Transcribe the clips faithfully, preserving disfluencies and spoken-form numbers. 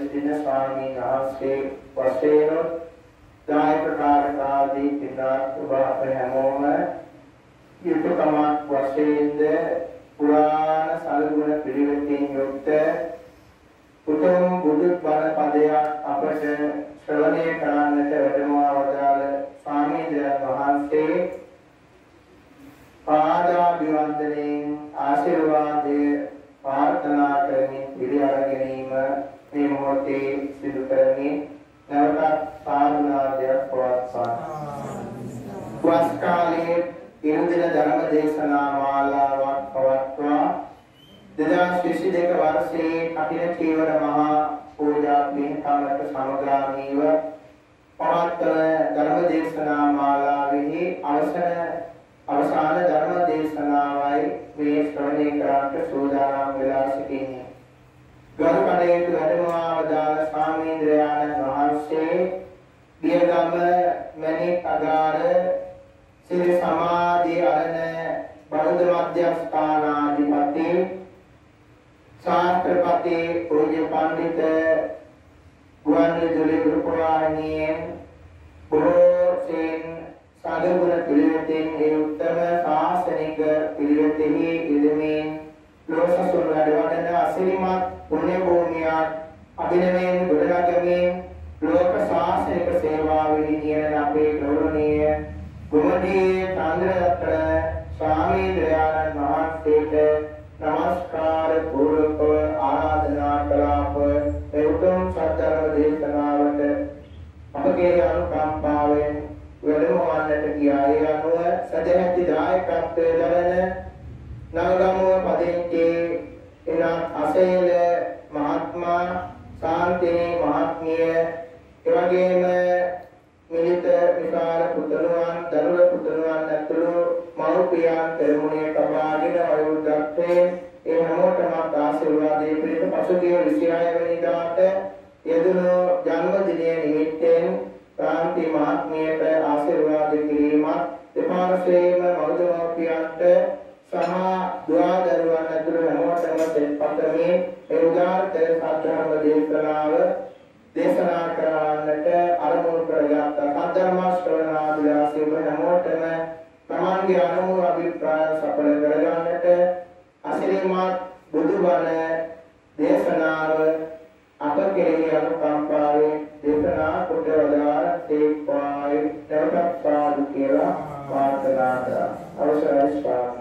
වැඩසිටින ස්වාමීන් වහන්සේ වශයෙන් දායක කාර්යකාරී පිටාත් ඔබ අප හැමෝම යුතුයකමක් වශයෙන්ද පුරාණ සල්ගුණ පිළිවෙතින් යුක්ත උතුම් බුදු බණ පදයක් අපට ශ්‍රවණය කරන්නට වැඩමවා වදාළ ස්වාමීන් වහන්සේ පාදාභිවන්දනයෙන් ආශිර්වාදයේ ප්‍රාර්ථනා කරමින් පිළිඅර ගැනීම මේ මොහොතේ සිදු කරමින් නැවතත් සාදුනාදයක් පවත්වනවා. වස් කාලයේ ඉන්දින ධර්ම දේශනා මාලාවක් පවත්වා දෙදහස් විසිදෙක වර්ෂයේ කටින චීවර මහා පූජා පින්කමට සමගාමීව පවත්වන ධර්ම දේශනා මාලාවෙහි අවසන අවසාන ධර්ම දේශනාවයි මේ ශ්‍රවණය කරන්නට සූදානම් වෙලා සිටින්නේ. ගරු කඩේතු වැඩමවා වදාළ ස්වාමීන්ද්‍රයන්න් වහන්සේ බියගම මණික් අගාර සිරි සමාධි අරණ බෞද්ධ මධ්‍යස්ථානාධිපති ශාස්ත්‍රපති පූජ්‍ය පඬිත ගුවන්විදුලි ගුරුපවාහිනියෙන් බොහෝසෙන් සාධුගුණ පිළිවෙතින් ඒ උත්තම ශාසනික පිළිවෙතෙහි යෙදෙමින් ලෝසසුන් වැඩවඩන අසිරිමත් පුණ්‍ය භූමියක් අභිනවයෙන් ගොඩනගමින් ලෝක ශාසනික සේවාවෙහි නියැලෙන අපේ ගෞරවනීය ගුණදී චන්ද්‍රරත්න ස්වාමීන්ද්‍රයන්න් වහන්සේට නමස්කාර පූර්වක ආරාධනා කළාප ඒ උතුම් සත්‍යව දේශනාවට අපගේ අනුකම්පාවෙන් වැඩමවන්නට ගියා. ඒ අනුව සදැහැති දායකත්වයේ දරන නවගමුව පදිංචි එනම් අසේල මහත්මයා ශාන්තිනී මහත්මිය එවැගේම මිලිත විකාර පුතණුවන් දරුව පුතණුවන් ඇතුළු මව්පියන් පෙරමුණේ කපාගෙන වයෝවෘද්ධත්වයෙන් ඒ හැමෝටම ආශිර්වාදයේ පිළිප පසුගිය විසිහය වෙනිදාට යෙදුණු ජන්මදිනය නිමිත්තෙන් ශාන්ති මහත්මියට ආශිර්වාද කිරීමත් දෙපාර්ශ්වයේම මව්දමව්පියන්ට සහ දුවා දරුවන් ඇතුළු හැමෝටම දෙපතමින් ඒ උදාර්ථ සත්‍යධර්ම දේශනාව දේශනා කරන්නට අරමුණු කරගත් සද්ධර්ම ශ්‍රවණාභිලාෂී ඔබ හැමෝටම තමන්ගේ අනුමත අභිප්‍රාය සඵල කරගන්නට අසිරිමත් බුදුබණ දේශනාව අප කෙරෙහි අනුකම්පාවෙන් දේශනා කොට වදාළ තේක්වායි තවටත් සාදු කියලා ප්‍රාර්ථනා කරා. අවසරයි ස්වාමී.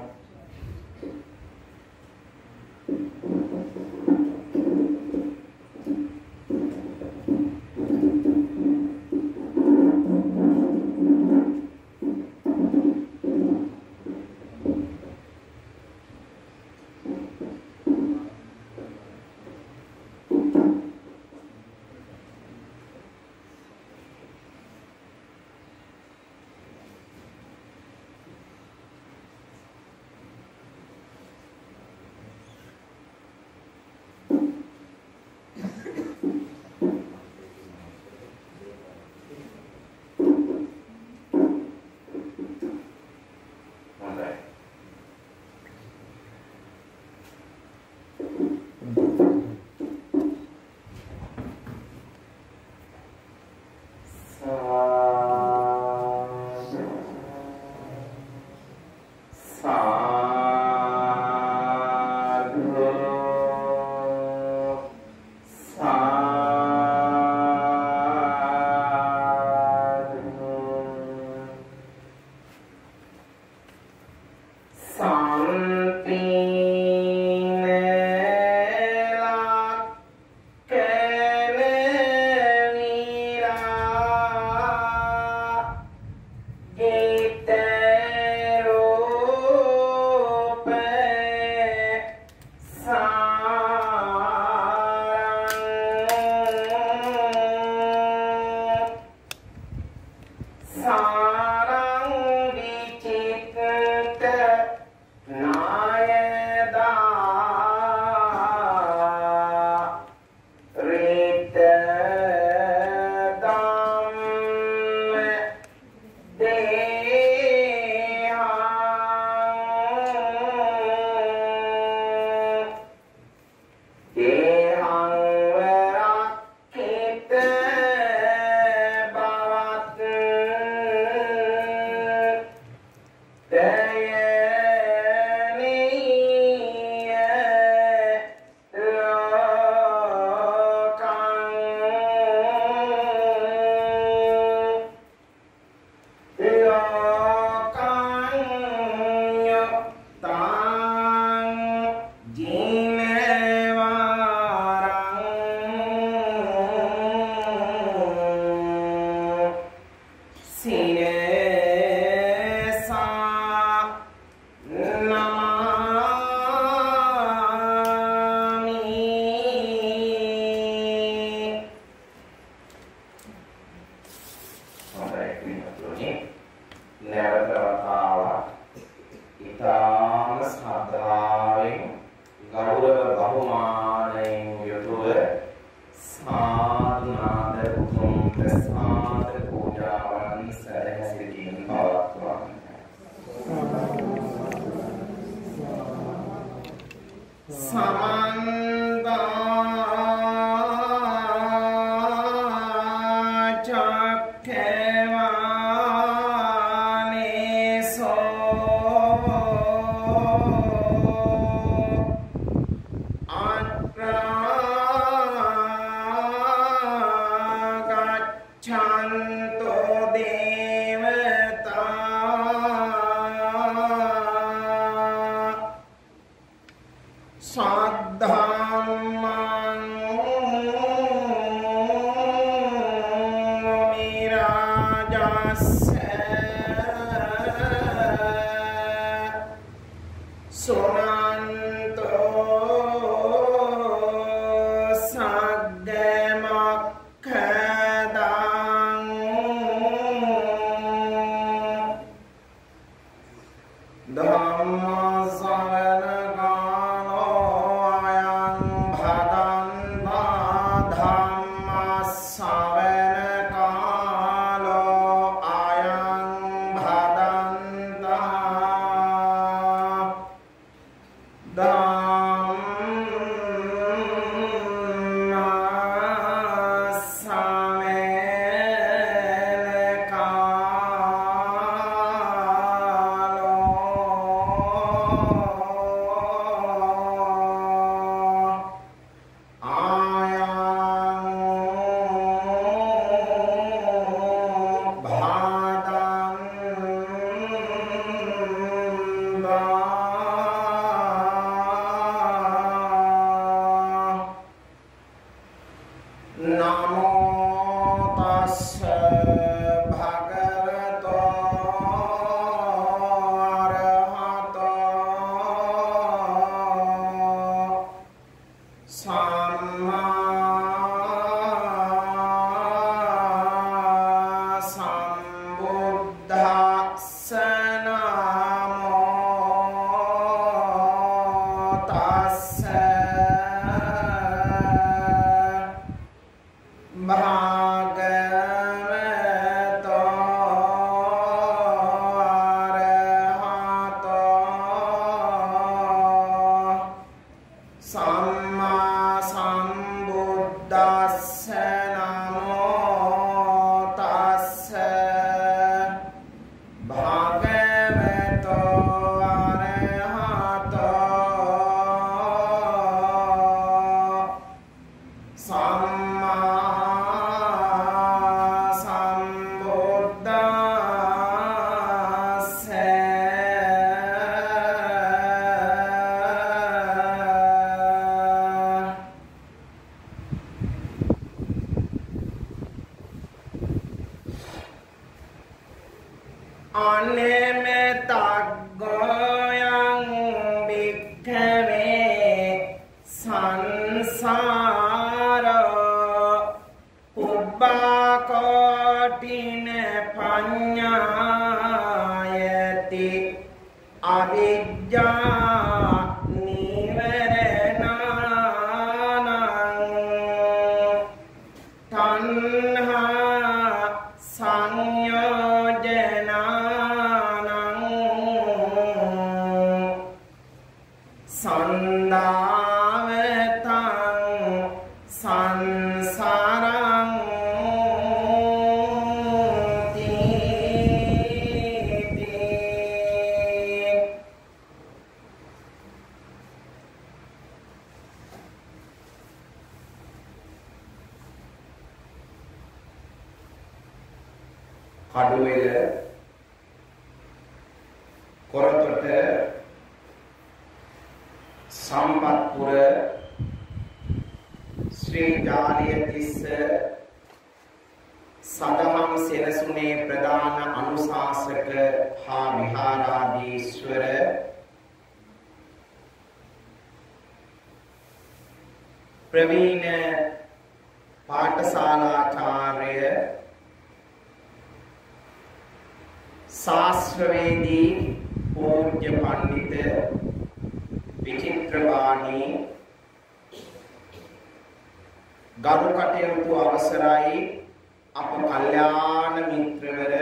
ගරු කටයුතු අවසරයි අප කල්යාණ මිත්‍රවර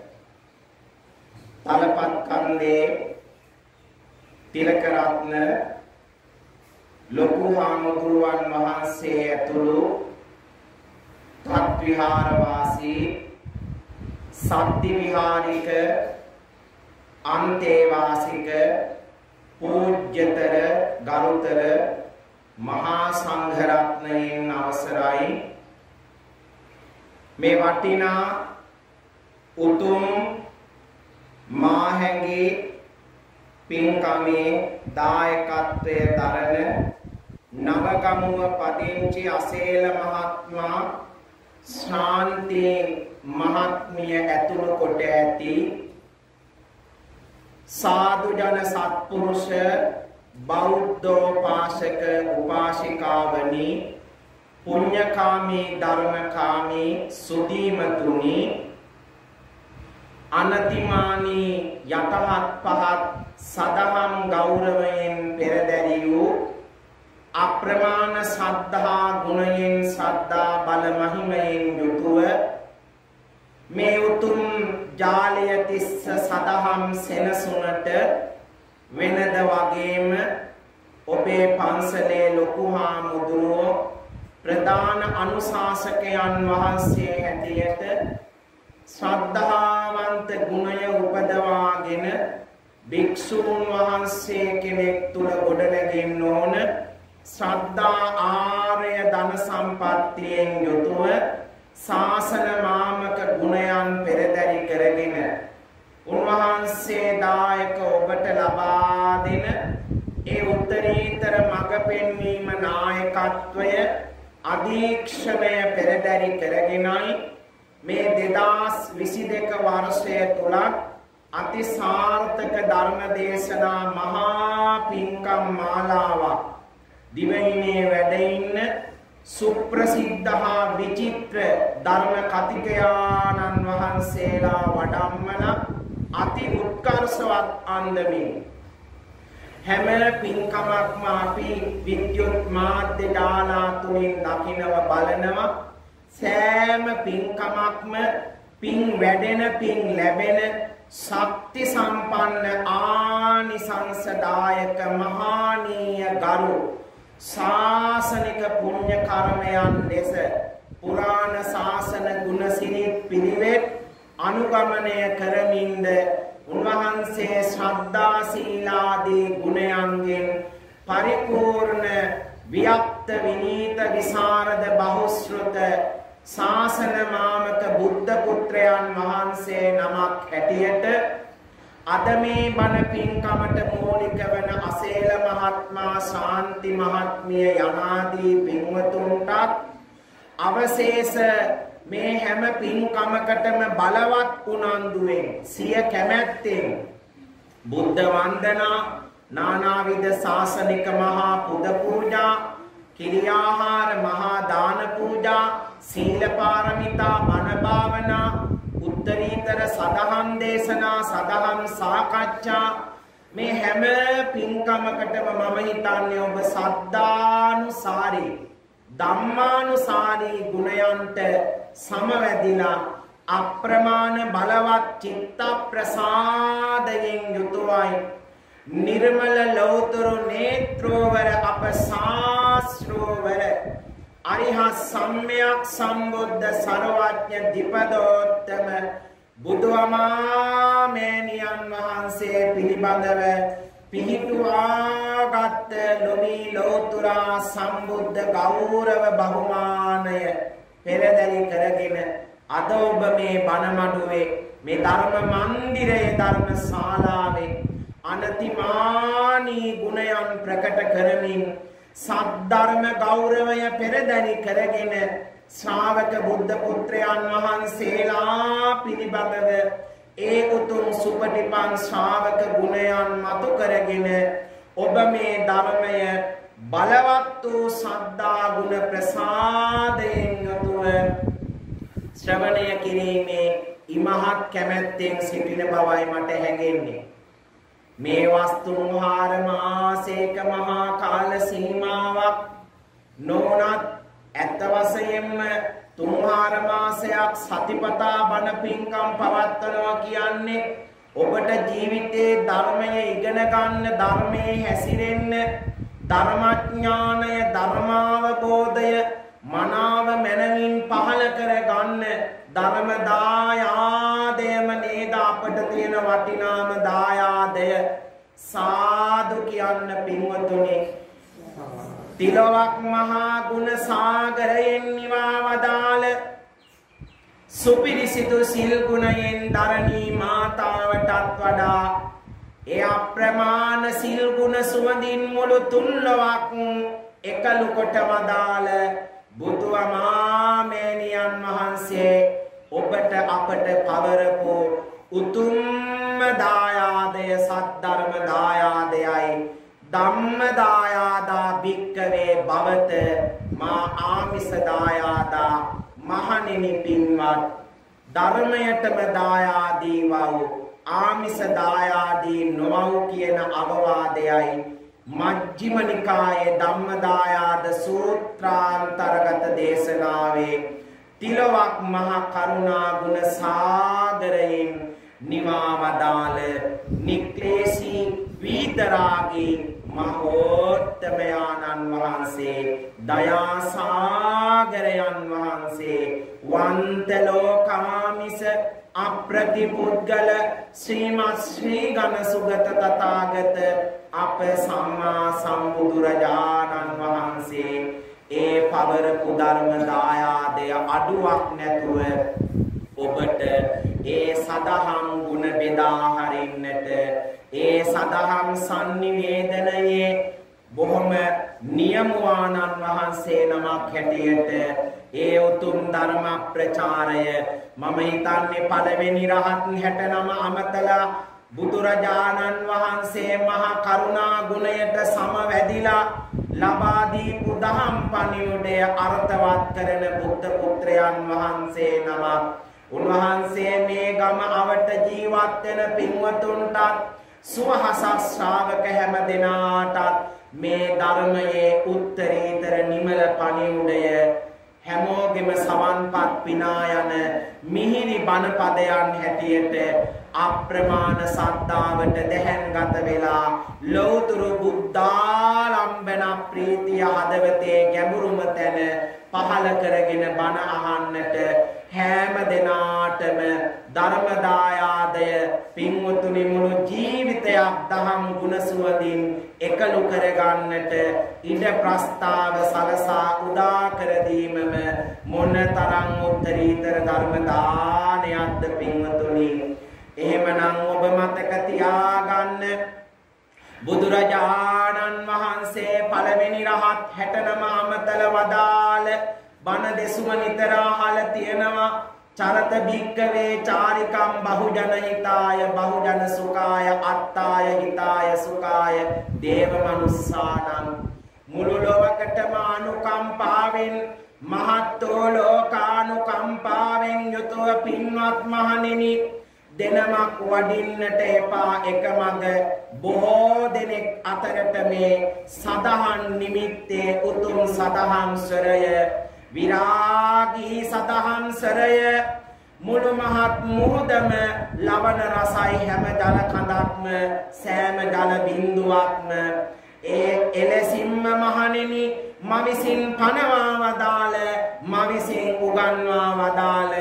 තලපත් කන්දේ තිලක රත්න ලොකු හාමුදුරුවන් වහන්සේ ඇතුළු තත් විහාර වාසී සත්ති විහාරික අන්තේවාසික පූජ්‍යතර ගරුතර මහා සංඝ රත්නයන් අවසරයි මේ වටිනා උතුම් මාහැඟි පින්කමේ දායකත්වය දරන නවගමුව පදිංචි අසේල මහත්මයා ශාන්ති මහත්මිය ඇතුළු කොට ඇති සාදු ජන සත්පුරුෂ බෞද්ධෝපාසක උපාසිකාවනි පුණ්‍යකාමී ධර්මකාමී සුදීමතුනි අනතිමානී යටහත් පහත් සදහම් ගෞරවයෙන් පෙරදැරි වූ අප්‍රමාණ සද්ධා ගුණයෙන් සද්ධා බල මහිමයෙන් යුතුව මේ උතුම් ජාලය තිස්ස සදහම් සෙනසුනට වෙනද වගේම ඔබේ පන්සලේ ලොකු හාමුදුරුවෝ ප්‍රධාන අනුශාසකයන් වහන්සේ හැටියට ශ්‍රද්ධාවන්ත ගුණය උපදවාගෙන භික්ෂූන් වහන්සේ කෙනෙක් තුල ගොඩනැගෙන්න ඕන ශ්‍රද්ධා ආර්ය ධන සම්පත්තියෙන් යුතුව ශාසන මාමක ගුණයන් පෙරදරි කරගෙන උන්වහන්සේ දායක ඔබට ලබා දෙන ඒ උත්තරීතර මඟ පෙන්වීම නායකත්වය අධීක්ෂණය පෙරදරි කරගෙනයි මේ දෙදාස් විසි දෙක වර්ෂය තුල අති සාර්ථක ධර්ම දේශනා මහා පින්කම් මාලාවක් දිවයිනේ වැඩ ඉන්න සුප්‍රසිද්ධ හා විචිත්‍ර ධර්ම කතිකයාණන් වහන්සේලා වඩම්මන අති උත්කර්ෂවත් අන්දමින් හැම පින්කමක්ම අපි විද්‍යුත් මාධ්‍ය ජාලා තුලින් දකිනව බලනව සෑම පින්කමක්ම පින් වැඩෙන පින් ලැබෙන ශක්ති සම්පන්න ආනිසංසදායක මහානීය ගරු ශාසනික පුණ්‍ය කර්මයන් ලෙස පුරාණ ශාසන ගුණ සිරිත් පිළිවෙත් අනුගමනය කරමින්ද උන්වහන්සේ ශ්‍රද්ධා සීලාදී ගුණයන්ගෙන් පරිපූර්ණ වික්ත විනීත විසරද බහුශ්‍රත ශාසන මාමක බුද්ධ පුත්‍රයන් වහන්සේ නමක් හැටියට අද මේ බණ පින්කමට මූලික වන අසේල මහත්මයා ශාන්ති මහත්මිය යනාදී පින්වතුන්ටත් අවශේෂ මේ හැම පින්කමකටම බලවත් උනන්දුවෙන් සිය කැමැත්තෙන් බුද්ධ වන්දනා නානාවිධ ශාසනික මහා පුද පූජා කිරියාහාර මහා දාන පූජා සීල පාරමිතා බණ භාවනා උත්තරීතර සදහම් දේශනා සදහම් සාකච්ඡා මේ හැම පින්කමකටම මම හිතන්නේ ඔබ සද්ධානුසාරී ධම්මානුසාරී ගුණයන්ට සමවැදිලා අප්‍රමාණ බලවත් චිත්ත ප්‍රසාදයෙන් යුතුවයි නිර්මල ලෞතර නේත්‍රෝවර අප ශාස්ත්‍රෝවර අරිහත් සම්්‍යක් සම්බුද්ධ සර්වඥ දීපදෝත්තම බුදුමාමේනියන් වහන්සේ පිළිබඳව පිහිටුවාගත් ලොවි ලෝතුරා සම්බුද්ධ ගෞරව බහුමානය පෙරදරි කරගෙන අද ඔබ මේ බණ මඩුවේ මේ ධර්ම මන්දිරයේ ධර්ම ශාලාවේ අනතිමානී ගුණයන් ප්‍රකට කරමින් සද්ධර්ම ගෞරවය පෙරදරි කරගෙන ශ්‍රාවක බුද්ධ පුත්‍රයන් වහන්සේලා පිළිබඳව ඒ උතුම් සුපටිපන් ශ්‍රාවක ගුණයන් මතු කරගෙන ඔබ මේ ධර්මය බලවත් වූ සද්ධා ගුණ ප්‍රසාදයෙන් යුතුව ශ්‍රවණය කිරීමේ ඉමහත් කැමැත්තෙන් සිටින බවයි මට හැඟෙන්නේ. මේ වස්තුන්හාර මාසේක මහා කාල සීමාවක් නොනත් ඇත්ත වශයෙන්ම තුන්හාර මාසයක් සතිපතා බණ පින්කම් පවත්වනවා කියන්නේ ඔබට ජීවිතේ ධර්මය ඉගෙන ගන්න, ධර්මයේ හැසිරෙන්න, ධර්මඥානය, ධර්මාවබෝධය මනාව මනමින් පහළ කර ගන්න ධර්ම දායාදයම නේද අපට තියෙන වටිනාම දායාදය. සාදු කියන්න පින්වතුනි. තිලොවක් මහා ගුණ සාගරයෙන් නිවා වදාළ සුපිරිසිදු සිල් ගුණයෙන් දරණී මාතාවටත් වඩා ඒ අප්‍රමාණ සිල් ගුණ සුවඳින් මුළු තුන්ලොවක් එකලු කොට වදාළ බුදු අමාමෑණියන් වහන්සේ ඔබට අපට පවරපු උතුම්ම දායාදය සද්ධර්ම දායාදයයි. ධම්ම දායාදා භික්කවේ භවත මා ආමිස දායාදා. මහණෙනි පින්වත්, ධර්මයටම දායාදී වව් ආමිස දායාදී නොවව් කියන අවවාදයයි මජ්ක්‍ධිම නිකායේ ධම්මදායාද සූත්‍රාන්තර්ගත දේශනාවේ තිලොවක් මහ කරුණා ගුණ සාගරයෙන් නිවා වදාළ නික්ලේශී විතරාගී මහෝත්තමයන්න් වහන්සේ, දයා සාගරයන් වහන්සේ, වන්ත ලෝකාමිස අප්‍රතිපුද්ගල ශ්‍රීමත් ශ්‍රී ගණ සුගත තථාගත අප සම්මා සම්බුදුරජාණන් වහන්සේ ඒ පවරපු ධර්ම දායාදය අඩුවක් නැතුව ඔබට ඒ සදහම් ගුණ බෙදා හරින්නට, ඒ සදහම් sannivedanයේ බොහොම නියමුවාණන් වහන්සේ නමක් හැටියට ඒ උතුම් ධර්ම ප්‍රචාරය මම හිතන්නේ පළවෙනි රහත් හැටනම අමතලා බුදුරජාණන් වහන්සේ මහා කරුණා ගුණයට සමවැදිලා ලබා දීපු දහම් පණිවුඩය අර්ථවත් කරන බුද්ධ පුත්‍රයන් වහන්සේ නමක්. උන්වහන්සේ මේ ගම අවට ජීවත් වෙන පින්වතුන්ටත් සුවහසක් ශ්‍රාවක හැම දෙනාටත් මේ ධර්මයේ උත්තරීතර නිමල පණිවුඩය හැමෝගෙම සමන්පත් පිනා යන මිහිරි බණ පදයන් හැටියට අප්‍රමාණ සද්ධාවට දැහැන්ගත වෙලා ලෞතුරු බුද්ධාලම්බන ප්‍රීතිය හදවතේ ගැඹුරුම තැන පහල කරගෙන බණ අහන්නට හැම දිනාටම ධර්ම දායාදය පින්වතුනි මුළු ජීවිතයක් දහම් ගුණ සුවඳින් එකලු කර ගන්නට ඉඩ ප්‍රස්තාව සලසා උදා කර දීමම මොනතරම් උත්තරීතර ධර්ම දානයක්ද පින්වතුනි. එහෙමනම් ඔබ මතක තියාගන්න බුදුරජාණන් වහන්සේ පළවෙනි රහත් හැටනම අමතල වදාළ බණ දෙසුම නිතර අහලා තියෙනවා. චරත භික්කවේ චාරිකම් බහුජන හිතාය බහුජන සුඛාය අත්තාය හිතාය සුඛාය දේව මනුස්සානං. මුළු ලෝකයටම අනුකම්පාවෙන් මහත්ෝ ලෝකානුකම්පාවෙන් යුතුව පින්වත් මහණෙනි දෙනමක් වඩින්නට එපා. එකමඟ බොහෝ දෙනෙක් අතරට මේ සදහන් නිමිත්තේ උතුම් සදහන් ස්වරය විරාගී සදහන් ස්වරය මුළු මහත් මුහුදම ලවණ රසයි හැම ජල කඳක්ම සෑම ජල බිඳුවක්ම ඒ එලෙසින්ම මහණෙනි මම විසින් පනවා වදාළ මම විසින් උගන්වා වදාළ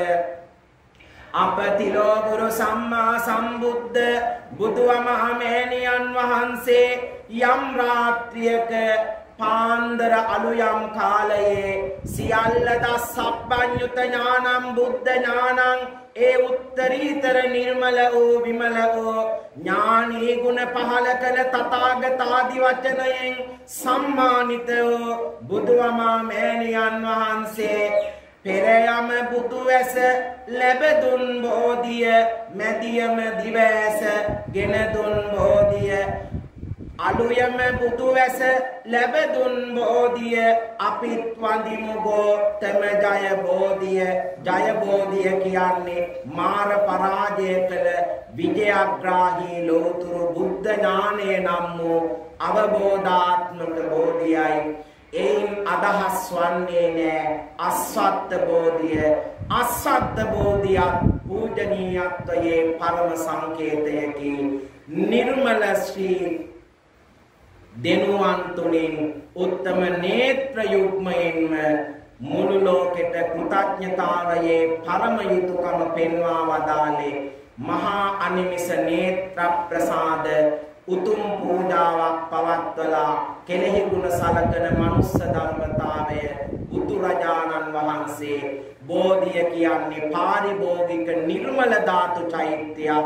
අපතිලෝ ගුරු සම්මා සම්බුද්ධ බුදුමහමෑණියන් වහන්සේ යම් රාත්‍රියක පාන්දර අලුයම් කාලයේ සියල්ල දස්සබ්බඤ්ඤුත ඥානං බුද්ධ ඥානං ඒ උත්තරීතර නිර්මල වූ විමල වූ ඥානී ගුණ පහල කළ තථාගතාදි වචනයෙන් සම්මානිත වූ බුදුමහමෑණියන් වහන්සේ පෙරයම බුදු වැස ලැබදුන් බෝධිය මැදියම දිවැස ගෙන දුන් බෝධිය අලුයම බුදු වැස ලැබදුන් බෝධිය අපිත් වඳිමු ගෝතම ජය බෝධිය. ජය බෝධිය කියන්නේ මාර පරාජය කළ විජයග්‍රාහී ලෝතුරු බුද්ධ ඥානය නම් වූ අවබෝධාත්මක බෝධියයි. එයින් අදහස් වන්නේ නෑ අස්සත් බෝධිය. අස්සත් බෝධියත් පූජනීයත්වයේ පරම සංකේතයකි. නිර්මල ශ්‍රී දෙනුවන් තුලින් උත්තම නේත්‍ර යුග්මයෙන්ම මුළු ලෝකෙට කෘතඥතාවයේ පරම යුතුයකම පෙන්වා වදාළේ මහා අනිමිස නේත්‍ර ප්‍රසාද උතුම් පූජාවක් පවත්වලා කෙලෙහි ගුණ සලකන මනුස්ස ධර්මතාවය බුදුරජාණන් වහන්සේ බෝධිය කියන්නේ පාරිභෝගික නිර්මල ධාතු චෛත්‍යයක්.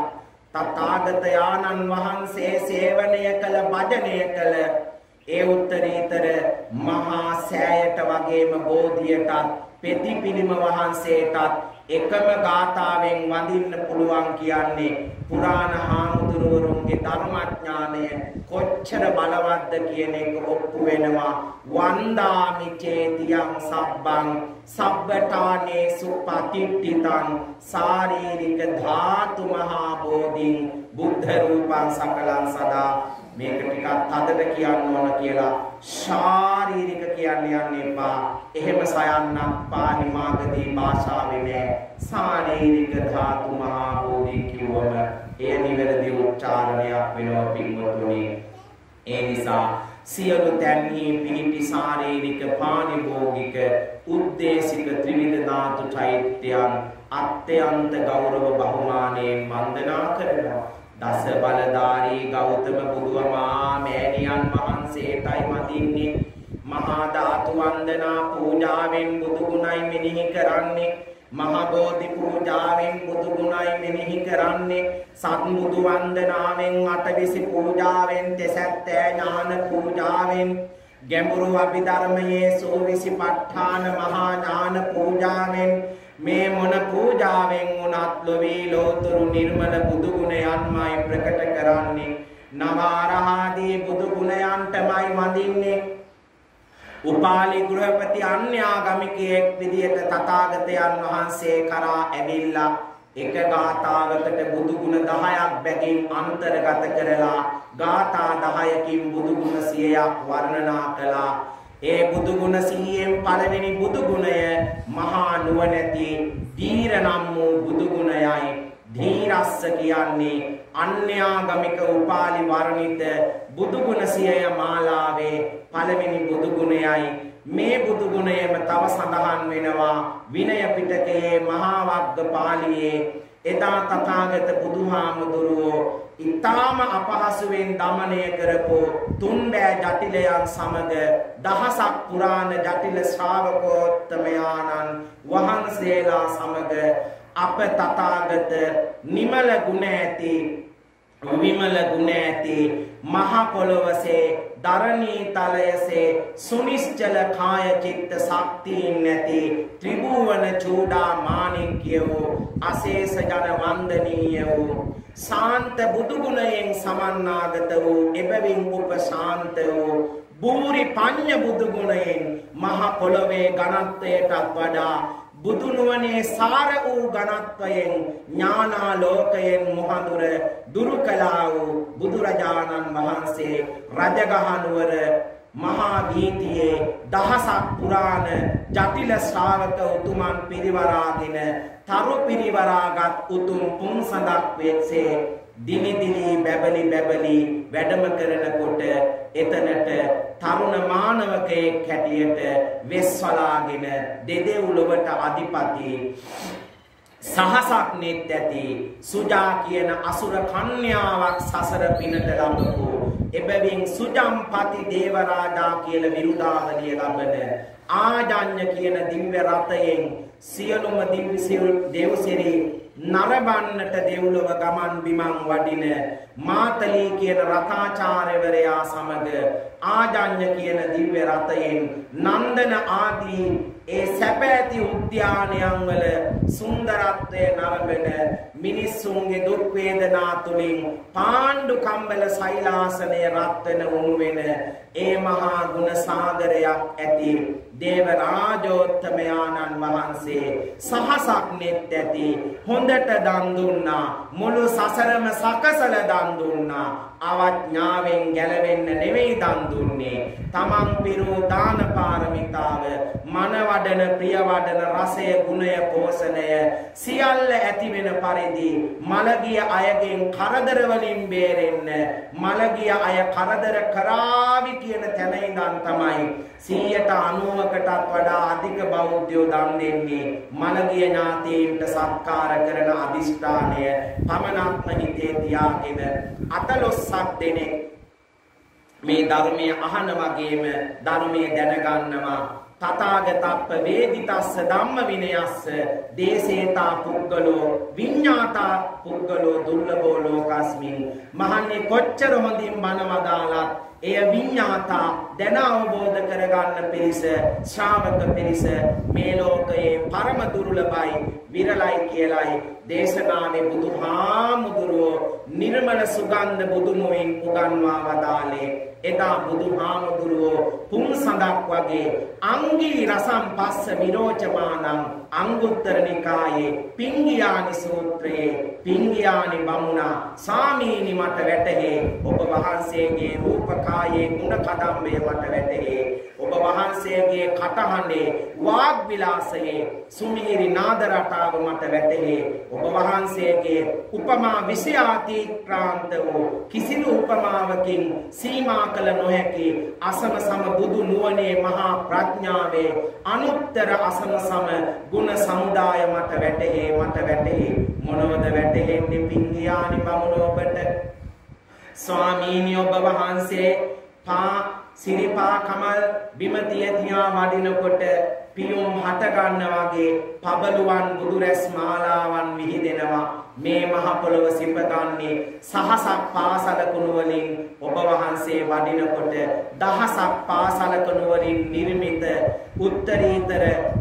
තථාගතයන්න් වහන්සේ සේවනය කළ භජනය කළ ඒ උත්තරීතර මහා සෑයට වගේම බෝධියටත් පෙතිපිලිම වහන්සේටත් එකම ගාථාවෙන් වඳින්න පුළුවන් කියන්නේ පුරාණ හාමුදුරුවරුන්ගේ ධර්මඥානය කොච්චර බලවත්ද කියන එක ඔප්පු වෙනවා. වන්දාමි චේතියං සබ්බං සබ්බඨානේ සුපතිට්ඨිතං ශාරීරික ධාතු මහා බෝධින් බුද්ධ රූපං සකලං සදා. මේක ටිකක් තදට කියන්න ඕන කියලා ශාරීරික කියන්න යන්න එපා. එහෙම සයන්නක් පාලි මාගදී භාෂාවේ නෑ. ශාරීරික ධාතු මහා බෝධි කිව්වම එය නිවැරදි උච්චාරණයක් වෙනවා පින්වතුනි. ඒ නිසා සියලු තැන්හි පිහිටි ශාරීරික පාරිභෝගික උද්දේශික ත්‍රිවිධ ධාතු චෛත්‍යයන් අත්‍යන්ත ගෞරව බහුමානයෙන් වන්දනා කරනවා. දස බලධාරී ගෞතම බුදුමා මෑණියන් වහන්සේටයි මදින්නේ. මහා ධාතු වන්දනා පූජාවෙන් බුදු ගුණයි මෙනෙහි කරන්නේ. මහා බෝධි පූජාවෙන් බුදු ගුණයි මෙනෙහි කරන්නේ. සත්බුදු වන්දනාවෙන් අටවිසි පූජාවෙන් තෙසැත්තෑ ඥාන පූජාවෙන් ගැඹුරු අභිධර්මයේ සෝවිසි ප ဋ ාණ මහා ඥාන පූජාවෙන් මේ මොන පූජාවෙන් වුණත් ලොවේ ලෝතුරු නිර්මල බුදු ගුණයන්මයි ප්‍රකට කරන්නේ. නවාරහාදී බුදු ගුණයන්ටමයි වඳින්නේ. උපාලි ගෘහපති අන්‍යාගමිකයෙක් විදියට තථාගතයන් වහන්සේ කරා ඇවිල්ලා එක ගාථාවකට බුදු ගුණ දහයක් බැගින් අන්තර්ගත කරලා ගාථා දහයකින් බුදු ගුණ සියයක් වර්ණනා කළා. ඒ බුදු ගුණ සියයෙන් පළවෙනි බුදු ගුණය මහා නුවණැති ධීර නම් වූ බුදු ගුණයයි. ධීරස්ස කියන්නේ අන්‍යාගමික උපාලි වර්ණිත බුදු ගුණ සියය මාලාවේ පළවෙනි බුදු ගුණයයි. මේ බුදු ගුණයම තව සඳහන් වෙනවා විනය පිටකයේ මහා වග්ගපාලියේ. එදා තථාගත බුදුහාමුදුරුවෝ ඊටාම අපහසුවෙන් දමනය කරපු තුන්බෑ ජටිලයන් සමග දහසක් පුරාණ ජටිල ශ්‍රාවකෝත්තමයාණන් වහන්සේලා සමග අප තථාගත නිමල ගුණ ඇති විමල ගුණ ඇති මහ පොළොවසේ ධරණී තලයසේ සුනිශ්චල කාය චිත්ත ශක්තියින් නැති ත්‍රිභුවන චූඩා මාණික්‍ය වූ අශේෂ ජන වන්දනීය වූ ශාන්ත බුදු ගුණයෙන් සමන්නාගත වූ එබැවින් උපශාන්ත වූ බූරි පඤ්ඤ බුදු ගුණයෙන් මහ පොළොවේ ඝනත්වයටත් වඩා බුදු නුවණේ සාර වූ ඝනත්වයෙන් ඥානාලෝකයෙන් මොහඳුර දුරු කළා වූ බුදුරජාණන් වහන්සේ රජගහ නුවර මහා වීතියේ දහසක් පුරාණ ජටිල ශ්‍රාවක උතුමන් පිරිවරාගෙන තරු පිරිවරාගත් උතුම් පුන්සඳක් වෙත්සේ දිවි දිවි බැබලි බැබලි වැඩම කරනකොට එතනට තරුණ මානවකයෙක් හැටියට වෙස්වලාගෙන දෙදෙව්ලොවට අධිපති සහසක් නෙත් ඇති සුජා කියන අසුර කන්‍යාවක් සසර පිනට ලබපු එබැවින් සුජම්පති දේවරාජා කියන විරුදාවලිය ලබන ආජඤ්ඤ කියන දිව්‍ය රතයෙන් සියලුම දිව්‍ය දේවසිරි නරබන්නට දෙව්ලොව ගමන් බිමන් වඩින මාතලී කියන රතාචාර්යවරයා සමග ආජඤ්ඤ කියන දිව්‍ය රතයෙන් නන්දන ආදී ඒ සැප ඇති උද්‍යානයන් වල සුන්දරත්වය නරඹන මිනිස්සුන්ගේ දුක් වේදනා තුලින් පාණ්ඩු කම්බල සෛලාසනය රත් වෙන උණු වෙන ඒ මහා ගුණ සාගරයක් ඇති දේව රාජෝත්තමයාණන් වහන්සේ සහසක් නෙත් ඇති හොඳට දන් දුන්නා මුළු සසරම සකසල දන් දුන්නා අවඥාවෙන් ගැලවෙන්න නෙවෙයි දන් දුන්නේ තමන් පිරූ දාන පාරමිතාව මනවඩන ප්‍රියවඩන රසය ගුණය පෝෂණය සියල්ල ඇති වෙන පරිදි මළගිය අයගෙන් කරදර වලින් බේරෙන්න මළගිය අය කරදර කරාවි කියන තැන ඉඳන් තමයි සියයට අනූවකටත් වඩා අධික බෞද්ධයෝ දන් දෙන්නේ මළගිය ඥාතීන්ට සත්කාර කරන අදිෂ්ඨානය පමණක්ම හිතේ තියාගෙන අතලොස්සක් දෙනෙක් මේ ධර්මයේ අහන වගේම ධර්මයේ දැනගන්නවා තථාගතප්ප වේදිතස්ස ධම්ම විනයස්ස දේසේතා පුද්ගලෝ විඤ්ඤාතා පුද්ගලෝ දුර්ලභෝ ලෝකස්මින් මහන්නේ කොච්චර හොඳින් බණවදාලත් එය විඤ්ඤාතා දැන අවබෝධ කරගන්න පිරිස ශ්‍රාවක පිරිස මේ ලෝකයේ පරම දුර්ලභයි විරලයි කියලයි දේශනාවේ බුදුහාමුදුරුවෝ නිර්මල සුගන්ධ බුදුමුවින් උගන්වා වදාළේ එදා බුදුහාමුදුරුවෝ පුන් සඳක් වගේ අංගී රසම් පස්ස විරෝචමානං අංගුත්තර නිකායේ පිංගියානි සූත්‍රයේ පිංගියානි බමුණා සාමීනි මට වැටහේ ඔබ වහන්සේගේ රූපකායේ ගුණ කදම්බය මට වැටහේ ඔබ වහන්සේගේ කටහඬේ වාග් විලාසයේ සුමිහිරි නාද රටාව මට වැටහේ ඔබ වහන්සේගේ උපමා විෂයාතික්‍රාන්ත වූ කිසිදු උපමාවකින් සීමා කළ නොහැකි අසම සම බුදු නුවණේ මහා ප්‍රඥාවේ අනුත්තර අසම සම ගුණ සමුදාය මට වැටහේ මට වැටහේ මොනවද වැටහෙන්නේ පිංගියානි බමුණ ඔබට ස්වාමීනි ඔබ වහන්සේ පා සිරිපා කමල් බිමතිය තියා වඩිනකොට පියුම් හට ගන්න වගේ පබළුවන් බුදුරැස් මාලාවන් විහිදෙනවා මේ මහ පොළොව සිපගන්නේ සහසක් පාසල කුණු වලින් ඔබ වහන්සේ වඩිනකොට දහසක් පාසල කුණු වලින් නිර්මිත උත්තරීතර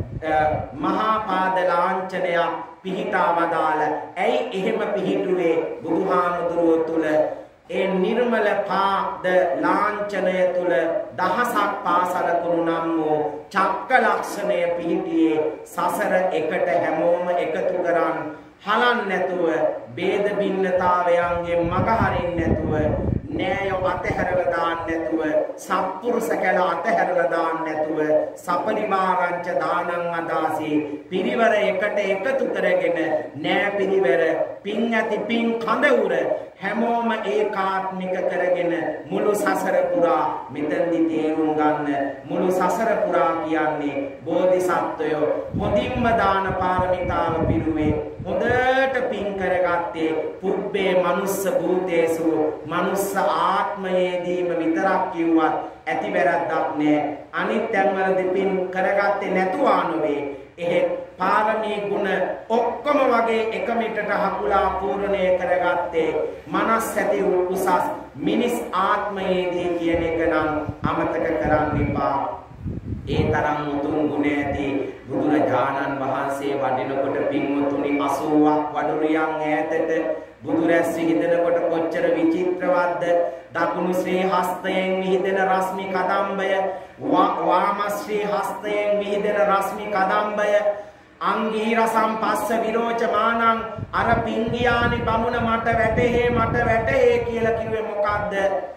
මහා පාද ලාංඡනයක් පිහිටා වදාළ ඇයි එහෙම පිහිටුවේ බුදුහාමුදුරුවෝ තුල ඒ නිර්මල පාද ලාංඡනය තුල දහසක් පාසල කුණු නම් වූ චක්ක ලක්ෂණය පිහිටියේ සසර එකට හැමෝම එකතු කරන් හලන් නැතුව ભેද බින්නතාවයන්ගෙන් මග හරින්න නැතුව නෑය අතහැරලා දාන්න නැතුව සත්පුරුෂ කැල අතහැරලා දාන්න නැතුව සපරිවාරංච දානං අදාසි පිරිවර එකට එකතු කරගෙන නෑ පිරිවර පින් ඇති පින් කඳවුර හැමෝම ඒකාත්මික කරගෙන මුළු සසර පුරා මෙතෙන්දි තේරුම් ගන්න මුළු සසර පුරා කියන්නේ බෝධිසත්වයෝ හොඳින්ම දාන පාරමිතාව පිරුවේ හොඳට පින් කරගත්තේ පුබ්බේ මනුස්ස භූතේසු මනුස්ස ආත්මයේදීම විතරක් කිව්වත් ඇති වැරද්දක් නෑ අනිත් තැන්වලදී පින් කරගත්තේ නැතුවා නොවේ එහෙත් පාරමී ගුණ ඔක්කොම වගේ එක මිටට හකුලා පූර්ණය කරගත්තේ මනස් ඇති උසස් මිනිස් ආත්මයේදී කියන එක නම් අමතක කරන්න එපා ඒ තරම් උතුම් ගුණ ඇති බුදුරජාණන් වහන්සේ වඩිනකොට පින්වතුනි අසූවක් වඩුරියන් ඈතට බුදුරැස් විහිදෙනකොට කොච්චර විචිත්‍රවත්ද දකුණු ශ්‍රී හස්තයෙන් විහිදෙන රශ්මි කදම්බය වාම ශ්‍රී හස්තයෙන් විහිදෙන රශ්මි කදම්බය අංගී රසම් පස්ස විරෝචමානං අර පිංගියානි බමුණ මට වැටේ මට වැටේ කියලා කිව්වේ මොකද්ද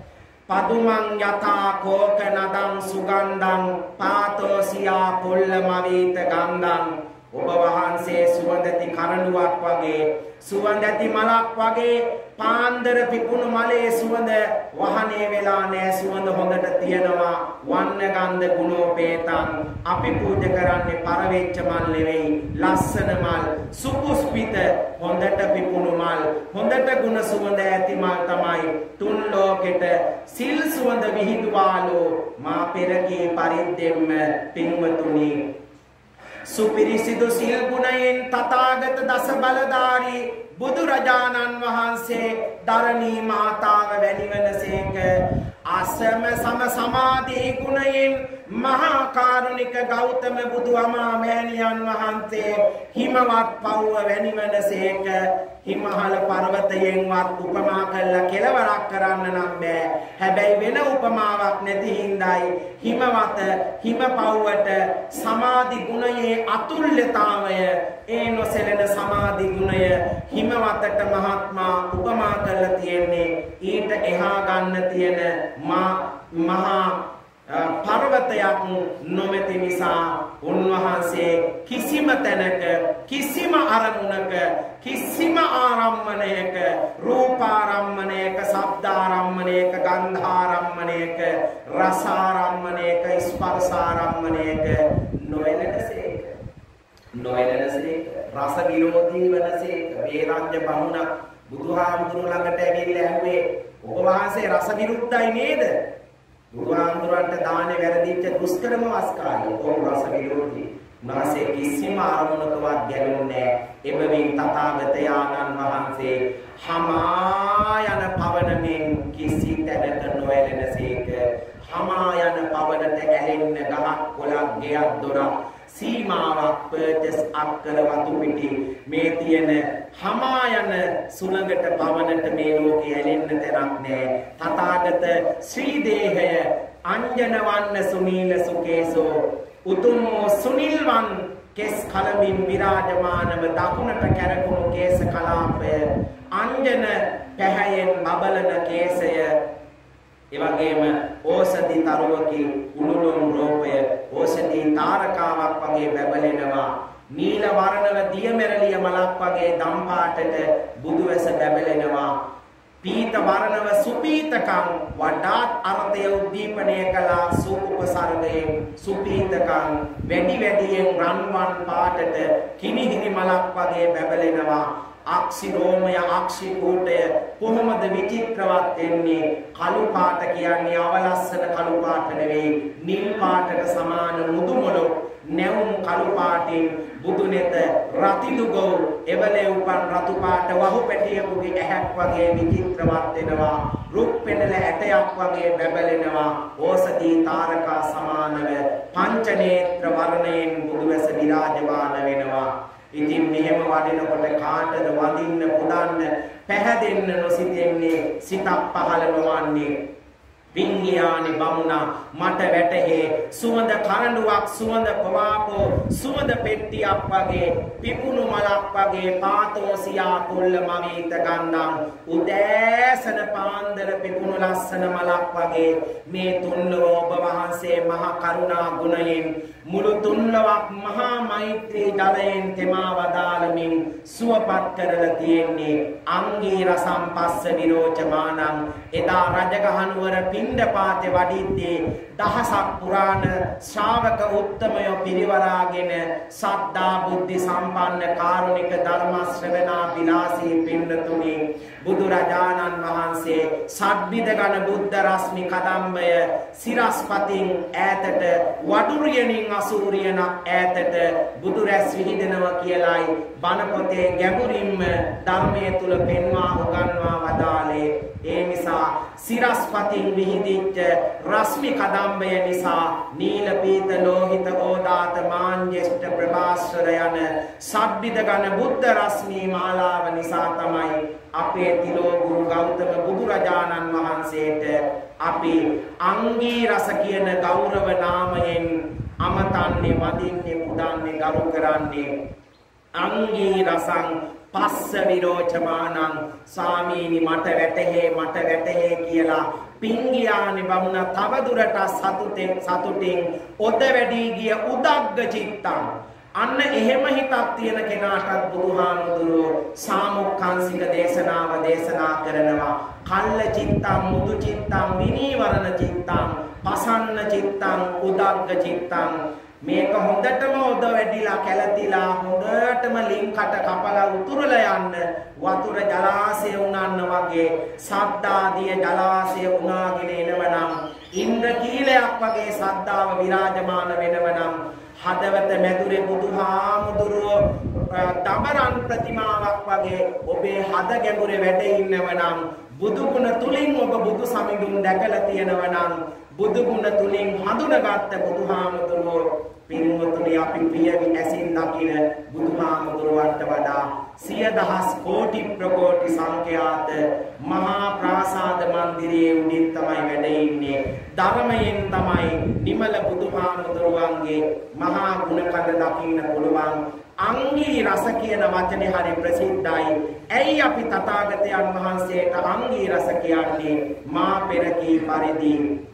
පදුමං යතා කෝක නදං සුගන්ධං පාතෝසියා පුල්ලමවීත ගන්ධං ඔබ වහන්සේ සුවඳති කරඬුවක් වගේ සුවඳති මලක් වගේ පාන්දර පිපුණු මලේ සුවඳ වහනේ වෙලා නෑ සුවඳ හොඳට තියෙනවා වන්න ගන්ධ ගුණෝපේතං අපි පූජා කරන්නේ පරවෙච්ච මල් නෙවෙයි ලස්සන මල් සුපුස්පිත හොඳට පිපුණු මල් හොඳට ගුණ සුවඳ ඇති මල් තමයි තුන් ලෝකෙට සිල් සුවඳ විහිදුවාලෝ මා පෙරකී පරිද්දෙම්ම පින්වතුනි සුපිරිසිදු සිල් ගුණයෙන් තථාගත දස බලධාරී බුදුරජාණන් වහන්සේ ධරණී මාතාව වැනිවනසේක අසම සම සමාධි ගුණයෙන් මහා කාරුණික ගෞතම බුදුමා මෑණියන් වහන්සේ හිමවත් පවුව වැනිවනසේක හිමහල පර්වතයෙන්වත් උපමා කළා කෙලවරක් කරන්න නම් බෑ. හැබැයි වෙන උපමාවක් නැති හින්දායි හිමවත හිම පවුවට සමාධි ගුණයේ අතුල්‍යතාවය ඒ නොසැලෙන සමාධි ගුණය හිමවතට මහත්මා උපමා කරලා තියෙන්නේ. ඊට එහා ගන්න තියෙන මහා පර්වතයක් නොමැති නිසා උන්වහන්සේ කිසිම තැනක කිසිම අරමුණක කිසිම ආරම්මණයක රූපාරම්මණයක ශබ්දාරම්මණයක ගන්ධාරම්මණයක රසාරම්මණයක ස්පර්ශාරම්මණයක නොයලනසේක නොයලනසේක රස විරෝධී වනසේක වේරඤ්ඤ බමුණක් බුදුහාමුදුරුවෝ ළඟට ඇවිල්ලා ඇහුවේ ඔබ වහන්සේ රස විරුද්ධයි නේද? බුදුහාමුදුරන්ට දානේ වැරදිච්ච දුෂ්කරම වස්කාරය ඕම් රස විරෝධී. උන්වහන්සේ කිසිම ආරමුණකවත් ගැලුන්නේ නැහැ. එබැවින් තථාගතයන්න් වහන්සේ හමා යන පවනමින් කිසි තැනක නොඇලෙනසේක. හමා යන පවනට ඇලෙන්න ගහක් කොළක් ගෙයක් දොරක් සීමාවක් පර්චස් අක්කර වතු පිටි මේ තියෙන හමා යන සුළඟට පවනට මේ ලෝකේ ඇලෙන්න තැනක් නැහැ. තථාගත ශ්‍රී දේහය අංජන වන්න සුනීල සුකේසෝ උතුම් සුනිල්වන් කෙස් කලමින් විරාජමානව දකුණට කැරකුණු කේස කලාපය අංජන පැහැයෙන් බබලන කේසය එවැගේම ඕසදි තරුවකි උණුලුම් රූපය ඕසදි තාරකාවක් වගේ බබලෙනවා. නීල වර්ණව දියමෙරළිය මලක් වගේ දම් පාටට බුදුවැස බබලෙනවා. පීත වර්ණව සුපීතකම් වඩාත් අර්ථය උද්දීපනය කළා සූපසර්ගයෙන් සුපීතකම් වැඩි වැඩියෙන් රන්වන් පාටට කිනිහිරි මලක් වගේ බබලෙනවා. අක්ෂි රෝමය අක්ෂි කූටය කොහොමද විචිත්‍රවත් වෙන්නේ? කළු පාට කියන්නේ අවලස්සන කළු පාට නෙවෙයි නිල් පාටට සමාන මුදු මොළොක් නැවුම් කළු පාටින් බුදුනෙත රතිදුගෝ එවලේ උපන් රතු පාට වහු පැටියෙකුගේ ඇහැක් වගේ විචිත්‍රවත් වෙනවා. රුක් පෙනල ඇටයක් වගේ බැබලෙනවා. ඕසදී තාරකා සමානව පංචනේත්‍ර වර්ණයෙන් බුදුවැස විරාජමාන වෙනවා. ඉතින් මෙහෙම වඩිනකොට කාටද වඳින්න පුදන්න පැහැදෙන්න නොසිතෙන්නේ සිතක් පහළ නොවන්නේ? විඤ්ඤාණි බමුණා මට වැටහේ සුවඳ කරඬුවක් සුවඳ පවාපෝ සුවඳ පෙට්ටියක් වගේ පිපුණු මලක් වගේ පාතෝසියා කුල්ල මවිත ගන්නම් උදෑසන පාන්දර පිපුණු ලස්සන මලක් වගේ මේ තුන්ලොව ඔබ වහන්සේ මහා කරුණා ගුණයෙන් මුළු තුන්ලොවක් මහා මෛත්‍රී ජලයෙන් තෙමා වදාළමින් සුවපත් කරලා තියෙන්නේ. අංගී රසම් පස්ස විරෝචමානං එදා රජගහනුවර පිණ්ඩපාතේ වඩිද්දී දහසක් පුරාණ ශ්‍රාවක උත්තමයෝ පිරිවරාගෙන සද්ධා බුද්ධි සම්පන්න කාරුණික ධර්ම ශ්‍රවණා විලාසී පින්නතුනි බුදුරජාණන් වහන්සේ සද්විදගණ බුද්ධ රශ්මි කදම්බය සිරස්පතින් ඈතට වඩුරියනින් අසූරියන ඈතට බුදුරැස් විහිදෙනවා කියලායි බණ පොතේ ගැඹුරින්ම ධර්මයේ තුල පෙන්වා උගන්වා වදාළේ. ඒ නිසා සිරස්පතින් විහිදිච්ච රශ්මි කදම්බය නිසා නීල පීත ලෝහිත ඕදාත මාංජේෂ්ඨ ප්‍රභාස්වර යන සබ්බිදගණ බුද්ධ රශ්මි මාලාව නිසා තමයි අපේ තිලෝ ගුරු ගෞතම බුදුරජාණන් වහන්සේට අපි අංගී රස කියන ගෞරව නාමයෙන් අමතන්නේ වදින්නේ පුදන්නේ ගරු කරන්නේ. අංගී රසං පස්ස විරෝචමානං සාමීනි මට වැටහේ මට වැටහේ කියලා පිංගියානි බමුණ තව දුරට සතුටෙන් සතුටින් ඔද වැඩි ගිය උදග්ග චිත්තං. අන්න එහෙම හිතක් තියෙන කෙනාටත් බුදුහාමුදුරුවෝ සාමුක්ඛංසික දේශනාව දේශනා කරනවා. කල්ල චිත්තං මුදු චිත්තං විනීවරණ චිත්තං පසන්න චිත්තං උදග්ග චිත්තං. මේක හොඳටම ඔද වැඩිලා කැළතිලා හොඳටම ලින්කට කපලා උතුරලා යන්න වතුර ජලාශය උනන්න වගේ සද්දාදිය ජලාශය උනාගෙන එනවනම් ඉන්ද්‍ර කීලයක් වගේ සද්දාව විරාජමාන වෙනවනම් හදවත මැදුරේ බුදුහාමුදුරුවෝ දඹරන් ප්‍රතිමාවක් වගේ ඔබේ හද ගැඹුරේ වැඩ ඉන්නව නම් බුදු ගුණ තුලින් ඔබ බුදු සමිඳුන් දැකලා තියෙනව නම් බුදු ගුණ තුලින් හඳුනාගත්ත බුදුහාමුදුරුවෝ පින්වතුනි අපි පියවි ඇසින් දකින බුදුහාමුදුරුවන්ට වඩා සිය දහස් කෝටි ප්‍රකෝටි සංඛ්‍යාත මහා ප්‍රාසාද මන්දිරයේ උඩින් තමයි වැඩ ඉන්නේ. ධර්මයෙන් තමයි නිමල බුදුහාමුදුරුවන්ගේ මහා ගුණ කඳ දකින්න පුළුවන්. අංගී රස කියන වචනේ හරි ප්‍රසිද්ධයි. ඇයි අපි තථාගතයන් වහන්සේට අංගී රස කියන්නේ? මා පෙර කී පරිදි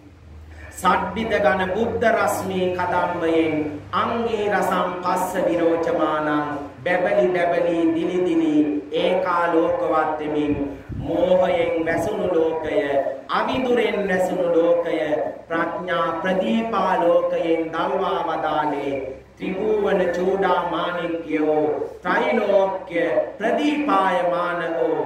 සඩ්ඩිද ගන බුද්ධ රශ්මී කදම්බයෙන් අංගී රසම් පස්ස විරෝචමානං බැබලි බැබලි දිලි දිලි ඒකාලෝකවත් වෙමින් මෝහයෙන් වැසුණු ලෝකය අවිදුරෙන් වැසුණු ලෝකය ප්‍රඥා ප්‍රදීපාලෝකයෙන් දල්වා වදාලේ ත්‍රිභුවන චූඩා මාණික්‍යෝ ත්‍රිලෝක්‍ය ප්‍රදීපායමානෝ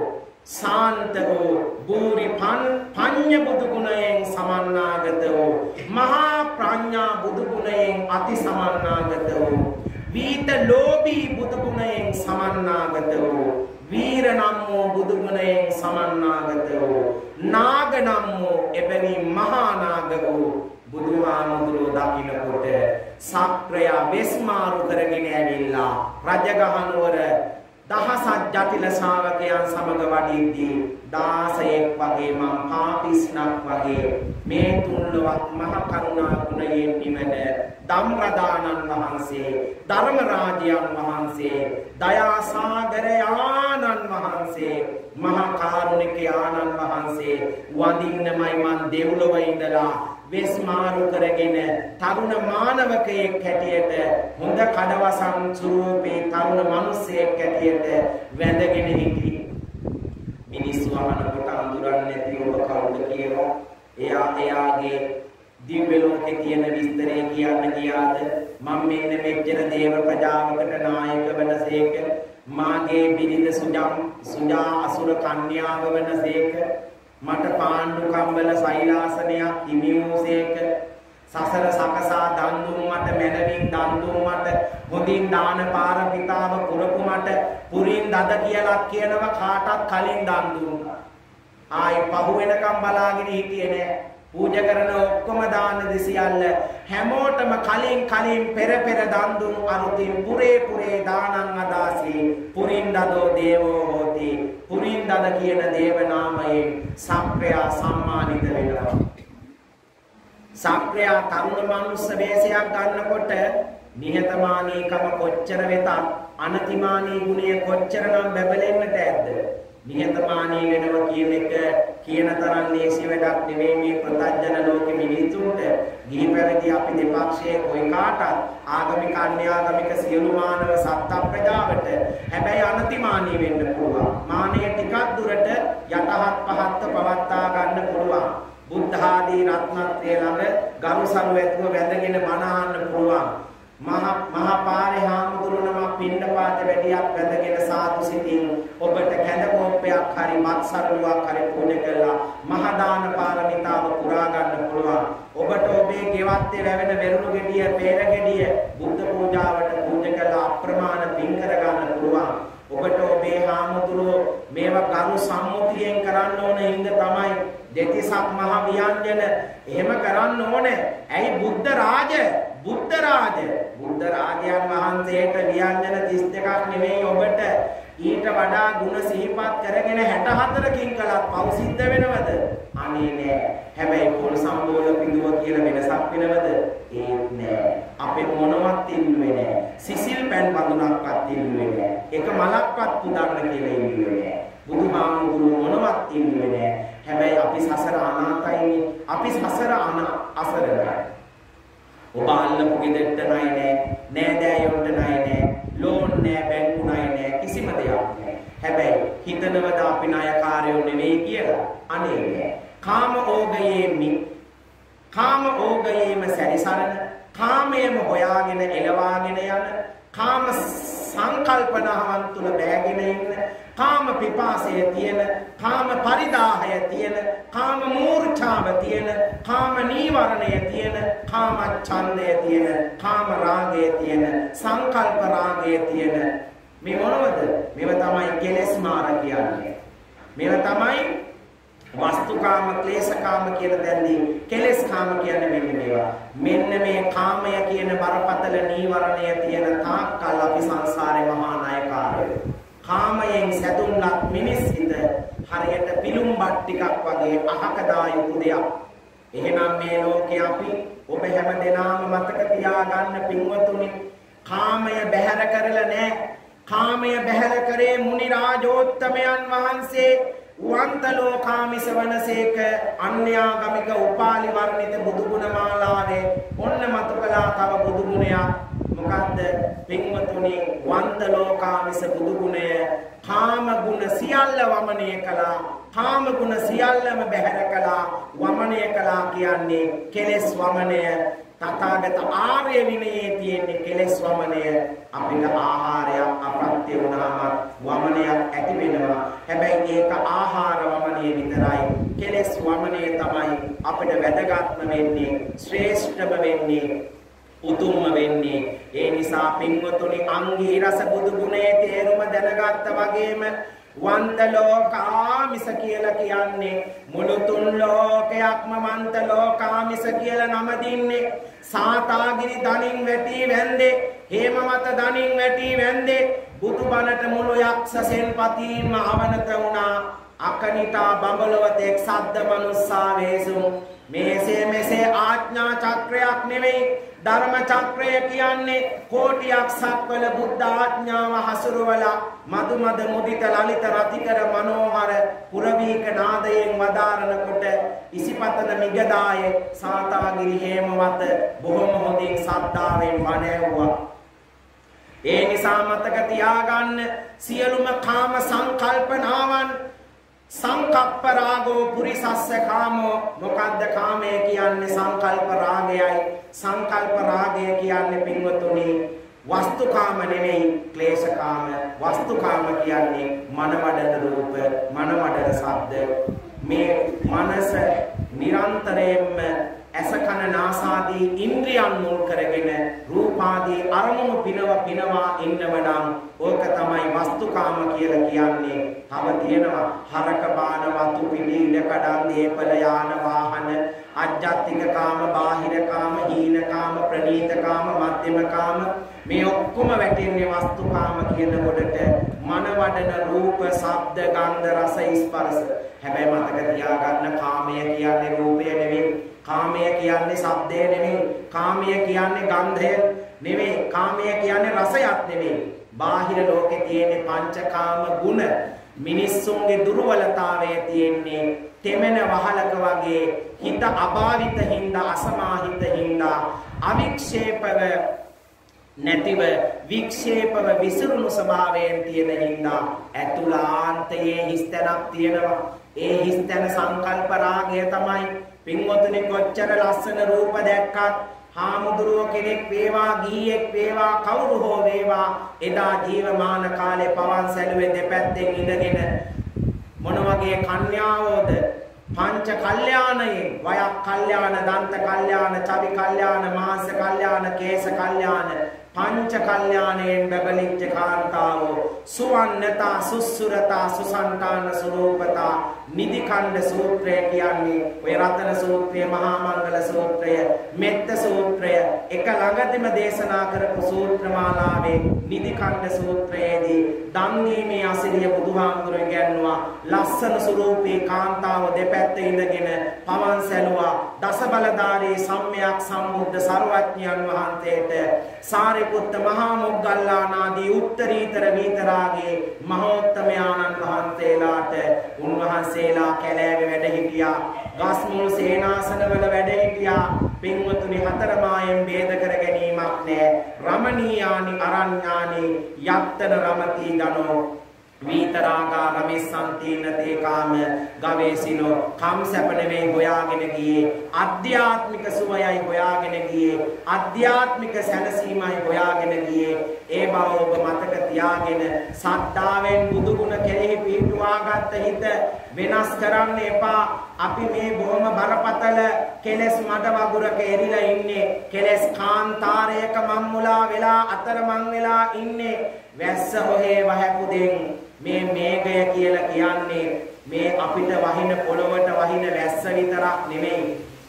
සාන්තෝ බූරි පඤ්ඤ බුදු ගුණයෙන් සමන්නාගතෝ මහා ප්‍රඥා බුදු ගුණයෙන් අති සමන්නාගතෝ වීත ලෝභී බුදු ගුණයෙන් සමන්නාගතෝ වීර නම් වූ බුදු ගුණයෙන් සමන්නාගතෝ නාග නම් වූ එබැවි මහා නාග වූ බුදුහාමුදුරුවෝ දකින්නකොට සක්‍රයා වෙස්මාරු කරගෙන ඇවිල්ලා රජගහනුවර දහසක් ජටිල ශ්‍රාවකයන් සමග වඩිද්දී දාසයෙක් වගේ මං පාපිස්නක් වගේ මේ තුන්ලොවක් මහ කරුණා ගුණයෙන් නිවන ධම්රදානන් වහන්සේ ධර්ම රාජයන් වහන්සේ දයා සාගරයානන් වහන්සේ මහා කාරුණික ආනන් වහන්සේ වඳින්නමයි මං දෙව්ලොව ඉඳලා වෙස්මාරු කරගෙන තරුණ මානවකයෙක් හැටියට හොඳ කඩවසම් ස්වරූපේ තරුණ මිනිසෙක් හැටියට වැඳගෙන හිටි මිනිස්සු අහනකොට අඳුරන්නේ නැති ඔබ කවුද කියලා එයා එයාගේ දිව්‍ය ලෝකේ තියෙන විස්තරය කියන්න ගියාද මම මෙන්න මෙච්චර දේව ප්‍රජාවකට නායක වෙනසේක මාගේ බිරිඳ සුජම් සුජා අසුර කන්‍යාව වෙනසේක මට පාණ්ඩු කම්බල සෛලාසනයක් හිමි වූසේක සසර සකසා දන් දුන් මට මැනවින් දන් දුන් මට හොඳින් දාන පාරමිතාව පුරපු මට පුරින් දද කියලා කියනවා කාටත් කලින් දන් දුන්නා ආයි පහු වෙනකම් බලාගෙන හිටියේ නෑ පූජා කරන ඔක්කොම දාන දෙසියල්ල හැමෝටම කලින් කලින් පෙර පෙර දන් දුන් අරුතින් පුරේ පුරේ දානං අදාසි පුරින් දදෝ දේවෝ හෝති පුරින් දද කියන දේව නාමයෙන් සක්‍රයා සම්මානිත වෙනවා සක්‍රයා තරුණ මනුස්ස වේශයක් ගන්නකොට නිහතමානීකම කොච්චර වෙතත් අනතිමානී ගුණය කොච්චරනම් බැබලෙන්නට ඇද්ද නිහතමානී වෙනවා කියන එක කියන තරම් ලේසි වැඩක් නෙවෙයි මේ ප්‍රත්‍යජන ලෝකෙ මිනිසුන්ට ගිහි පැවිදි අපි දෙපක්ෂයේ කොයි කාටත් ආගමික අන්‍යාගමික සියලු මානව සත්ත්ව ප්‍රජාවට හැබැයි අනතිමානී වෙන්න පුළුවන් මානය ටිකක් දුරට යටහත් පහත්ව පවත්වා ගන්න පුළුවන් බුද්ධ ආදී රත්නත්‍රය ළඟ ගරුසරු ඇතුව වැඳගෙන බණ අහන්න පුළුවන් මහා මහා පාරේ හාමුදුරුවනම පින්නපාත වැඩියක් වැඳගෙන සාදු සිතින් ඔබට කැඳ කෝප්පයක් හරි මත් සරලුවක් හරි පූජා කළා මහා දාන පාරමිතාව පුරා ගන්න පුළුවන් ඔබට ඔබේ ගෙවත්තේ වැවෙන වෙරුණු ගෙඩිය පෙර ගෙඩිය බුද්ධ පූජාවට පූජා කළා අප්‍රමාණ පින් කර ගන්න පුළුවන් ඔබට ඔබේ හාමුදුරුවෝ මේවා කරු සම්මුතියෙන් කරන්න ඕන හින්ද තමයි දෙතිසක් මහ ව්‍යංජන එහෙම කරන්න ඕනේ ඇයි බුද්ධ රාජ බුද්ධ රාජ බුද්ධ රාජයන් වහන්සේට ව්‍යංජන තිස් දෙකක් නෙමෙයි ඔබට ඊට වඩා ಗುಣ සිහිපත් කරගෙන හැට හතරකින් කළත් පව් සිද්ධ වෙනවද අනේ නෑ හැබැයි පොල් සම්බෝල පිදුව කියලා වෙනසක් වෙනවද ඒත් නෑ අපේ මොනවත් ඉල්ලුවේ නෑ සිසිල් පෑන් බඳුනක්වත් ඉල්ලුවේ නෑ එක මලක්වත් පුදන්න කියලා ඉල්ලුවේ නෑ බුදුහාමුදුරුවෝ මොනවත් ඉල්ලුවේ නෑ හැබැයි අපි සසර අනාතයිනේ අපි සසර අසරණයි ඔබ අල්ලපු ගෙදරට ණය නෑ නෑදෑයොන්ට ණය නෑ ලෝන් නෑ බැංකු ණය නෑ කිසිම දෙයක් නෑ හැබැයි හිතනවද අපි ණයකාරයෝ නෙවෙයි කියලා අනේ නෑ කාම ඕගයේමි කාම ඕගයේම සැරිසරන කාමයේම හොයාගෙන එළවාගෙන යන කාම සංකල්පනාවන් තුල බැගෙන ඉන්න කාම පිපාසය තියෙන කාම පරිදාහය තියෙන කාම මූර්ඡාව තියෙන කාම නීවරණය තියෙන කාම ඡන්දය තියෙන කාම රාගය තියෙන සංකල්ප රාගය තියෙන මේ මොනවද? මේව තමයි කෙලෙස් මාර කියන්නේ. මේව තමයි වස්තුකාම ක්ලේශකාම කියන තැනදී කෙලෙස් කාම කියන්නේ මෙන්න මේවා. මෙන්න මේ කාමය කියන බරපතල නීවරණය තියෙන තාක්කල් අපි සංසාරේ මහා ණයකාරයෝ. කාමයෙන් සැදුම්ලත් මිනිස් හිත හරියට පිළුම්බත් ටිකක් වගේ අහක දායුතු දෙයක්. එහෙනම් මේ ලෝකේ අපි ඔබ හැම දෙනාම මතක තියාගන්න පින්වතුනි, කාමය බැහැර කරලා නැහැ. කාමය බැහැර කරේ මුනි රාජෝත්තමයන් වහන්සේ. වන්තලෝකාමිස වනසේක අන්‍යාගමික උපාලි වර්ණිත බුදුගුණ මාලාවේ ඔන්න මතු කළා තව බුදුගුණයක්. මොකද්ද පින්වතුනි? වන්තලෝකාමිස බුදුගුණය කාම ගුණ සියල්ල වමනය කළා. කාම ගුණ සියල්ලම බැහැර කළා. වමනය කළා කියන්නේ කෙලෙස් වමනය. තථාගත ආර්ය විනයේ තියෙන කෙලෙස් වමනය. අපිට ආහාරයක් අප්‍රත්‍ය වුණාම වමනයක් ඇති වෙනවා. හැබැයි ඒක ආහාර වමනය විතරයි. කෙලෙස් වමනය තමයි අපිට වැදගත්ම වෙන්නේ, ශ්‍රේෂ්ඨම වෙන්නේ, උතුම්ම වෙන්නේ. ඒ නිසා පින්වතුනි, අංගී රස බුදු ගුණයේ තේරුම දැනගත්ත වගේම වන්තලෝකාමිස කියලා කියන්නේ මුළු තුන් ලෝකයක්ම වන්තලෝකාමිස කියලා නම දින්නේ. සාතාගිරි දණින් වැටි වැන්දේ, හේමමත දණින් වැටි වැන්දේ බුදුබණට මුළු යක්ෂ සෙන්පතීන්ම අවනත වුණා. අකනිතා බඹලවතෙක් සද්ද මනුස්සා වේසුම්. මේසේ මෙසේ ආඥා චක්‍රයක් නෙවෙයි, ධර්ම චක්‍රය කියන්නේ කෝටියක් සක්වල බුද්ධ ආඥාව හසුරුවලා මදු මද මුදිත ලලිත රතිකර මනෝහර පුරවීක නාදයෙන් වදාරනකොට ඉසිපතන මිගදාය සාතාගිරි හේමවත බොහොම හොඳින් සද්ධාවෙන් බණ ඇහුවා. ඒ නිසා මතක තියාගන්න, සියලුම කාම සංකල්පනාවන් සංකප්ප රාගෝ පුරිසස්ස කාමෝ. මොකද්ද කාමය කියන්නේ? සංකල්ප රාගයයි. සංකල්ප රාගය කියන්නේ පින්වතුනි වස්තුකාම නෙමෙයි, ක්ලේශකාම. වස්තුකාම කියන්නේ මනවඩන රූප, මනවඩන ශබ්ද. මේ මනස නිරන්තරයෙන්ම ඇස කන නාසාදී ඉන්ද්‍රියන් මුල් කරගෙන රූපාදී අරමුණු පිනව පිනවා ඉන්නවනම් ඕක තමයි වස්තුකාම කියලා කියන්නේ. තව තියෙනවා හරක බාන වතු පිළි ඉඩකඩම් දීපල යාන වාහන, අජ්ජත්තික කාම, බාහිර කාම, හීන කාම, ප්‍රනීත කාම, මධ්‍යම කාම. මේ ඔක්කොම වැටෙන්නේ වස්තුකාම කියන කොටට. මනවඩන රූප, ශබ්ද, ගන්ධ, රස, ස්පර්ශ. හැබැයි මතක තියාගන්න, කාමය කියන්නේ රූපය නෙවෙයි, කාමය කියන්නේ ශබ්දය නෙවෙයි, කාමය කියන්නේ ගන්ධය නෙවෙයි, කාමය කියන්නේ රසයක් නෙවෙයි. බාහිර ලෝකේ තියෙන පංචකාම ගුණ. මිනිස්සුන්ගේ දුර්වලතාවය තියෙන්නේ තෙමෙන වහලක වගේ හිත අභාවිත හින්දා, අසමාහිත හින්දා, අවික්ෂේපව නැතිව වික්ෂේපව විසිරුණු ස්වභාවයෙන් තියෙන හින්දා ඇතුළාන්තයේ හිස්තැනක් තියෙනවා. ඒ හිස්තැන සංකල්ප රාගය තමයි. පින්වතුනි, කොච්චර ලස්සන රූප දැක්කත් හාමුදුරුව කෙනෙක් වේවා, ගීයෙක් වේවා, කවුරු හෝ වේවා, එදා ජීවමාන කාලේ පවන් සැලුවේ දෙපැත්තෙන් ඉඳගෙන මොන වගේ කන්‍යාවෝද? පංච කල්යාණයෙන්, වයක් කල්යාණ, දන්ත කල්යාණ, චවි කල්යාණ, මාංශ කල්යාණ, කේශ කල්යාණ, පංච කල්යාණයෙන් බබලිච්ච කාන්තාවෝ සුවන්නතා, සුස්සුරතා, සුසන්තාන ස්වරූපතා. නිදිකණ්ඩ සූත්‍රය කියන්නේ ඔය රතන සූත්‍රය, මහා මංගල සූත්‍රය, මෙත්ත සූත්‍රය එක ළඟදිම දේශනා කරපු සූත්‍ර මාලාවේ නිදිකණ්ඩ සූත්‍රයේදී දන් දීමේ අසිරිය බුදුහාමුදුරුවෝ ඉගැන්වුවා. ලස්සන ස්වරූපී කාන්තාව දෙපැත්තේ ඉඳගෙන පවන් සැලුවා. දස බලධාරී සම්්‍යක් සම්බුද්ධ සර්වඥයන් වහන්සේට සාරිපුත්ත මහා මොග්ගල්ලාන ආදී උත්තරීතර විතරාගේ මහෝත්තමයාණන් වහන්සේලාට උන්වහන්සේලා කැලෑවේ වැඩ හිටියා. ගස් මුල් සේනාසනවල වැඩ හිටියා. පින්වතුනි, හතර මායෙන් ભેද කර ගැනීමක් නැහැ. රමණීයානි අරඤ්ඤානි යත්තන රමති ගනෝ විතරාගා රමෙස්සන්තීන තේකාම ගවේසිනෝ. කම් සැප නෙවෙයි හොයාගෙන ගියේ, ආධ්‍යාත්මික සුවයයි හොයාගෙන ගියේ, ආධ්‍යාත්මික සැනසීමයි හොයාගෙන ගියේ. ඒ බව ඔබ මතක තියාගෙන සද්ධාවෙන් බුදුගුණ කෙරෙහි පිහිටුවාගත් හිත වෙනස් කරන්න එපා. අපි මේ බොහොම බරපතල කෙලස් මඩ වගුරක එරිලා ඉන්නේ. කෙලස් කාන්තාරයක මම්මුලා වෙලා අතරමං වෙලා ඉන්නේ. වැස්ස හොහේ වහැපුදෙන් මේ මේඝය කියලා කියන්නේ මේ අපිට වහින පොළොවට වහින වැස්ස විතරක් නෙමෙයි.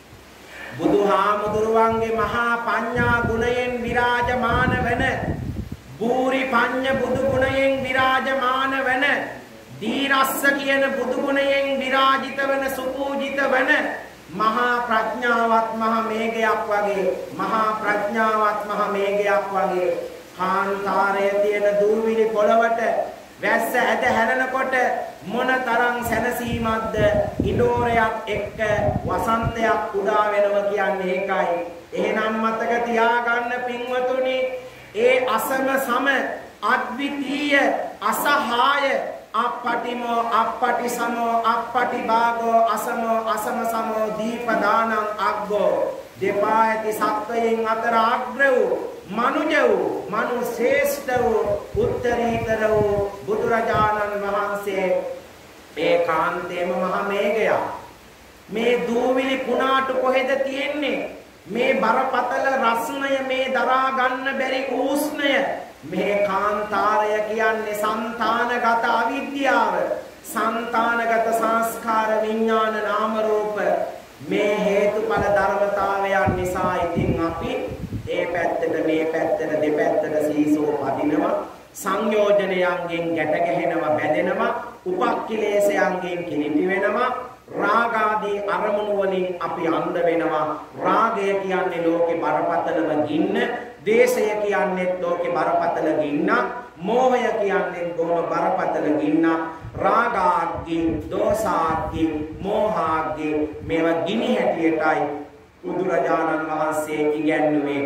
බුදුහාමුදුරුවන්ගේ මහා පඤ්ඤා ගුණයෙන් විරාජමාන වෙන බූරි පඤ්ඤ බුදු ගුණයෙන් විරාජමාන වෙන දීරස්ස කියන බුදු ගුණයෙන් විරාජිත වෙන සුපූජිත වෙන මහා ප්‍රඥාවත් මහා මේඝයක් වගේ මහා ප්‍රඥාවත් මහා මේඝයක් වගේ කාන්තාරයේ තියෙන දූවිලි පොළවට වැස්ස ඇද හැරෙනකොට මොනතරම් සැනසීමක්ද ඉඩෝරයක් එක්ක වසන්තයක් උදා වෙනවා කියන්නේ ඒකයි. එහෙනම් මතක තියාගන්න පින්වතුනි, ඒ අසම සම අද්විතීය අසහාය අපපටිමෝ අපපටි සමෝ අපපටි භාගෝ අසමෝ අසම සමෝ දීපදානං අග්ගෝ දෙපා ඇති සත්වයන් අතර අග්‍ර වූ මනුජ වූ මනු ශ්‍රේෂ්ඨ වූ උත්තරීතර වූ බුදුරජාණන් වහන්සේ ඒකාන්තේම මහ මේඝය. මේ දූවිලි කුණාටු කොහෙද තියෙන්නේ? මේ බරපතල රස්නය, මේ දරා ගන්න බැරි ඌෂ්ණය, මේ කාන්තාරය කියන්නේ సంతానගත අවිද්‍යාව, సంతానගත සංස්කාර විඥාන නාම රූප, මේ හේතුඵල ධර්මතාවයන් නිසා ඉතින් අපි ඒ පැත්තට මේ පැත්තට දෙපැත්තට සීසෝ පදිනවා, සංයෝජනයන්ගෙන් ගැට ගැහෙනවා, බැඳෙනවා, උපක්ඛිලේශයන්ගෙන් කිලිටි වෙනවා, රාගාදී අරමුණු වලින් අපි අන්ධ වෙනවා. රාගය කියන්නේ ලෝකේ බරපතලම ගින්න, ද්වේෂය කියන්නේ ලෝකේ බරපතල ගින්න, මෝහය කියන්නේ බොහොම බරපතල ගින්න. රාගාග්ගී, දෝසාග්ගී, මෝහාග්ගී මේවා ගිනි හැටියටයි බුදුරජාණන් වහන්සේ ඉගැන්වුවේ.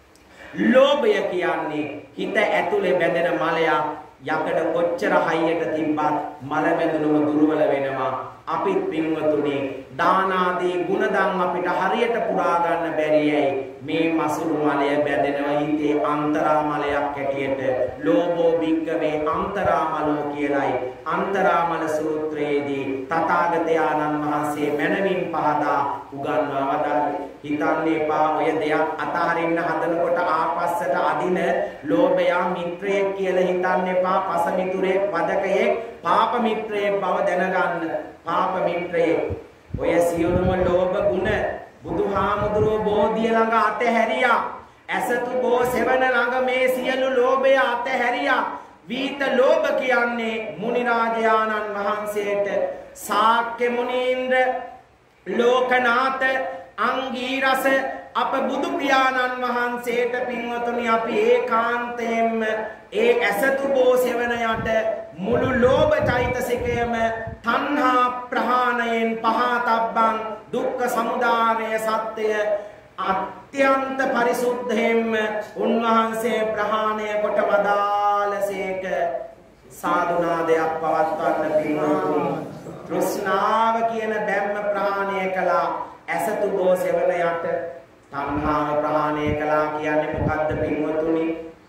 ලෝභය කියන්නේ හිත ඇතුලේ බැඳෙන මලයක්. යකඩ කොච්චර හයියට තිබ්බත් මල බැඳුනම දුර්වල වෙනවා. අපිත් පින්වතුනි දාන ආදී ගුණධම් අපිට හරියට පුරා ගන්න බැරියයි මේ මසුරු මලය බැඳෙනවා හිතේ අන්තරාමලයක් හැටියට. ලෝභෝ භික්ඛවේ අන්තරාමලෝ කියලයි අන්තරාමල සූත්‍රයේදී තථාගතයන්න් වහන්සේ මනමින් පහදා උගන්වා වදාළේ. හිතන්නේ එපා ඔය දෙයක් අතහරින්න හදනකොට ආපස්සට අදින ලෝභයා මිත්‍රයෙක් කියලා හිතන්න එපා. පස මිතුරේ වදකයේ පාප මිත්‍රයෙක් බව දැනගන්න. පාප මිත්‍රයෙක් ඔය සියලුම ලෝභ ගුණ බුදුහාමුදුරුවෝ බෝධිය ළඟ අතහැරියා. ඇසතු බෝ සෙවණ ළඟ මේ සියලු ලෝභය අතහැරියා. වීත ලෝභ කියන්නේ මුනි රාජයාණන් වහන්සේට ශාක්‍ය මුනීන්ද්‍ර, ලෝකනාථ, අංගීරස අප බුදු පියාණන් වහන්සේට පින්වතුනි අපි ඒකාන්තයෙන්ම ඒ ඇසතු බෝ සෙවණයට මුළු ලෝභ චෛතසිකයම තණ්හා ප්‍රහාණයෙන් පහතබ්බං දුක්ඛ සමුදාය සත්‍ය අත්‍යන්ත පරිසුද්ධයෙන්ම උන්වහන්සේ ප්‍රහාණය කොට වදාළසේක. සාදුනාදයක් පවත්වන්න පින්වතුනි, තෘෂ්ණාව කියන බැම්ම ප්‍රහාණය කළා. ඇසතු බෝ සෙවණයට තණ්හාව ප්‍රහාණය කළා කියන්නේ මොකද්ද පින්වතුනි?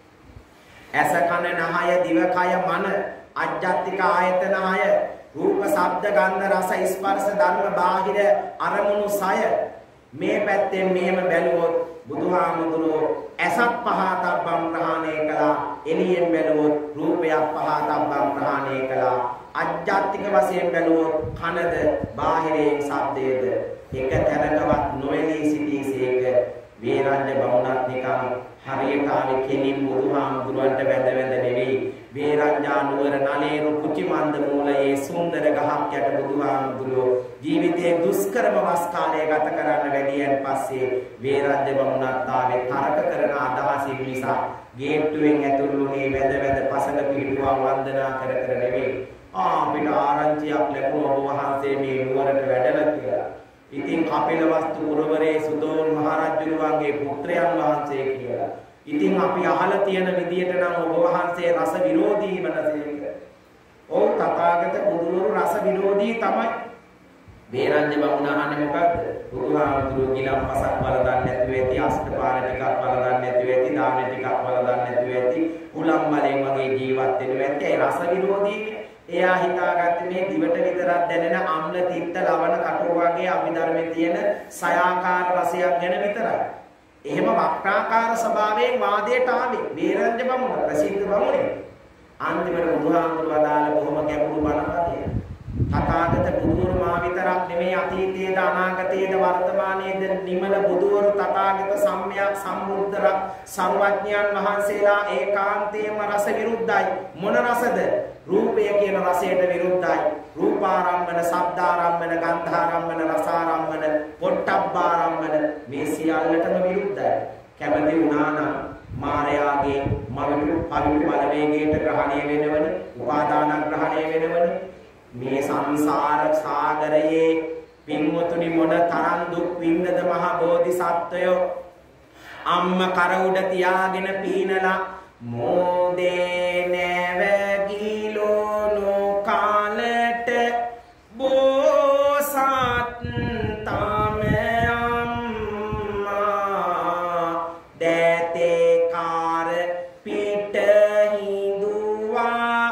ඇස කන නහය දිව කය මන අජ්ජත්තික ආයතන හය රූප ශබ්ද ගන්ධ රස ස්පර්ශ ධර්ම බාහිර අරමුණු සය. මේ පැත්තෙන් මෙහෙම බැලුවොත් බුදුහාමුදුරුවෝ ඇසත් පහතබ්බම් ප්‍රහාණය කළා. එළියෙන් බැලුවොත් රූපයක් පහතබ්බම් ප්‍රහාණය කළා. අජ්ජත්තික වශයෙන් බැලුවොත් කනද බාහිරයෙන් ශබ්දයේද එක තැනකවත් නොඇලී සිටීසේක. වේරඤ්ඤ බමුණත් නිකන් හරියට ආවේ කෙලින් බුදුහාමුදුරන්ට වැඳ වැඳ නෙවෙයි. වේරඤ්ඤා නුවර නලේරු කුචිමන්ද මූලයේ සුන්දර ගහක් යට බුදුහාමුදුරෝ ජීවිතයේ දුෂ්කරම වස් කාලය ගත කරන්න වැඩියෙන් පස්සේ වේරඤ්ඤ බමුණත් ආවේ තරක කරන අදහසින් නිසා ගේට්ටුවෙන් ඇතුළු වුණේ වැඳ වැඳ පසඟ පිටුවා වන්දනා කර කර නෙවෙයි. ආ අපිට ආරංචියක් ලැබුණා ඔබ වහන්සේ මේ නුවරට වැඩලා කියලා. ඉතින් කපිලවස්තු පුරවරේ සුදෝන් මහරජුරුවන්ගේ පුත්‍රයන් වහන්සේ කියලා. ඉතින් අපි අහලා තියෙන විදියට නම් ඔබ වහන්සේ රස විරෝධී වනසේක. ඔව් තථාගත බුදුවරු රස විරෝධී තමයි. වේරංජ බමුණ අහන්නේ මොකද්ද? බුදුහාමුදුරුවෝ ගිලම් පසක් බලදන්නේ නැතුව ඇති, අෂ්ටපාර ටිකක් බලදන්නේ නැතුව ඇති, දාන ටිකක් බලදන්නේ නැතුව ඇති, උලම් බලෙන් වගේ ජීවත් වෙනවා ඇති. ඒ රස විරෝධීනේ. එයා හිතාගත්තේ මේ දිවට විතරක් දැනෙන අම්ල තිත්ත ලවණ කටු වගේ අභිධර්මයේ තියෙන සයාකාර රසයක් ගැන විතරයි. එහෙම වක්‍රාකාර ස්වභාවයෙන් වාදයට ආවේ වේරංජ බමුණ ප්‍රසිද්ධ බමුණේ. අන්තිමට බුදුහාමුදුරුවෝ අදාළ බොහොම ගැඹුරු බණපදය. තථාගත බුදුවරු මා විතරක් නෙමෙයි අතීතයේද අනාගතයේද වර්තමානයේද නිමල බුදුවරු තථාගත සම්්‍යක් සම්බුද්ධ සර්වඥයන් වහන්සේලා ඒකාන්තයෙන්ම රස විරුද්ධයි. මොන රසද? රූපය කියන රසයට විරුද්ධයි. රූපාරම්මන, ශබ්දාරම්මන, ගන්ධාරම්මන, රසාරම්මන, පොට්ටබ්බාරම්මන මේ සියල්ලටම විරුද්ධයි. කැමති වුණා නම් මායාගේ මවිලු පවිලු බලවේගයට ග්‍රහණය වෙනවනේ, උපාදාන ග්‍රහණය වෙනවනේ. මේ සංසාර සාගරයේ පින්වතුනි මොන තරම් දුක් විඳද මහ බෝධිසත්වයෝ අම්ම කර උඩ තියාගෙන පීනලා මොදේ නැවගිලෝනු කාලට බෝසත් තම අම්මා දැතේ කාර පිට හිඳුවා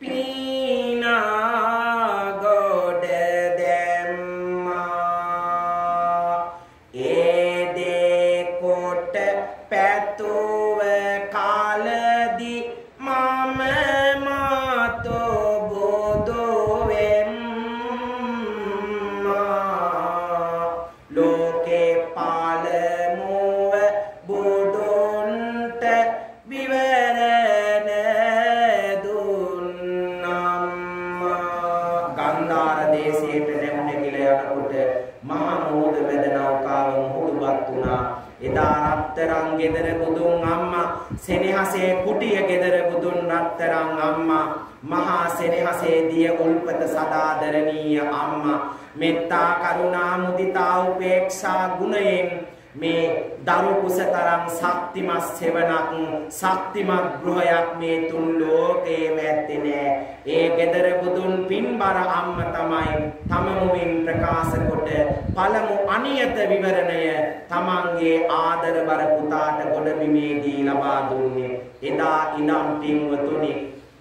ගෙදර බුදුන් අම්මා සෙනෙහසේ කුටිය ගෙදර බුදුන් රත්තරන් අම්මා මහා සෙනෙහසේ දිය උල්පත සදාදරණීය අම්මා මෙත්තා කරුණා මුදිතා උපේක්ෂා ගුණයෙන් මේ දරු කුසතරම් ශක්තිමත් සෙවණක් ශක්තිමත් ගෘහයක් මේ තුන් ලෝකේ මැත්තේ නෑ. ඒ ගෙදර බුදුන් පින්බර අම්ම තමයි තමමුවින් ප්‍රකාශ කොට පළමු අනියත විවරණය තමන්ගේ ආදරබර පුතාට ගොඩබිමේදී ලබා දුන්නේ. එදා ඉඳන් පින්වතුනි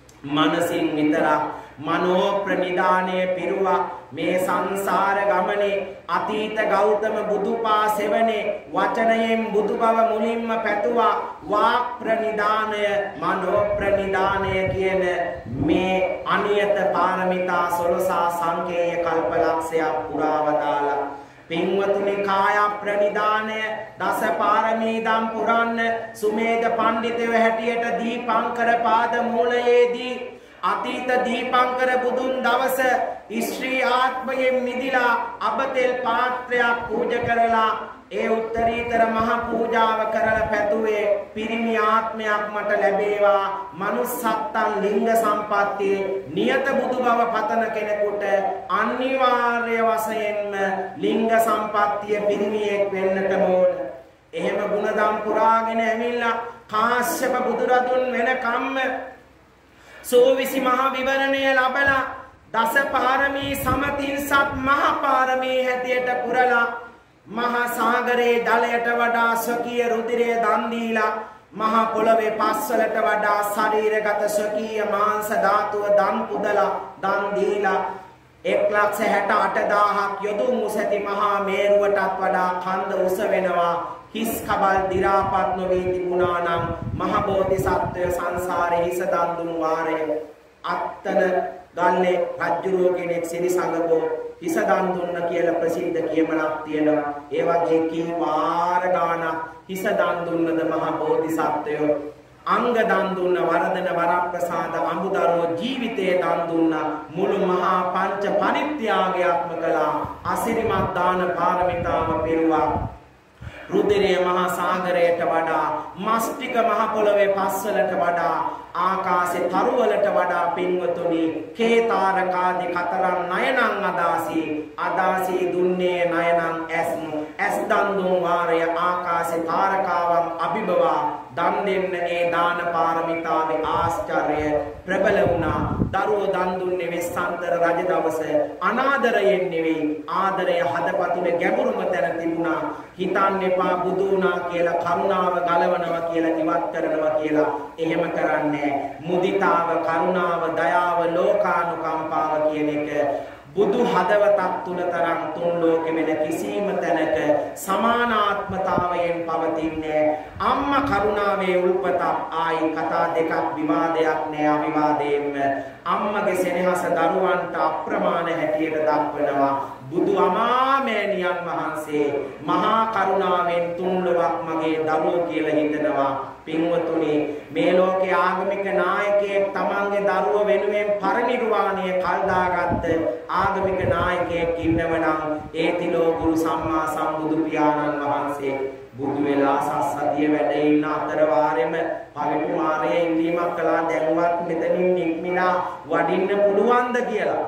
මනසින් විතරක් මනෝ ප්‍රනිධානය පිරුවා මේ සංසාර ගමනේ අතීත ගෞතම බුදුපා සෙවනේ වචනයෙන් බුදු බව මුලින්ම පැතුවා. වාක් ප්‍රනිධානය මනෝ ප්‍රනිධානය කියන මේ අනියත පාරමිතා සොළසා සංකේය කල්පලක්ෂයක් පුරාවදාලා පින්වතුනි කාය ප්‍රනිධානය දස පාරමී දම් පුරන්න සුමේද පඬිතුව හැටියට දීපංකර පාද මූලයේදී අතීත දීපංකර බුදුන් දවස ස්ත්‍රී ආත්මයෙන් මිදිලා අබතෙල් පාත්‍රයක් පූජා කරලා ඒ උත්තරීතර මහ පූජාව කරලා පැතුවේ පිරිමි ආත්මයක් මට ලැබේවා manussත්තන් ලිංග සම්පත්තියේ නියත බුදු බව පතන කෙනෙකුට අනිවාර්ය වශයෙන්ම ලිංග සම්පත්තිය පිරිමියෙක් වෙන්නට ඕන. එහෙම ගුණදම් පුරාගෙන ඇවිල්ලා කාශ්‍යප බුදුරදුන් වෙනකම්ම සෝවිසි මහා විවරණය ලැබලා දස පාරමී සමතින්සත් මහා පාරමී හැටියට පුරලා මහා සාගරයේ ජලයට වඩා ස්වකීය රුධිරය දන් දීලා මහා පොළවේ පස්වලට වඩා ශරීරගත ස්වකීය මාංශ ධාතුව දන් පුදලා දන් දීලා එක් ලක්ෂ හැට අට දාහක් යොදුන් උසැති මහා මේරුවටත් වඩා කන්ද උස වෙනවා. හිස් කබල් දි รา පත් නොවී තිබුණා නම් මහ බෝධිසත්වය සංසාරේ හිස දන් දුන් වාරය අත්තන ගල්ලේ රජුරෝ කෙනෙක් සිරිසඟබෝ හිස දන් දුන්න කියලා ප්‍රසිද්ධ කියමනක් තියෙනවා. ඒ වගේ කී වාර ගානක් හිස දන් දුන්නද මහ බෝධිසත්වයෝ අංග දන් දුන්න වරදන වරප්‍රසාද අමුදරෝ ජීවිතේ දන් දුන්න මුළු මහා පංච පරිත්‍යාගයක්ම කළා. අසිරිමත් දාන පාරමිතාව පිරුවා. රුධිරය මහා සාගරයට වඩා මස්තික මහ පොළවේ පස්වලට වඩා ආකාශේ තරුවලට වඩා පින්වතුනි කේතාරකාදී කතරම් නයනං අදාසී අදාසී දුන්නේ නයනං ඇස් ඇස් දන් දුන් වාරය ආකාශේ තාරකාවන් අභිබවා දන් දෙන්න ඒ දාන පාරමිතාවේ ආශ්චර්ය ප්‍රබල වුණා. දරුවෝ දන් දුන්නේ වෙස්සන්තර රජ දවසේ අනාදරයෙන් නෙවෙයි ආදරය හදපතුලේ ගැඹුරුම තැන තිබුණා. හිතන්න එපා බුදු වුණා කියලා කරුණාව ගලවනවා කියලා ඉවත් කරනවා කියලා. එහෙම කරන්නේ මුදිතාව, කරුණාව, දයාව, ලෝකානුකම්පාව කියන එක බුදු හදවතක් තුල තරම් තුන් ලෝකෙ වෙන කිසිම තැනක සමානාත්මතාවයෙන් පවතින්නේ. අම්මා කරුණාවේ උල්පතක් ආයි කතා දෙකක් විවාදයක් නෑ. අවිවාදයෙන්ම අම්මගේ සෙනෙහස දරුවන්ට අප්‍රමාණ හැටියට දක්වනවා. බුදු අමාමෑණියන් වහන්සේ මහා කරුණාවෙන් තුන් ලොවක් මගේ දරුවෝ කියලා හිතනවා. පින්වතුනි, මේ ලෝකේ ආගමික නායකයෙක් තමන්ගේ දරුවෝ වෙනුවෙන් පරිනිර්වාණය කල්දාගත්ත ආගමික නායකයෙක් ඉන්නවනම් ඒ තිලෝ ගුරු සම්මා සම්බුදු පියාණන් වහන්සේ බුදු වෙලා සස්සතිය වැඩ ඉන්න අතර වාරෙම පවිතු මාරයේ ඉල්ලීමක් කළා. දැන්වත් මෙතනින් නික්මිලා වඩින්න පුළුවන්ද කියලා.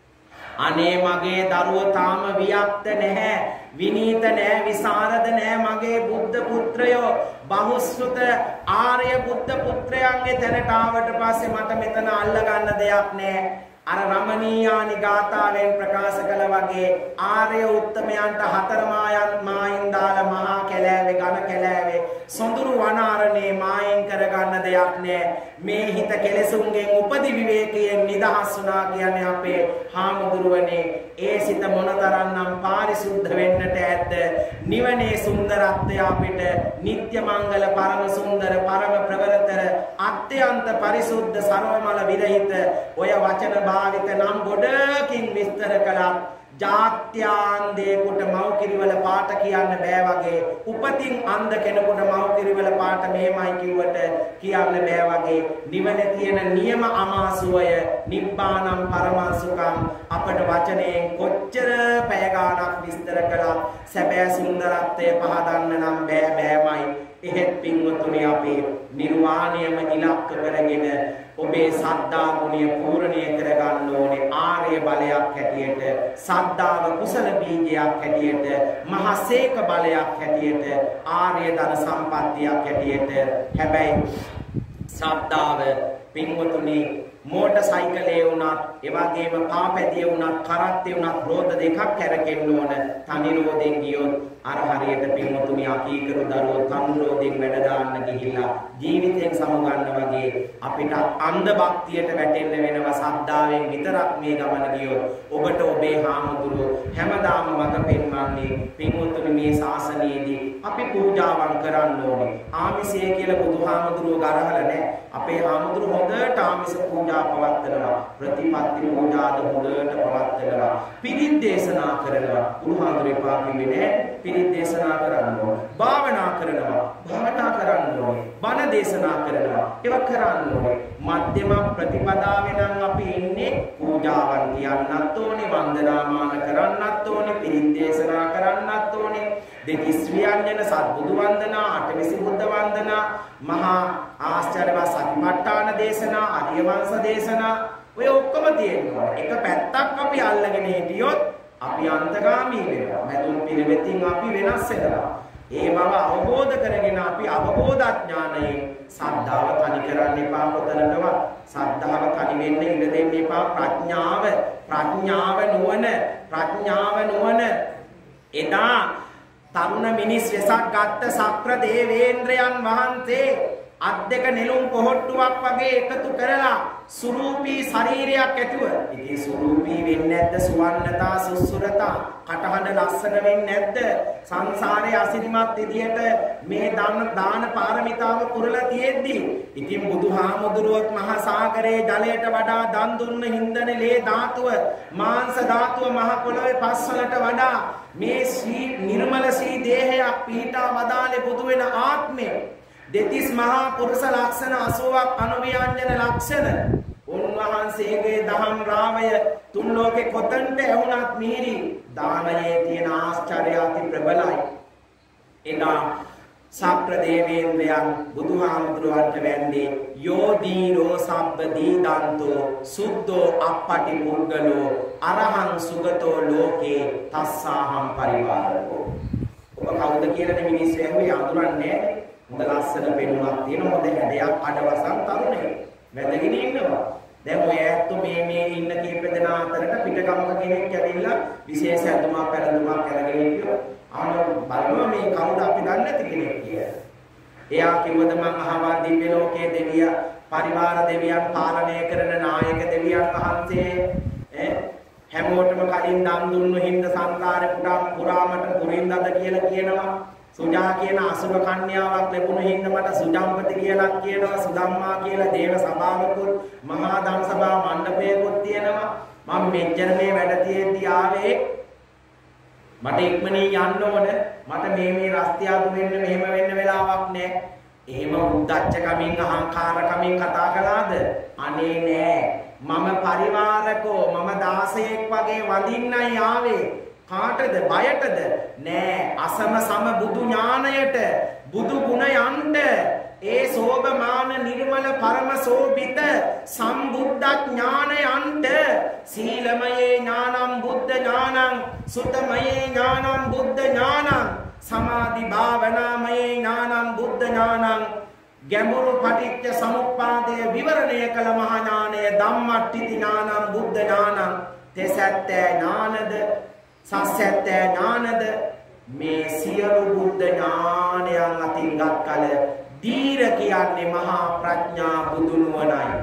අනේ මගේ දරුවෝ තාම වියක්ත නැහැ, විනීත නැහැ, විසරද නැහැ. මගේ බුද්ධ පුත්‍රයෝ බහුශ්‍රුත ආර්ය බුද්ධ පුත්‍රයන්ගේ තැනට ආවට පස්සේ මට මෙතන අල්ල ගන්න දෙයක් නැහැ. අර රමණීයානි ගාථාවෙන් ප්‍රකාශ කළ වගේ ආර්ය උත්තමයන්ට හතර මායන් මායින් දාලා මහා කැලෑවේ ඝන කැලෑවේ සොඳුරු වනාරණේ මායින් කරගන්න දෙයක් නැහැ. මේ හිත කෙලෙසුන්ගෙන් උපදි විවේකයෙන් නිදහස් වුණා කියන්නේ අපේ හාමුදුරුවනේ. ඒ සිත මොනතරම්නම් පාරිශුද්ධ වෙන්නට ඇද්ද. නිවනේ සුන්දරත්වය අපිට නිත්‍ය මංගල පරම සුන්දර පරම ප්‍රවරතර අත්‍යන්ත පරිසුද්ධ සර්වමල විරහිත ඔය වචන භාවිත නම් ගොඩකින් විස්තර කළා. ජාත්‍යාන්දේකට මෞකිරිවල පාට කියන්න බෑ වගේ, උපතින් අන්ධ කෙනෙකුට මෞකිරිවල පාට මෙහෙමයි කිව්වට කියන්න බෑ වගේ නිවනේ තියෙන නියම අමාසුවය නිබ්බානම් පරමසුඛම් අපට වචනයෙන් කොච්චර පැය ගාණක් විස්තර කළා. සැබෑ සුන්දරත්වය පහදන්න නම් බෑ බෑමයි. එහෙත් පින්වතුනි, අපි නිර්වාණයම ඉලක්ක කරගෙන ඔබේ සද්ධා ගුණය පූර්ණණය කරගන්න ඕනේ. ආර්ය බලයක් හැටියට, සද්ධාව කුසල බීජයක් හැටියට, මහා සේක බලයක් හැටියට, ආර්ය ධන සම්පත්තියක් හැටියට. හැබැයි සද්ධාව පින්වතුනි මෝටර් සයිකලේ වුණත්, ඒ වගේම පාපැදියේ වුණත්, කරත්තේ වුණත් රෝද දෙකක් කරකෙන්න ඕන. තනි රෝදෙන් ගියොත් අර හරියට පින්වතුනි අකීකරු දරුවෝ තනි රෝදෙන් වැඩ දාන්න ගිහිල්ලා ජීවිතයෙන් සමුගන්න වගේ අපිට අන්ධ භක්තියට වැටෙන්න වෙනවා. සද්ධාවෙන් විතරක් මේ ගමන ගියොත් ඔබට ඔබේ හාමුදුරුවෝ හැමදාම මඟ පෙන්වන්නේ පින්වතුනි මේ ශාසනයේදී අපි පූජාවන් කරන්න ඕනේ. ආමිෂය කියලා බුදුහාමුදුරුවෝ ගරහලා නැහැ. අපේ හාමුදුරුවෝ හොඳට ආමිෂ පූජා පවත්වනවා. ප්‍රතිපත්ති පූජාද හොඳට පවත්වනවා. පිරිත් දේශනා කරනවා. බුදුහාමුදුරුවෝ එපා කිව්වේ නැහැ. පිරිත් දේශනා කරන්න ඕන. භාවනා කරනවා. භාවනා කරන්න ඕනේ. බණ දේශනා කරනවා. ඒක කරන්න ඕනේ. මධ්‍යම ප්‍රතිපදාවේ නම් අපි ඉන්නේ පූජාවන් කියන්නත් ඕනේ, වන්දනාමාන කරන්නත් ඕනේ, පිරිත් දේශනා කරන්නත් ඕනේ. දෙතිස් ව්‍යංජන සත්බුදු වන්දනා, අටවිසි බුද්ධ වන්දනා, මහා ආශ්චර්යවත් සතිපට්ඨාන දේශනා, ආර්ය වංශ දේශනා ඔය ඔක්කොම තියෙනවා. එක පැත්තක් අපි අල්ලගෙන හිටියොත් අපි අන්තගාමී වෙනවා. මැදුම් පිළිවෙතින් අපි වෙනස් වෙනවා. ඒ බව අවබෝධ කරගෙන අපි අවබෝධඥානයෙන් සද්ධාව තනි කරන්න එපා. කොතනකවත් සද්ධාව තනි වෙන්න ඉඩ දෙන්න එපා. ප්‍රඥාව ප්‍රඥාව නුවණ ප්‍රඥාව නුවණ එදා තරුණ මිනිස් වෙසක් ගත්ත සක්‍ර දේවේන්ද්‍රයන් වහන්සේ අත් දෙක නෙළුම් පොහොට්ටුවක් වගේ එකතු කරලා සුරූපී ශරීරයක් ඇතුව. ඉතින් සුරූපී වෙන්නේ නැද්ද? සුවන්නතා සුසුරතා කටහඬ ලස්සන වෙන්නේ නැද්ද? සංසාරයේ අසිරිමත් විදියට මේ දාන දාන පාරමිතාව පුරලා තියෙද්දි ඉතින් බුදුහාමුදුරුවොත් මහා සාගරයේ ජලයට වඩා දන් දුන්න හින්දනේ ලේ ධාතුව, මාංශ ධාතුව මහ පොළොවේ පස්වලට වඩා මේ ශ්‍රී නිර්මල ශ්‍රී දේහයක් පීඨා වදාලේ බුදු වෙන ආත්මය. දෙතිස් මහා පුරුෂ ලක්ෂණ අසූවක් අනුව්‍යංජන ලක්ෂණ උන්වහන්සේගේ දහම් රාවය තුන් ලෝකේ කොතනට ඇහුණත් මිහිරි. දානයේ තියෙන ආශ්චර්ය අති ප්‍රබලයි. එදා සක්‍ර දේවේන්ද්‍රයන් බුදුහාමුදුරුවන්ට වැඳේ යෝදීරෝ සබ්බ දීදන්තෝ සුද්ධෝ අප්පටි පුද්ගලෝ අරහං සුගතෝ ලෝකේ තස්සාහං පරිවාරකෝ. ඔබ කවුද කියලා මිනිස්සු ඇහුවේ අඳුරන්නේ. හොඳ ලස්සන පෙනුමක් තියෙන හොඳ හැඩයක් අඩවසම් තරුණේ. වැදගෙන ඉන්නවා. දැන් ඔය ඇත්තු මේ මේ ඉන්න කීප දෙනා අතරට පිටගමක කෙනෙක් ඇවිල්ලා විශේෂ අතුමා පැරඳුමක් අරගෙන ඉන්නවා. ආන බලනවා මේ කවුද අපි දන්නේ නැති කෙනෙක් කියලා. එයා කිව්වද මං අහවා දිව්‍ය ලෝකයේ දෙවිය පරිවාර දෙවියන් පාලනය කරන නායක දෙවියන් වහන්සේ ඈ හැමෝටම කලින් දන් දුන්නු හින්ද සංසාරේ පුරා පුරාමට පුරින්දද කියලා කියනවා. සුජා කියන අසුර කන්‍යාවක් ලැබුණු හින්ද මට සුජම්පති කියලා කියනවා. සුදම්මා කියලා දේව සභාවකුත් මහා දම් සභා මණ්ඩපයකුත් තියෙනවා. මම මෙච්චර මේ වැඩ තියෙද්දි ආවේ මට ඉක්මනින් යන්න ඕන. මට මේ මේ රස්තියාදු වෙන්න මෙහෙම වෙන්න වෙලාවක් නැහැ. එහෙම උද්දච්ච කමින් අහංකාර කමින් කතා කළාද? අනේ නෑ. මම පරිවාරකෝ මම දාසයෙක් වගේ වඳින්නයි ආවේ. කාටද බයටද? නෑ. අසම සම බුදු ඥාණයට බුදු ගුණයන්ට ඒ සෝභමාන නිර්මල පරම සෝභිත සම්බුද්ධ ඥානයන්ට සීලමයේ ඥානං බුද්ධ ඥානං සුතමයේ ඥානං බුද්ධ ඥානං සමාධි භාවනාමයේ ඥානං බුද්ධ ඥානං ගැඹුරු පටිච්ච සමුප්පාදය විවරණය කළ මහා ඥානය ධම්මට්ඨිති ඥානං බුද්ධ ඥානං තෙසැත්තේ ඥානද සස්සැත්තේ ඥානද මේ සියලු බුද්ධ ඥානයන් අතින් ගත් කල දීර කියන්නේ මහා ප්‍රඥා බුදු නුවණයි.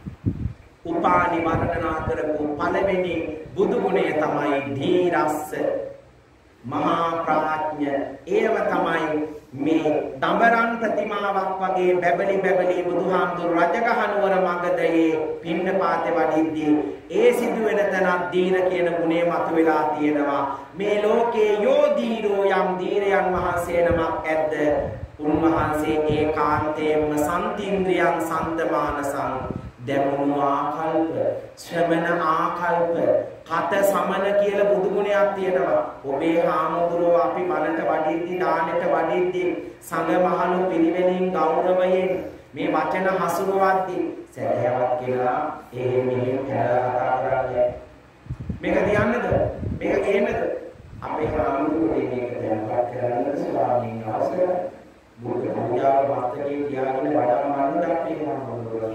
උපානි වර්ණනා කරපු පළවෙනි බුදු ගුණය තමයි ධීරස්ස මහා ප්‍රඥ. ඒව තමයි මේ දඹරන් ප්‍රතිමාවක් වගේ බැබලි බැබලි බුදුහාමුදුරු රජගහ නුවර මගදයේ පින්නපාතේ වඩිද්දී ඒ සිදුවෙන තැනක් දීර කියන ගුණය මතුවලා තියෙනවා. මේ ලෝකේ යෝ දීරෝ යම් දීරයන් වහන්සේ නමක් ඇද්ද? උන්වහන්සේ ඒකාන්තයෙන්ම සම්තින්ද්‍රියං සන්දමානසං දැමුණු ආකල්ප ශ්‍රමණ ආකල්ප කත සමන කියලා බුදු ගුණයක් තියෙනවා. ඔබේ හාමුදුරුවෝ අපි මනට වඩිද්දි දානෙට වඩිද්දි සංඝ මහණු පිළිවෙලින් ගෞරවයෙන් මේ වචන හසුරුවද්දි සැදැහැවත් කියලා ඒ මෙහෙම කතා කරන්නේ. මේක තියන්නද? මේක ගේන්නද? අපේ හාමුදුරුවෝ මේක දැන්පත් කරන්න ස්වාමීන් වහන්සේ බුදු පූජාව වාස්තකේ තියාගෙන වඩම්මන්න අපේ හාමුදුරුවෝ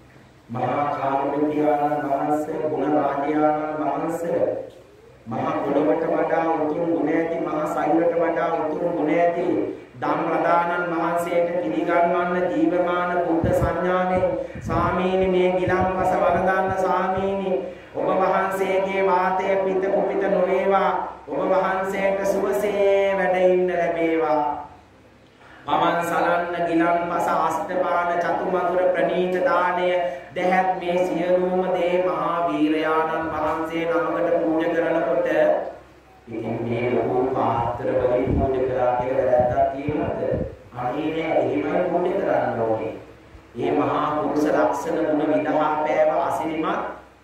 මහා කාරුණිකයන්න් වහන්සේ ගුණ රාජයාණන් වහන්සේ මහා පොළොවට වඩා උතුම් ගුණ ඇති මහා සයුරට වඩා උතුම් ගුණ ඇති ධම්මදානන් වහන්සේට පිළිගන්වන්න ජීවමාන බුද්ධ සංඥාවෙන් සාමීනි මේ ගිලන්පස වළඳන්න සාමීනි ඔබ වහන්සේගේ වාතය පිට කුපිත නොවේවා ඔබ වහන්සේට සුවසේ වැඩ ඉන්න ලැබේවා පවන් සලන්න ගිලන්පස අෂ්ටපාන චතුමధుර ප්‍රණීත දාණය දැහැත් මේ සියලුම දේ මහා වීරයාණන් වහන්සේ නමකට පූජා කරනකොට ඉතින් මේ ලොකු පාත්‍ර වලින් පූජා කරා කියලා වැරද්දක් තියෙනවද? අනේ නෑ එහෙමයි පූජා කරන්න ඕනේ. මේ මහා පුරුෂ ලක්ෂණ ගුණ විදහා පෑව අසිරිමත්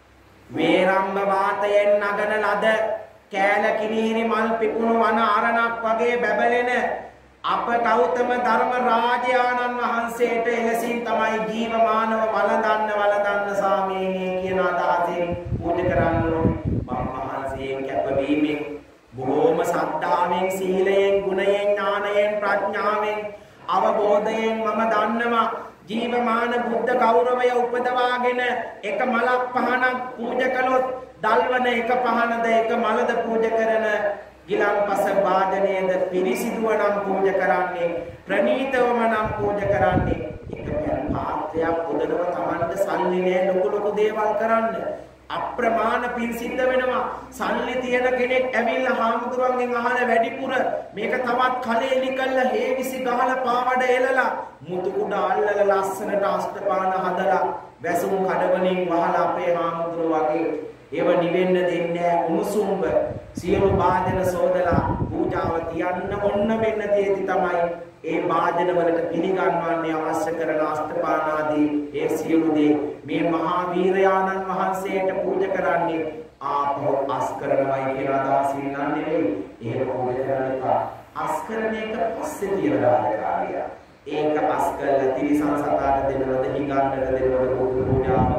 වේරම්බ වාතයෙන් නගන ලද කෑල කිනිහිරි මල් පිපුණු වන අරණක් වගේ බැබලෙන අප ගෞතම ධර්ම රාජයාණන් වහන්සේට එලෙසින් තමයි ජීවමානව වළඳන්න වළඳන්න සාමීනි කියන අදහසින් පූජා කරන්න ඕනේ. මම වහන්සේගෙන් කැපවීමෙන් බොහෝම සද්ධාවෙන් සීලයෙන් ගුණයෙන් ඥානයෙන් ප්‍රඥාවෙන් අවබෝධයෙන් මම දන්නවා ජීවමාන බුද්ධ ගෞරවය උපදවාගෙන එක මලක් පහනක් පූජා කළොත් දල්වන එක පහනද එක මලද පූජා කරන ගිලන්පස වාදනයේද පිරිසිදුව නම් පූජා කරන්නේ ප්‍රණීතවම නම් පූජා කරන්නේ එක පාත්‍රයක් පොදනව තමන්ට සල්ලි නෑ ලොකු ලොකු දේවල් කරන්න අප්‍රමාණ පින් සිද්ධ වෙනවා සල්ලි තියෙන කෙනෙක් ඇවිල්ලා හාමුදුරුවන්ගෙන් අහන වැඩිපුර මේක තවත් කලෙලි කළා හේවිසි ගහලා පාවඩ එලලා මුතු කුඩ අල්ලලා ලස්සනට අෂ්ටපාන හදලා වැසුම් කඩවලින් වහලා අපේ හාමුදුරුවෝ වගේ ඒව නිවෙන්න දෙන්නේ උණුසුම්බ සියලු වාදන සෝදලා පූජාව තියන්න ඔන්න මෙන්න තේති තමයි ඒ වාදන වලට පිළිගන්වන්නේ අවශ්‍ය කරන අෂ්ටපාන ආදී ඒ සියලු දේ මේ මහා වීරයාණන් වහන්සේට පූජා කරන්නේ ආපහු අස් කරනවයි කියන අදහසින් නම් නෙවෙයි ඒක පූජා කරන්න එපා අස් කරන එක පස්සේ කියලා කාර්යය ඒක අස් කරලා තිරිසන් සතාට දෙනවද හිඟන්නට දෙනවද පූජාව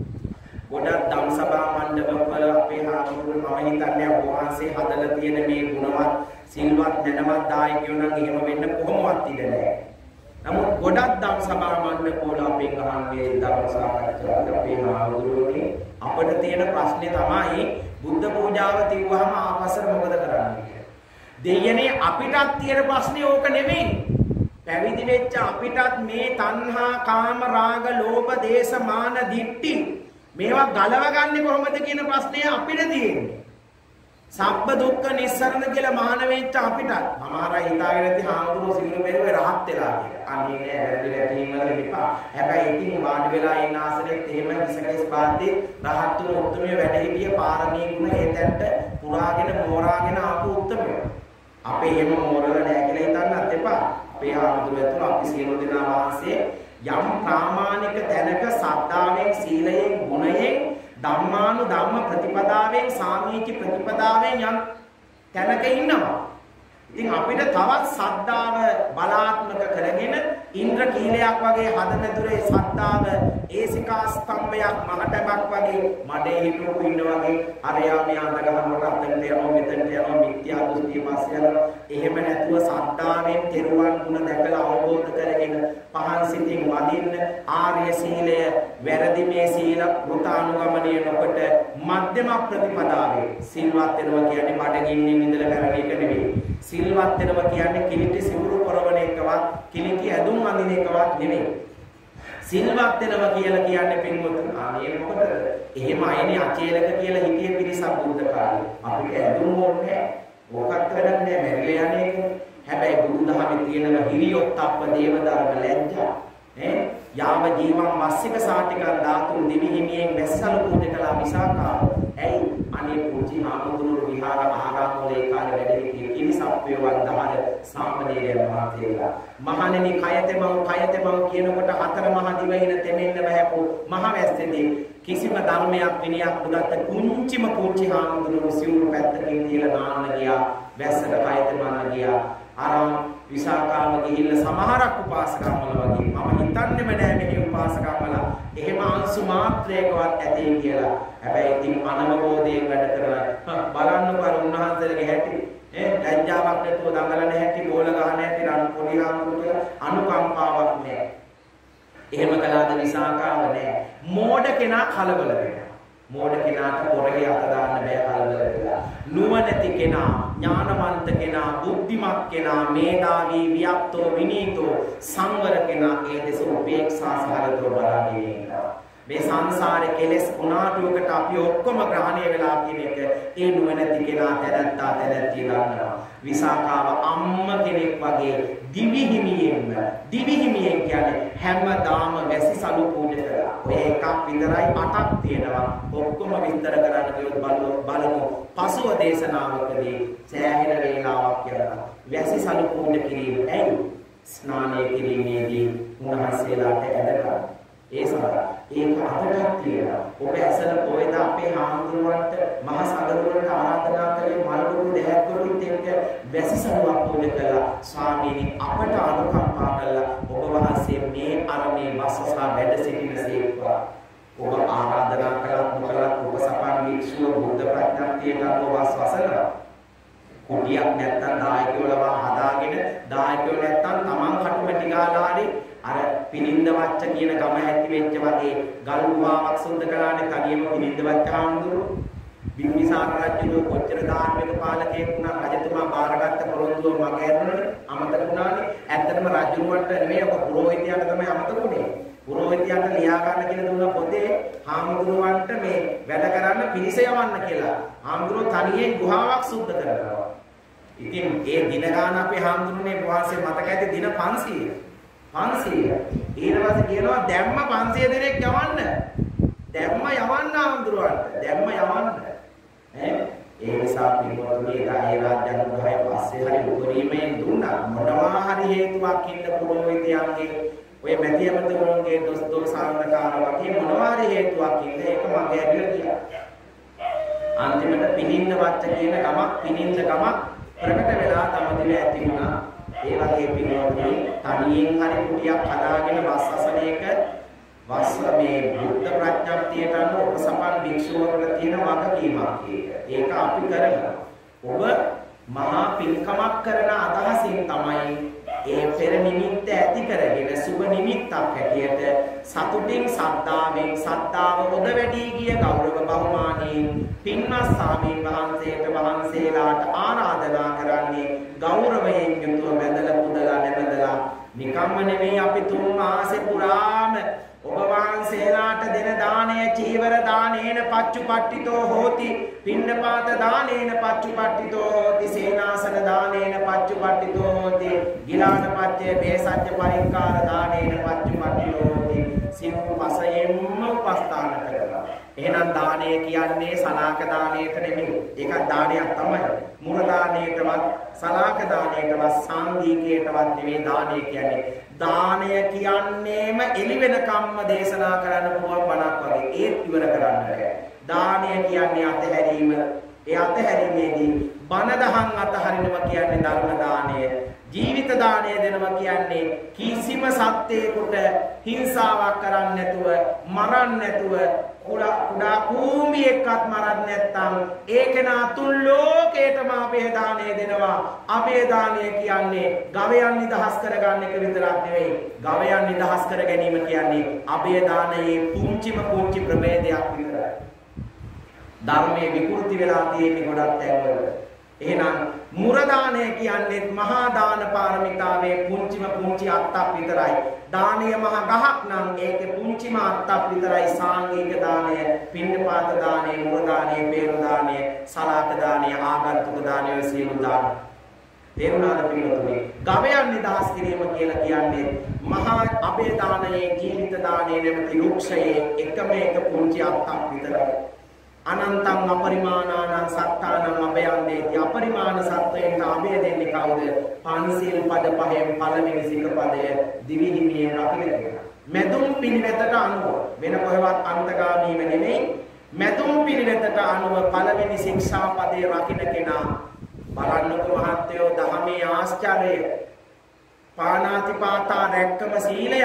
ගොඩක් ධම් සභා මණ්ඩපවල අපේ හාමුදුරුවෝ මම හිතන්නේ වහන්සේ හදලා තියෙන මේ ගුණවත් සිල්වත් දැනවත් දායකයෝ නම් එහෙම වෙන්න කොහොමවත් ඉඩ නැහැ. නමුත් ගොඩක් දම් සභා මණ්ඩපවල අපෙන් අහන්නේ ධර්ම සාකච්ඡාවට අපේ ආවුරුනේ අපිට තියෙන ප්‍රශ්නේ තමයි බුද්ධ පූජාව තියුවාම ආපස්සට මොකද කරන්නේ? දෙයනේ අපිටත් තියෙන ප්‍රශ්නේ ඕක නෙමෙයි. පැවිදි වෙච්ච අපිටත් මේ තණ්හා, කාම, රාග, ලෝභ, දේශ, මාන, දිට්ඨි මේවා ගලවගන්නේ කොහොමද කියන ප්‍රශ්නේ අපිට තියෙන්නේ. සබ්බ දුක්ඛ නිස්සරණ කියලා මහාන වෙච්ච අපිට මමහරයි හිතාගෙන ඉති හාමුදුරුවෝ සිවුරු මෙරුවේ රහත් වෙලා කියලා. අනේ නෑ වැරදි වැටීම් වල ඉපා. හැබැයි ඉතින් වාඩි වෙලා ඉන්න ආසනෙත් එහෙම විසකේස් පාද්දී රහත් වුණු උත්තරමයේ වැඩ හිටිය පාරමී ගුණ හේතැන්ට පුරාගෙන මෝරාගෙන ආපු උත්තරමය. අපේ එහෙම මෝරලා නෑ කියලා හිතන්නත් එපා. අපේ හාමුදුරුවෝ ඇතුළු අපි සියලු දෙනා වහන්සේ යම් ප්‍රාමාණික තැනක සද්ධාවෙන්, සීලයෙන්, ගුණයෙන් ධම්මානු ධම්ම ප්‍රතිපදාවෙන් සාමීචි ප්‍රතිපදාවෙන් යම් තැනක ඉන්නවා. ඉතින් අපිට තවත් සද්ධාව බලාත්මක කරගෙන ඉන්ද්‍ර කීලයක් වගේ හදමැදුරේ සද්ධාව ඒසිකා ස්තම්භයක් මහටමක් වගේ මඩේ හිටපු ඉන්න වගේ අරයා මෙයා දගහනකොට අතෙන්ට යනවා මෙතෙන්ට යනවා මිත්‍යා දෘෂ්ටි මාස්ය යනවා. එහෙම නැතුව සද්ධාවෙන් තෙරුවන් ගුණ දැකලා අවබෝධ කරගෙන පහන් සිතින් වදින්න ආර්ය සීලය වැරදි මේ සීල වෘතානුගමනය නොකොට මධ්‍යම ප්‍රතිපදාවේ සිල්වත් වෙනවා කියන්නේ බඩගින්නින් ඉඳලා කරන එක නෙවෙයි. සිල්වත් වෙනවා කියන්නේ කිලිටි සිවුරු පොරවන එකවත් කිලිටි ඇඳුම් අඳින එකවත් නෙවෙයි. සිල්වත් වෙනවා කියලා කියන්නේ පින්වතුනි ආනේ මොකද? එහෙම අයනේ අචේලක කියලා හිතිය පිරිසක් බුද්ධ කාලේ. අපිට ඇඳුම් ඕනේ මොකක්ද වැඩක් නෑ මෙරිලා යන්නේ ඒක. හැබැයි බුදුදහමේ තියෙන හිරියොත්ප්ප දේව ධර්ම ලැජ්ජා ඈ යාව ජීවම් මස්සික සාටිකන් ධාතුන් දිවි හිමියෙන් වැස්සලු පුදකලා විසාකා. ඇයි අනේ පුංචි හාමුදුරුවෝ විහාර ආරාම වල ඒ කාලේ වැඩ සිටි කිරිසප්පේ වන්දහර සාමණේරයන් වහන්සේලා මහණෙනි කයතෙමව කයතෙමව කියනකොට හතර මහ දිවයින තෙමෙන්න බහැපු මහ වැස්සේදී කිසිම ධර්මයක් විනයක් උදත්ත කුංචිම පුංචි හාමුදුරුවෝ සිවුරු පැත්තකින් තියලා නාන්න ගියා වැස්සට කයතෙමන්න ගියා ආරාම විසාකාම ගිහිල්ලා සමහරක් උපාසකම්මල වගේ මම හිතන්නේම නෑ මෙහි උපාසකම්මල එහෙම අංශු මාත්‍රයකවත් ඇතේ කියලා. හැබැයි ඉතින් අනවබෝධයෙන් වැඩ කරලා බලන්නකෝ උන්වහන්සේලගේ හැටි ඈ ලැජ්ජාවක් නැතුව දඟලන හැටි බෝල ගහන හැටි රන් පොඩි හාමුදුරුවෝ කියලා අනුකම්පාවක් නෑ. එහෙම කළාද විසාකාව නෑ. මෝඩ කෙනා කලබල වෙනවා. මෝඩ කෙනාට පොරේ අත දාන්න බෑ කලබල වෙලා. නුවණැති කෙනා, ඥානවන්ත කෙනා, බුද්ධිමත් කෙනා, මේධාවී, වියප්තෝ, විනීතෝ, සංවර කෙනා ඒ දෙස උපේක්ෂා සහගතව බලාගෙන ඉන්නවා. මේ සංසාරේ කෙලෙස් උනාටුවකට අපි ඔක්කොම ග්‍රහණය වෙලා කියන එක ඒ නුවණැති කෙනා තැනත්තා තැනැත්තිය ගන්නවා. විසාකාව අම්ම කෙනෙක් වගේ දිවි හිමියෙන්ම දිවි හිමියෙන් කියන්නේ හැමදාම වැසිසලු පූජා කරලා. ඔය එකක් විතරයි අටක් තියෙනවා. ඔක්කොම විස්තර කරන්න ගියොත් බලමු. පසුව දේශනාවකදී සෑහෙන වේලාවක් යනවා. වැසිසලු පූජා කිරීම ඇයි? ස්නානය කිරීමේදී උන්වහන්සේලාට ඇදලා ඒ සඳහා ඒක අතටක් තියෙනවා. ඔබ ඇසල පොයද අපේ හාමුදුරුවන්ට මහ සගරුවන්ට ආරාධනා කළේ මල්ගොඩු දෙහැක්කොඩුත් එක්ක වැසිසලුවක් පූජා කළා. ස්වාමීනි අපට අනුකම්පා කළා ඔබ වහන්සේ මේ අරමේ වස්සසා වැඩ සිටිනසේක්වා. ඔබ ආරාධනා කළත් මොකලත් ඔබ සපන් වික්ෂුව බුද්ධ ප්‍රඥප්තියට අනුව වස්සසනවා. කුටියක් නැත්තම් දායකයෝ ලවා හදාගෙන දායකයෝ නැත්තම් තමන් කටුමැටි ගාලා හරි අර පිනින්ද වච්ච කියන ගම ඇති වෙච්ච වගේ ගල් ගුහාවක් සුද්ධ කළානේ තනියම පිනින්ද වච්ච හාමුදුරුවෝ. බිම්බිසාර රජුගේ කොච්චර ධාර්මික පාලකයෙක් වුණා රජතුමා බාරගත්ත පොරොන්දුව මග ඇරුණනේ අමතක වුණානේ. ඇත්තටම රජුන්ට නෙමෙයි ඔක පුරෝහිතයන්ට තමයි අමතක වුණේ. පුරෝහිතයන්ට ලියා ගන්න කියලා දුන්න පොතේ හාමුදුරුවන්ට මේ වැඩ කරන්න පිරිස යවන්න කියලා. හාමුදුරුවෝ තනියෙන් ගුහාවක් සුද්ධ කරනවා. ඉතින් ඒ දින ගාන අපේ හාමුදුරනේ වහන්සේ මතක ඇති දින පන්සීය. පන්සීය. ඊට පස්සේ කියනවා දැම්ම පන්සීය දෙනෙක් යවන්න. දැම්ම යවන්න හාමුදුරුවන්ට. දැම්ම යවන්න. ඈ ඒ නිසා පින්වතුනි ඒ රාජ්‍යානුග්‍රහය පස්සේ හරි උපරිමයෙන් දුන්නා. මොනවා හරි හේතුවක් ඉන්න පුරෝහිතයන්ගේ ඔය මැතියමතුරුන්ගේ දොස් දොස් සාන්දකාර වගේ මොනවා හරි හේතුවක් ඉන්න ඒක මගේ ඇවිල්ලා ගියා. අන්තිමට පිනින්ද වච්ච කියන ගමක් පිනින්ද ගමක් ප්‍රකට වෙලා තමදිව ඇති වුණා. ඒ වගේ පින්වතුනි තනියෙන් හරි කුටියක් හදාගෙන වස් අසනයක වස් මේ බුද්ධ ප්‍රඥප්තියට අනුව උපසපන් භික්ෂුවකට තියෙන වගකීමක් ඒක. ඒක අපි කරගන්න. ඔබ මහා පින්කමක් කරන අදහසින් තමයි ඒ පෙර නිමිත්ත ඇති කරගෙන සුබ නිමිත්තක් හැටියට සතුටින් සද්ධාවෙන් සද්ධාව හොද වැඩි ගිය ගෞරව බහුමානයෙන් පින්වත් ස්වාමීන් වහන්සේට වහන්සේලාට ආරාධනා කරන්නේ ගෞරවයෙන් යුතුව වැඳලා පුදලා නැමදලා නිකම්ම නෙමෙයි අපි තුන් මාසේ පුරාම ඔබ වහන්සේලාට දෙන දාණය චීවර දානේන පච්චුපට්ඨිතෝ හෝති පින්නපාත දානේන පච්චුපට්ඨිතෝ හෝති සේනාසන දානේන පච්චුපට්ඨිතෝ හෝති ගිලාන පච්චේ බේසජ්ජ පරික්කාර දානේන පච්චුපට්ඨිතෝ හෝති සිව් වශයෙන්ම උපස්ථාන කරලා එහෙනම් දානය කියන්නේ සලාක දානයට නෙමෙයි ඒක දානයක් තමයි මුර දානයටවත් සලාක දානයටවත් සාංගීකයටවත් නෙමෙයි දානය කියන්නේ දානය කියන්නේම එළි වෙනකම්ම දේශනා කරන්න පුළුවන් බණක් වගේ ඒත් ඉවර කරන්න බෑ. දානය කියන්නේ අතහැරීම. ඒ අතහැරීමේදී බණ දහම් අතහරිනවා කියන්නේ ධර්ම දානය. ජීවිත දානය දෙනවා කියන්නේ කිසිම සත්‍යයකට හිංසාවක් කරන්නේ නැතුව, මරන්නේ නැතුව, කුඩා කුඩා භූමියක්වත් මරන්නේ නැත්නම් ඒකේනා තුන් ලෝකේටම අපේ දානය දෙනවා. අපේ දානය කියන්නේ ගවයන් නිදහස් කරගන්න එක විතරක් නෙවෙයි. ගවයන් නිදහස් කර ගැනීම කියන්නේ අපේ දානයේ පුංචිම පුංචි ප්‍රභේදයක් විතරයි. ධර්මයේ විකෘති වෙලා තියෙන ගොඩක් තැන්වල. එහෙනම් මුර දානය කියන්නේ මහා දාන පාරමිතාවේ පුංචිම පුංචි අත්තක් විතරයි. දානය මහ ගහක් නම් ඒකේ පුංචිම අත්තක් විතරයි සාංගික දානය, පින්නපාත දානය, මුර දානය, පේරු දානය, සලාක දානය, ආගන්තුක දානය සියලු දාන. තේරුණාද පිළිතුරේ? ගවයන් නිදහස් කිරීම කියලා කියන්නේ මහා අබේ දානයේ ජීවිත දානයේ නැමැති රුක්ෂයේ එකම එක පුංචි අත්තක් විතරයි. අනන්තං අපරිමාණානං සත්තානං අභයන්දේති අපරිමාණ සත්වයන්ට අභය දෙන්නේ කවුද? පන්සිල් පද පහෙන් පළවෙනි සිකපදය දිවිහිමියෙන් රකින්න. මෙදුම් පිළිවෙතට අනුව වෙන කොහෙවත් අන්තගාමීව නෙමෙයි මෙදුම් පිළිවෙතට අනුව පළවෙනි ශික්ෂා පදේ රකින්න කෙනා බලන්නකො මහත්යෝ දහමේ ආශ්චර්යය පාණාතිපාතා රැක්කම සීලය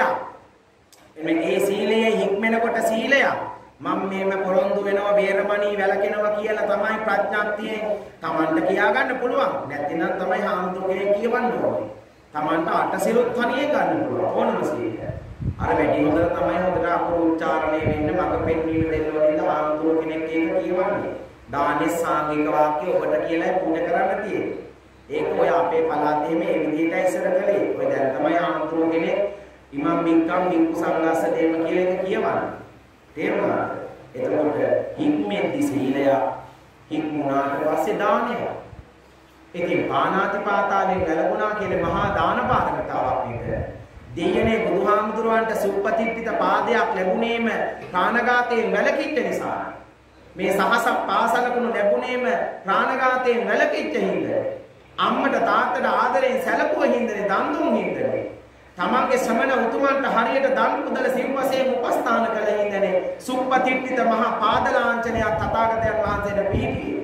එමෙ ඒ සීලයේ හික්මෙනකොට සීලය මම මේම පොරොන්දු වෙනවා වේරමණී වැළකෙනවා කියලා තමයි ප්‍රඥාක්තියෙන් Tamanට කියා ගන්න පුළුවන්. නැත්නම් තමයි හාමුදුරුවෝ කියවන්න ඕනේ. Tamanට අටසිරුත් තනියෙන් ගන්න පුළුවන් ඕනම සීලය. අර වැඩි හොඳට තමයි හොඳට අපෝච්චාරණය වෙන්න මඟ පෙන්වීම දෙන්න ඕනේ හාමුදුරුවෝ කෙනෙක් ඒක කියවන්නේ. දානේ සාංගික වාක්‍ය ඔබට කියලා පුණ්‍ය කරන්න තියෙන්නේ. ඒක ඔය අපේ පළාතේ මේ විදිහට ඉස්සර කළේ. ඔය දැන් තමයි හාමුදුරුවෝ කෙනෙක් ඉමම් මින්කම් මින්කු සංඝාස දේම කියලා එක කියවන්නේ. තේරුණාද? එතකොට හික්මෙද්දි සීලය හික්මුණාට පස්සේ දානය. ඉතින් පාණාතිපාතාවෙන් වැළකුණා කියන්නේ මහා දාන පාරමිතාවක් නේද? දෙයනේ බුදුහාමුදුරුවන්ට සුප්පතිත්ථිත පාදයක් ලැබුණේම ප්‍රාණඝාතයෙන් වැළකීච්ච නිසා. මේ සහසක් පාසලකුණු ලැබුණේම ප්‍රාණඝාතයෙන් වැළකීච්ච හින්දා. අම්මට තාත්තට ආදරෙන් සැලකුව හින්දානේ දන් දුන් හින්දානේ. තමන්ගේ ශ්‍රමණ උතුමන්ට හරියට දන් පුදල සිව්වසයෙන් උපස්ථාන කළ හින්දානේ සුප්පතිත්ථිත මහා පාද ලාංඡනයක් තථාගතයන් වහන්සේට පිහිටියේ.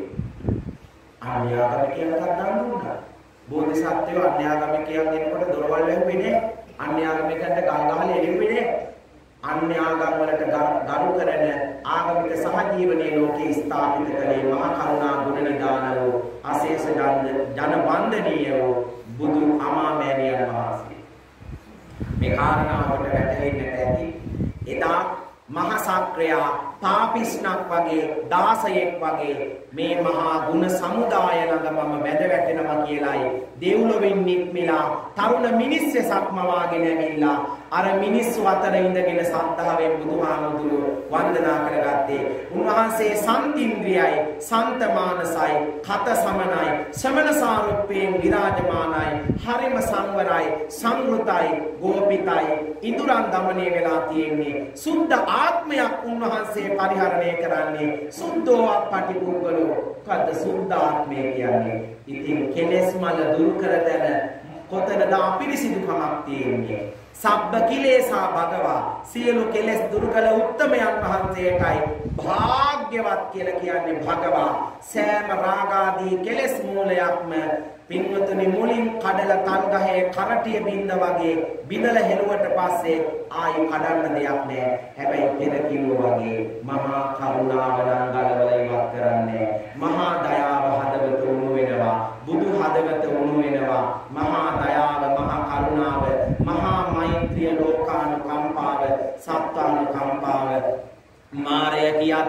අන්‍යාගමිකයන්ට දන් දුන්නා. බෝධිසත්වයෝ අන්‍යාගමිකයන් දෙනකොට දොරවල් වැහුවේ නේ. අන්‍යාගමිකයන්ට ගල් ගහලා එළුවේ නේ. අන්‍යාගම් වලට ගරු කරන ආගමික සහජීවනයේ ලෝකේ ස්ථාපිත කළේ මහා කරුණා ගුණ නිදාන වූ අශේෂ ජන වන්දනීය වූ බුදු අමාමෑණියන් වහන්සේ. මේ කාරණාවට වැටහෙන්නට ඇති එදා මහා සක්‍රයා පාපිස්නක් වගේ දාසයෙක් වගේ මේ මහා ගුණ සමුදාය ළඟ මම වැද වැටෙනවා කියලායි දෙව්ලොවින් නික්මිලා තරුණ මිනිස්සෙක් මවාගෙන ඇවිල්ලා අර මිනිස්සු අතර ඉඳගෙන සද්ධාවෙන් බුදුහාමුදුරුවෝ වන්දනා කරගත්තේ. උන්වහන්සේ සම්තින්ද්‍රියයි, සන්තමානසයි, කත සමනයි, ශ්‍රමණ සාරුප්පයෙන් විරාජමානයි, හරිම සංවරයි, සංවෘතයි, ගෝපිතයි, ඉදුරන් දමනය වෙලා තියෙන්නේ. සුද්ධ ආත්මයක් උන්වහන්සේ පරිහරණය කරන්නේ. සුද්ධෝ අපටිපුද්ගලෝ. කද්ද සුද්ධ ආත්මය කියන්නේ? ඉතින් කෙලෙස් මල දුරු කර දෙන කොතනද අපිරිසිදුකමක් තියෙන්නේ? සබ්බ කිලේසා භගවා සියලු කෙලෙස් දුරු කළ උත්තමයන් වහන්සේටයි භාග්‍යවත් කියලා කියන්නේ භගවා. සෑම රාගාදී කෙලෙස් මූලයක්ම පින්වතුනි මුලින් කඩලා තල් ගහේ කරටිය බින්ද වගේ බිඳලා හෙළුවට පස්සේ ආයි කඩන්න දෙයක් නැහැ. හැබැයි පෙර කිව්වා වගේ මහා කරුණාව නම් ගලවලා ඉවත් කරන්නේ. මහා දයාව හදවත උණු වෙනවා. බුදු හදවත උණු වෙනවා. මහා දයාව මහා කරුණාව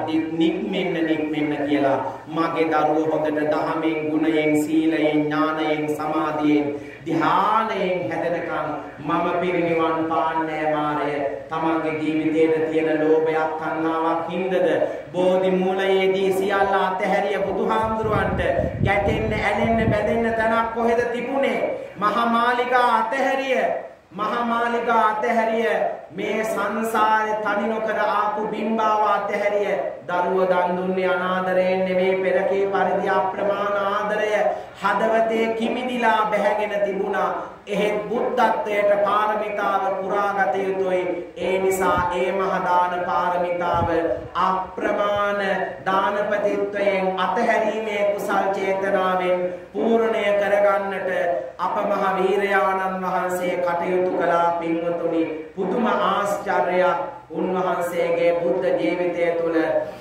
යද්දි නික්මෙන්න නික්මෙන්න කියලා මගේ දරුවෝ හොඳට දහමෙන් ගුණයෙන් සීලයෙන් ඥානයෙන් සමාධියෙන් ධ්‍යානයෙන් හැදෙනකම් මම පිරිනිවන් පාන්නේ මාරය තමන්ගේ ජීවිතයේ තියෙන ලෝභයක් තණ්හාවක් හින්දද බෝධි මූලයේදී සියල්ල අතහැරිය බුදුහාමුදුරන්ට ගැටෙන්න ඇලෙන්න බැඳෙන්න තැනක් කොහෙද තිබුණේ මහා මාලිගා අතහැරිය මහා මාලිගා අතහැරිය මේ සංසාරේ තනි නොකර ආපු බිම්බාව අතහැරිය දරුවෝ දන් දුන්නේ අනාදරයෙන් නෙමෙයි පෙරකේ පරිදි අප්‍රමාණ ආදරය හදවතේ කිමිදිලා බැහැගෙන තිබුණා එහෙත් බුද්ධත්වයට පාරමිතාව පුරාගත යුතුයි ඒ නිසා ඒ මහ දාන පාරමිතාව අප්‍රමාණ දානපතිත්වයෙන් අතහැරීමේ කුසල් චේතනාවෙන් පූර්ණය කරගන්නට අප මහ වීරයාණන් වහන්සේ කටයුතු කළා පින්වතුනි පුදුම ආශ්චර්යයක් උන්වහන්සේගේ බුද්ධ ජීවිතය තුළ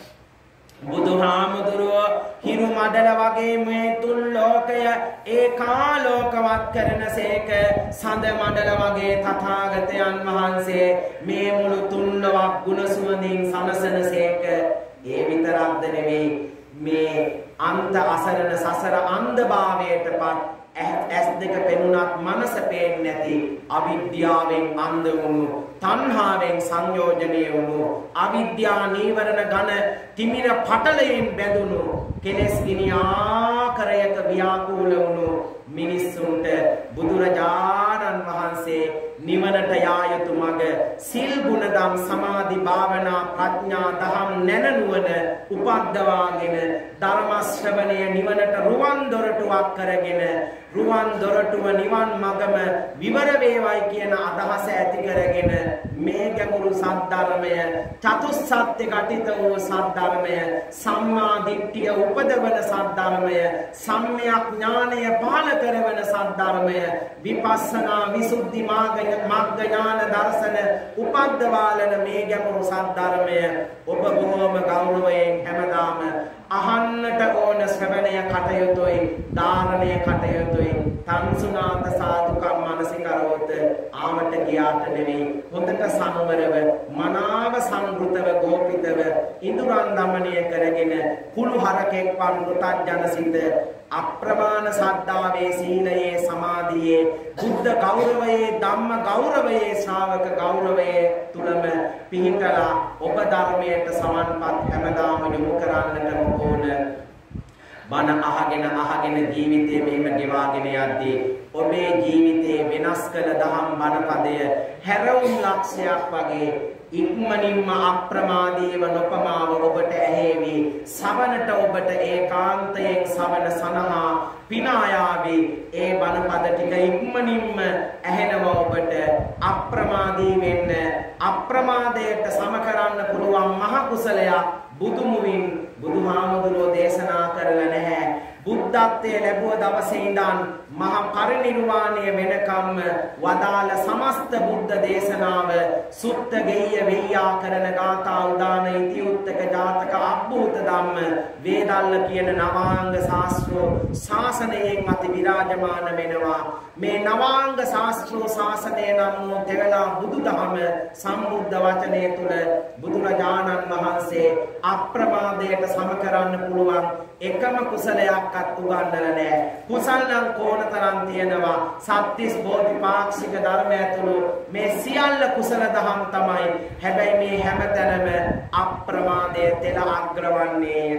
බුදුහාමුදුරුවෝ හිරු මඩල වගේ මේ තුන් ලෝකය ඒකාලෝකවත් කරනසේක සඳ මඩල වගේ තථාගතයන් වහන්සේ මේ මුළු තුන් ලොවක් ගුණ සුවඳින් සනසනසේක ඒ විතරක්ද නෙවෙයි මේ අන්ත අසරණ සසර අන්ධභාවයටපත් ඇස් දෙක පෙනුනත් මනස පේන්නේ නැති අවිද්‍යාවෙන් අන්ධ වුණු තණ්හාවෙන් සංයෝජනය වුණු අවිද්‍යා නීවරණ ඝන තිමිර පටලයෙන් බැඳුණු කෙලෙස් ගිනි ආකාරයක ව්‍යාකූල වුණු මිනිස්සුන්ට බුදුරජාණන් වහන්සේ නිවනට යා යුතු මඟ සිල් ගුණ දම් සමාධි භාවනා ප්‍රඥා දහම් නැනනුවන උපද්දවාගෙන ධර්ම ශ්‍රවණය නිවනට රුවන් දොරටුවක් කරගෙන රුවන් දොරටුව නිවන් මඟම විවර වේවයි කියන අදහස ඇති කරගෙන මේ ගැඹුරු සද්ධර්මය චතුස්සත්‍ය ඝටිත වූ සද්ධර්මය සම්මා දිට්ඨිය උපදවන සද්ධර්මය සම්‍යක් ඥානය පාල කරවන සද්ධර්මය විපස්සනා විසුද්ධි මාර්ග මග්ග ඥාන දර්ශන උපද්දවාලන මේ ගැඹුරු සද්ධර්මය ඔබ බොහොම ගෞරවයෙන් හැමදාම අහන්නට ඕන ශ්‍රවණය කටයුතුයි ධාරණය කටයුතුයි තංසුනාත සාදුකම් මනසිකරවත ආමට ගියාට නෙවෙයි හොඳට සංවරව මනාව සංවෘතව ගෝපිතව ඉඳුරන් දමනය කරගෙන කුළු හරකෙක් වන් පුතඥසිත අප්‍රමාණ සද්ධාවේ සීලයේ සමාධියේ බුද්ධ ගෞරවයේ ධම්ම ගෞරවයේ ශ්‍රාවක ගෞරවයේ තුලම පිහිටලා ඔබ ධර්මයට සමන්පත් හැමදාම යොමු කරන්නට ඕන බණ අහගෙන අහගෙන ජීවිතේ මෙහෙම ගෙවාගෙන යද්දී ඔබේ ජීවිතේ වෙනස් කළ දහම් බණපදය හැරවුම් ලක්ෂයක් වගේ ඉක්මනින්ම අප්‍රමාදීව නොපමාව ඔබට ඇහෙවි සවනට ඔබට ඒකාන්තයෙන් සවන සනහා පිනායාවි ඒ බණපද ටික ඉක්මනින්ම ඇහෙනව ඔබට අප්‍රමාදී වෙන්න අප්‍රමාදයට සම කරන්න පුළුවන් මහ කුසලයක් බුදුමුවින් බුදුහාමුදුරෝ දේශනා කරලා නැහැ බුද්ධත්වයේ ලැබුව දවසේ ඉඳන් මහා පරිනිර්වාණය වෙනකම්ම වදාළ සමස්ත බුද්ධ දේශනාව සුත්ත ගෙය්‍ය වෙయ్యා කරන ගාථා උදාන ඉතිඋත්තක ජාතක අබ්බූත ධම්ම වේදල්ල කියන නවාංග ශාස්ත්‍රෝ ශාසනයෙන් අති විරාජමාන වෙනවා මේ නවාංග ශාස්ත්‍රෝ ශාසනය නම් වූ දෙවලා බුදුදහම සම්බුද්ධ වචනය තුල බුදුරජාණන් වහන්සේ අප්‍රමාදයට සම කරන්න පුළුවන් එකම කුසලයක්වත් උගන්වලා නැහැ කුසල නම් කෝණ තරම් තියෙනවා සත්‍තිස් බෝධිපාක්ෂික ධර්ම ඇතුළු මේ සියල්ල කුසල දහම් තමයි හැබැයි මේ හැමතැනම අප්‍රමාදය තෙල අග්‍රවන්නේය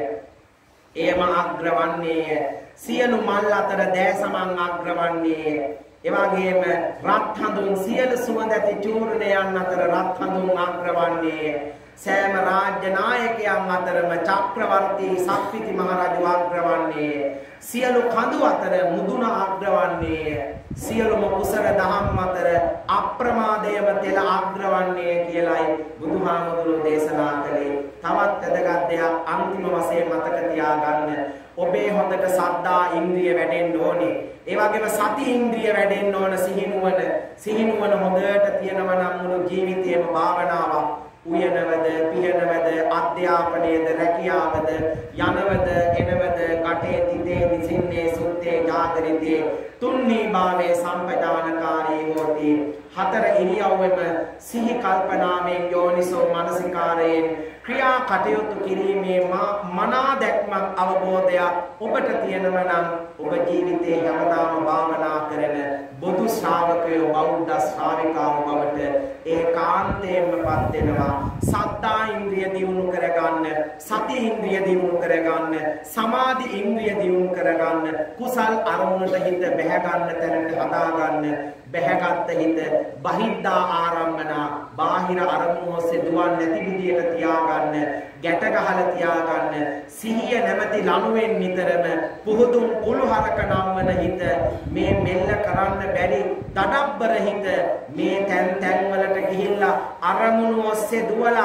එයම අග්‍රවන්නේය සියලු මල් අතර දෑසමන් අග්‍රවන්නේය එවාගේම රත් හඳුන් සියලු සුවඳ ඇති චූර්ණයන් අතර රත් හඳුන් අග්‍රවන්නේය සෑම රාජ්‍ය නායකයන් අතරම චක්‍රවර්ති සක්විති මහරජු අග්‍රවන්නේය සියලු කඳු අතර මුදුන අග්‍රවන්නේය සියලුම කුසල දහම් අතර අප්‍රමාදයම තෙල අග්‍රවන්නේය කියලායි බුදුහාමුදුරුවෝ දේශනා කළේ තවත් වැදගත් දෙයක් අන්තිම වශයෙන් මතක තියාගන්න ඔබේ හොඳට සද්දා ඉන්ද්‍රිය වැඩෙන්න ඕනේ ඒ වගේම සති ඉන්ද්‍රිය වැඩෙන්න ඕන සිහිනුවන සිහිනුවන හොඳට තියෙනවා නම් මුළු ජීවිතේම භාවනාවක් උයනවද පියනවද අධ්‍යාපනයේද රැකියාවද යනවද එනවද කටේ තිතේ විසින්නේ සුත්තේ ජාගරිතේ තුන්නී භාවයේ සම්පදානකාරී හෝති හතර ඉරියව්වෙම සිහි කල්පනාවෙන් යෝනිසෝ මනසිකාරයෙන් ක්‍රියා කටයුතු කිරීමේ මනා දැක්මක් අවබෝධයක් ඔබට තියෙනවා නම් ඔබ ජීවිතේ හැමදාම භාවනා කරන බුදු ශ්‍රාවකයෝ බෞද්ධ ශ්‍රාවිකාවෝ බවට ඒකාන්තයෙන්මපත් වෙනවා. සද්ධා ඉන්ද්‍රිය දියුණු කරගන්න, සති ඉන්ද්‍රිය දියුණු කරගන්න, සමාධි ඉන්ද්‍රිය දියුණු කරගන්න, කුසල් අරමුණට හිත බැහැ ගන්න තැනට හදා ගන්න. බැහැගත් හිත බහිද්දා ආරම්මනා බාහිර අරමුණු ඔස්සේ දුවන්නේ නැති විදියට තියාගන්න, ගැට ගහලා තියාගන්න. සිහිය නැමැති ලණුවෙන් නිතරම පුහුදුන් කුළුහරක නම්වන හිත, මේ මෙල්ල කරන්න බැරි දඩබ්බර හිත මේ තැන් තැන් වලට ගිහිල්ලා අරමුණු ඔස්සේ දුවලා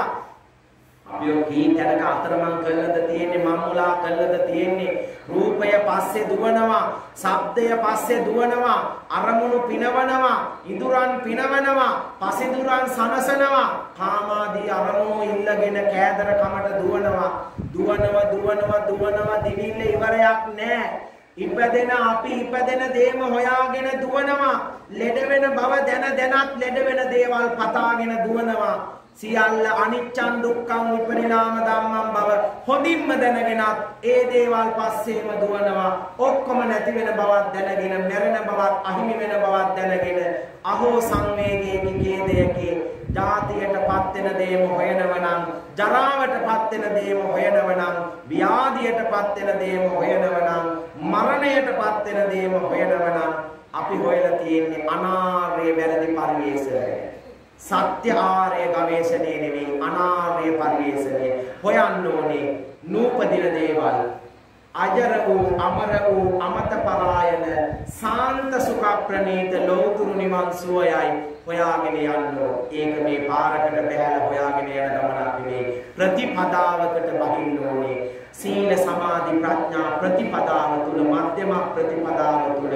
අපි කීතනක අතරමං කළද තියෙන්නේ, මම්මුලා කළද තියෙන්නේ. රූපය පස්සේ දුවනවා, ශබ්දය පස්සේ දුවනවා, අරමුණු පිනවනවා, ඉදුරන් පිනවනවා, පසිදුරන් සනසනවා, කාමාදී අරමුණු ඉල්ලගෙන කෑදර කමට දුවනවා. දුවනවා දුවනවා දුවනවා දිවිල්ල ඉවරයක් නැහැ. ඉපදෙන අපි ඉපදෙන දේම හොයාගෙන දුවනවා. ලෙඩ වෙන බව දැන දැනත් ලෙඩ වෙන දේවල් පතාගෙන දුවනවා. සියල්ල අනිච්චං දුක්ඛං විපරිණාම ධම්මං බව හොඳින්ම දැනගෙනත් ඒ දේවල් පස්සේම දුවනවා. ඔක්කොම නැති වෙන බවක් දැනගෙන, මැරෙන බවක්, අහිමි වෙන බවක් දැනගෙන අහෝ සංවේගයේ කේදයකේ ජාතියටපත් වෙන දේම හොයනවනම්, ජරාවටපත් වෙන දේම හොයනවනම්, ව්‍යාධියටපත් වෙන දේම හොයනවනම්, මරණයටපත් වෙන දේම හොයනවනම් අපි හොයලා තියෙන්නේ අනාර්ය වැරදි පරිවේශය. සත්‍ය ආර්ය ගවේෂණය නෙවෙයි, අනාර්ය පරිවේෂණය. හොයන්න ඕනේ නූපදින දේවල්. අජර වූ අමර වූ අමත පරායන සාන්ත සුඛ ප්‍රණීත ලෞතුරු නිවන් සුවයයි හොයාගෙන යන්න. ඒක මේ පාරකට බහැලා හොයාගෙන යන ගමනක් නෙවෙයි, ප්‍රතිපදාවකට බහින්න ඕනේ. සීල සමාධි ප්‍රඥා ප්‍රතිපදාව තුල, මධ්‍යම ප්‍රතිපදාව තුල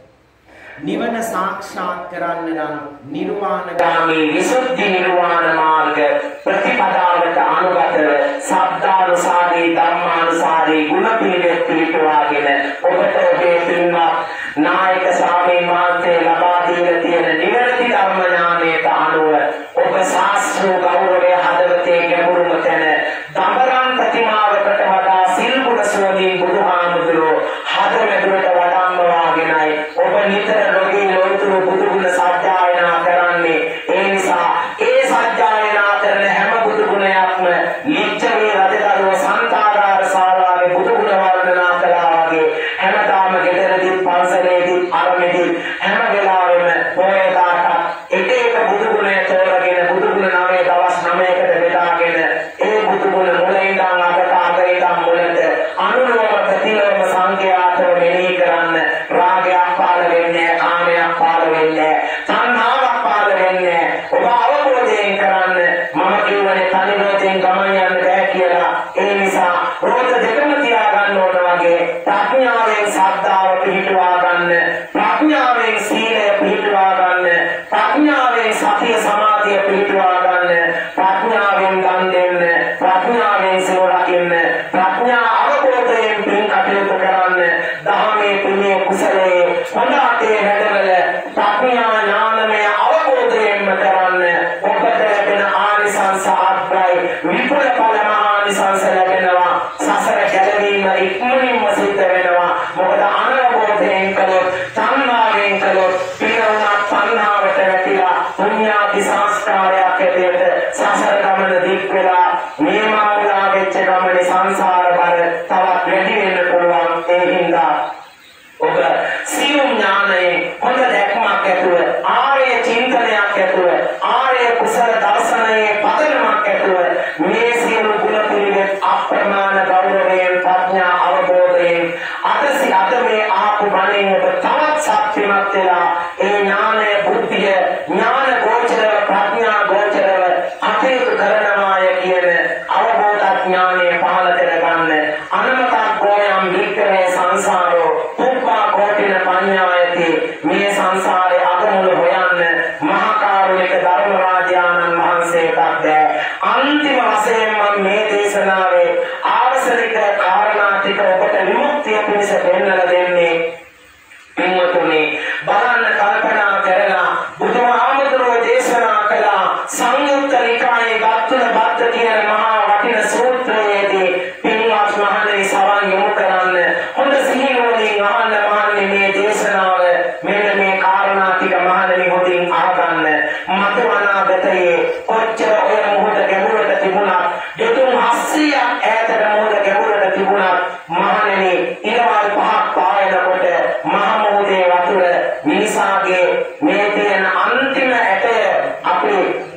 නිවන සාක්ෂාත් කරන්න නම් නිර්වාණගාමී විසුද්ධි නිර්වාණ මාර්ග ප්‍රතිපදාවට අනුගතව සබ්දානුසාරී ධම්මානුසාරී ගුණ පිළිවෙත් පිළිපවාගෙන ඔබට ඔබේ පින්වත් නායක ස්වාමීන් වහන්සේ ලබා දීලා තියෙන නිවැරදි ධර්ම ඥානයට අනුව ඔබ ශාස්ත්‍රීය ගෞරවය හදවතේ ගැඹුරුම තැන දඹරම් ප්‍රතිමාවකට වඩා සිල් ගුණ සෝදී බුදුහාමුදුරෝ හදවතට වඩම්මවාගෙනයි ඔබ නිතර ලෝකී ලෝතුරු බුදුගුණ සත්‍යයනා කරන්නේ. ඒ නිසා ඒ සත්‍යයනා කරන හැම බුදුගුණයක්ම නිච්චේ රජදරුව සන්තාරාර ශාලාවේ බුදුගුණ වර්ණනා කළා වගේ හැමදාම ගෙදරදී පන්සලේදී අරමේදී හැම වෙලාවෙම පොයදාට එක එක බුදුගුණය තෝරගෙන බුදුගුණ නවයේ දවස් නවයකට බෙදාගෙන ඒ බුදුගුණ මුලින් ඉඳන් අගට අග ඉඳන් මුලට අනුලෝම ප්‍රතිලෝම සංඛ්‍යාතව මෙහි කරන්න. රාගයක් පාල වෙන්නේ, කාමයක් පාල වෙන්නේ, තණ්හාවක් පාල වෙන්නේ. ඔබ අවබෝධයෙන් කරන්න මම කියවනේ තනිවතෙන් ගමන් යන්න බෑ කියලා. ඒ නිසා රෝධ දෙකම තියාගන්න ඕන වගේ ප්‍රඥාවෙන් සද්ධාව පිහිටුවා ගන්න, ප්‍රඥාවෙන් සීලය පිහිටුවා ගන්න, ප්‍රඥාවෙන් සතිය සමාධිය පිහිටුවා ගන්න, ප්‍රඥාවෙන් දන් දෙන්න, ප්‍රඥාවෙන් සිල් රකින්න, ප්‍රඥා අවබෝධයෙන් පින් කටයුතු කරන්න. දහමේ පුණ්‍ය කුසලයේ හොඳාතේ වැඩවල ප්‍රඥා ඥානමය අවබෝධයෙන්ම කරන්න. ඔබට ලැබෙන ආනිසංස අත්‍යයි විපුල ඵල මහානිසංස ලැබෙනවා. සසර ගැලවීම ඉක්මනින්ම සිද්ධ වෙනවා. මොකද අනවබෝධයෙන් කළොත්, තණ්හාවෙන් කළොත් පිරුණා තණ්හාවට වැටිලා පුණ්‍යාති සංස්කාරයක් ඇටියට සසර ගමන දික් වෙලා මේ මාර්ගා වෙච්ච ගමනේ සංසාර බර තවත් වැඩි වෙන්න පුළුවන්. ඒ හින්දා ඔබ සියුම් ඥානයේ හොඳ දැක්මක් ඇතුව, ආර්ය චින්තනයක් ඇතුව, ආර්ය කුසල දර්ශනයේ පදනමක් ඇතුව මේ සියලු ගුණ පිළිවෙත් අප්‍රමාණ ගෞරවයෙන්, ප්‍රඥා අවබෝධයෙන් අදසි අද මේ ආපු බණෙන් ඔබ තවත් ශක්තිමත් වෙලා ඒ ඥානය, බුද්ධිය, ඥාන ගෝචරව, ප්‍රඥා ගෝචරව අතීත කරනවාය කියන අවබෝධ ඥානය පහළ කරගන්න. අනමතක් ගෝයම් වික්‍රේ සංසාරෝ පුප්පා කෝටින පඤ්ඤායති. මේ සංසාරේ අගමුල හොයන්න මහා කාරුණික ධර්ම රාජානන් වහන්සේට බෑ. අන්තිම වශයෙන් මම මේ දේශනාවේ ආවසනික කාරණා ටික ඔබට විමුක්තිය පිණිස දෙන්නලා දෙන්නේ. පින්වතුනි, බලන්න කල්පනා කරලා බුදුහාමුදුරුවෝ දේශනා කළා සංයුක්ත නිකායේ ගත්තුල බද්ද කියන මහා වටින මහණෙනි ඉරවල් පහක් පායනකොට මහ මොහොතේ වතුර මිනිසාගේ මේ තියෙන අන්තිම ඇටය අපි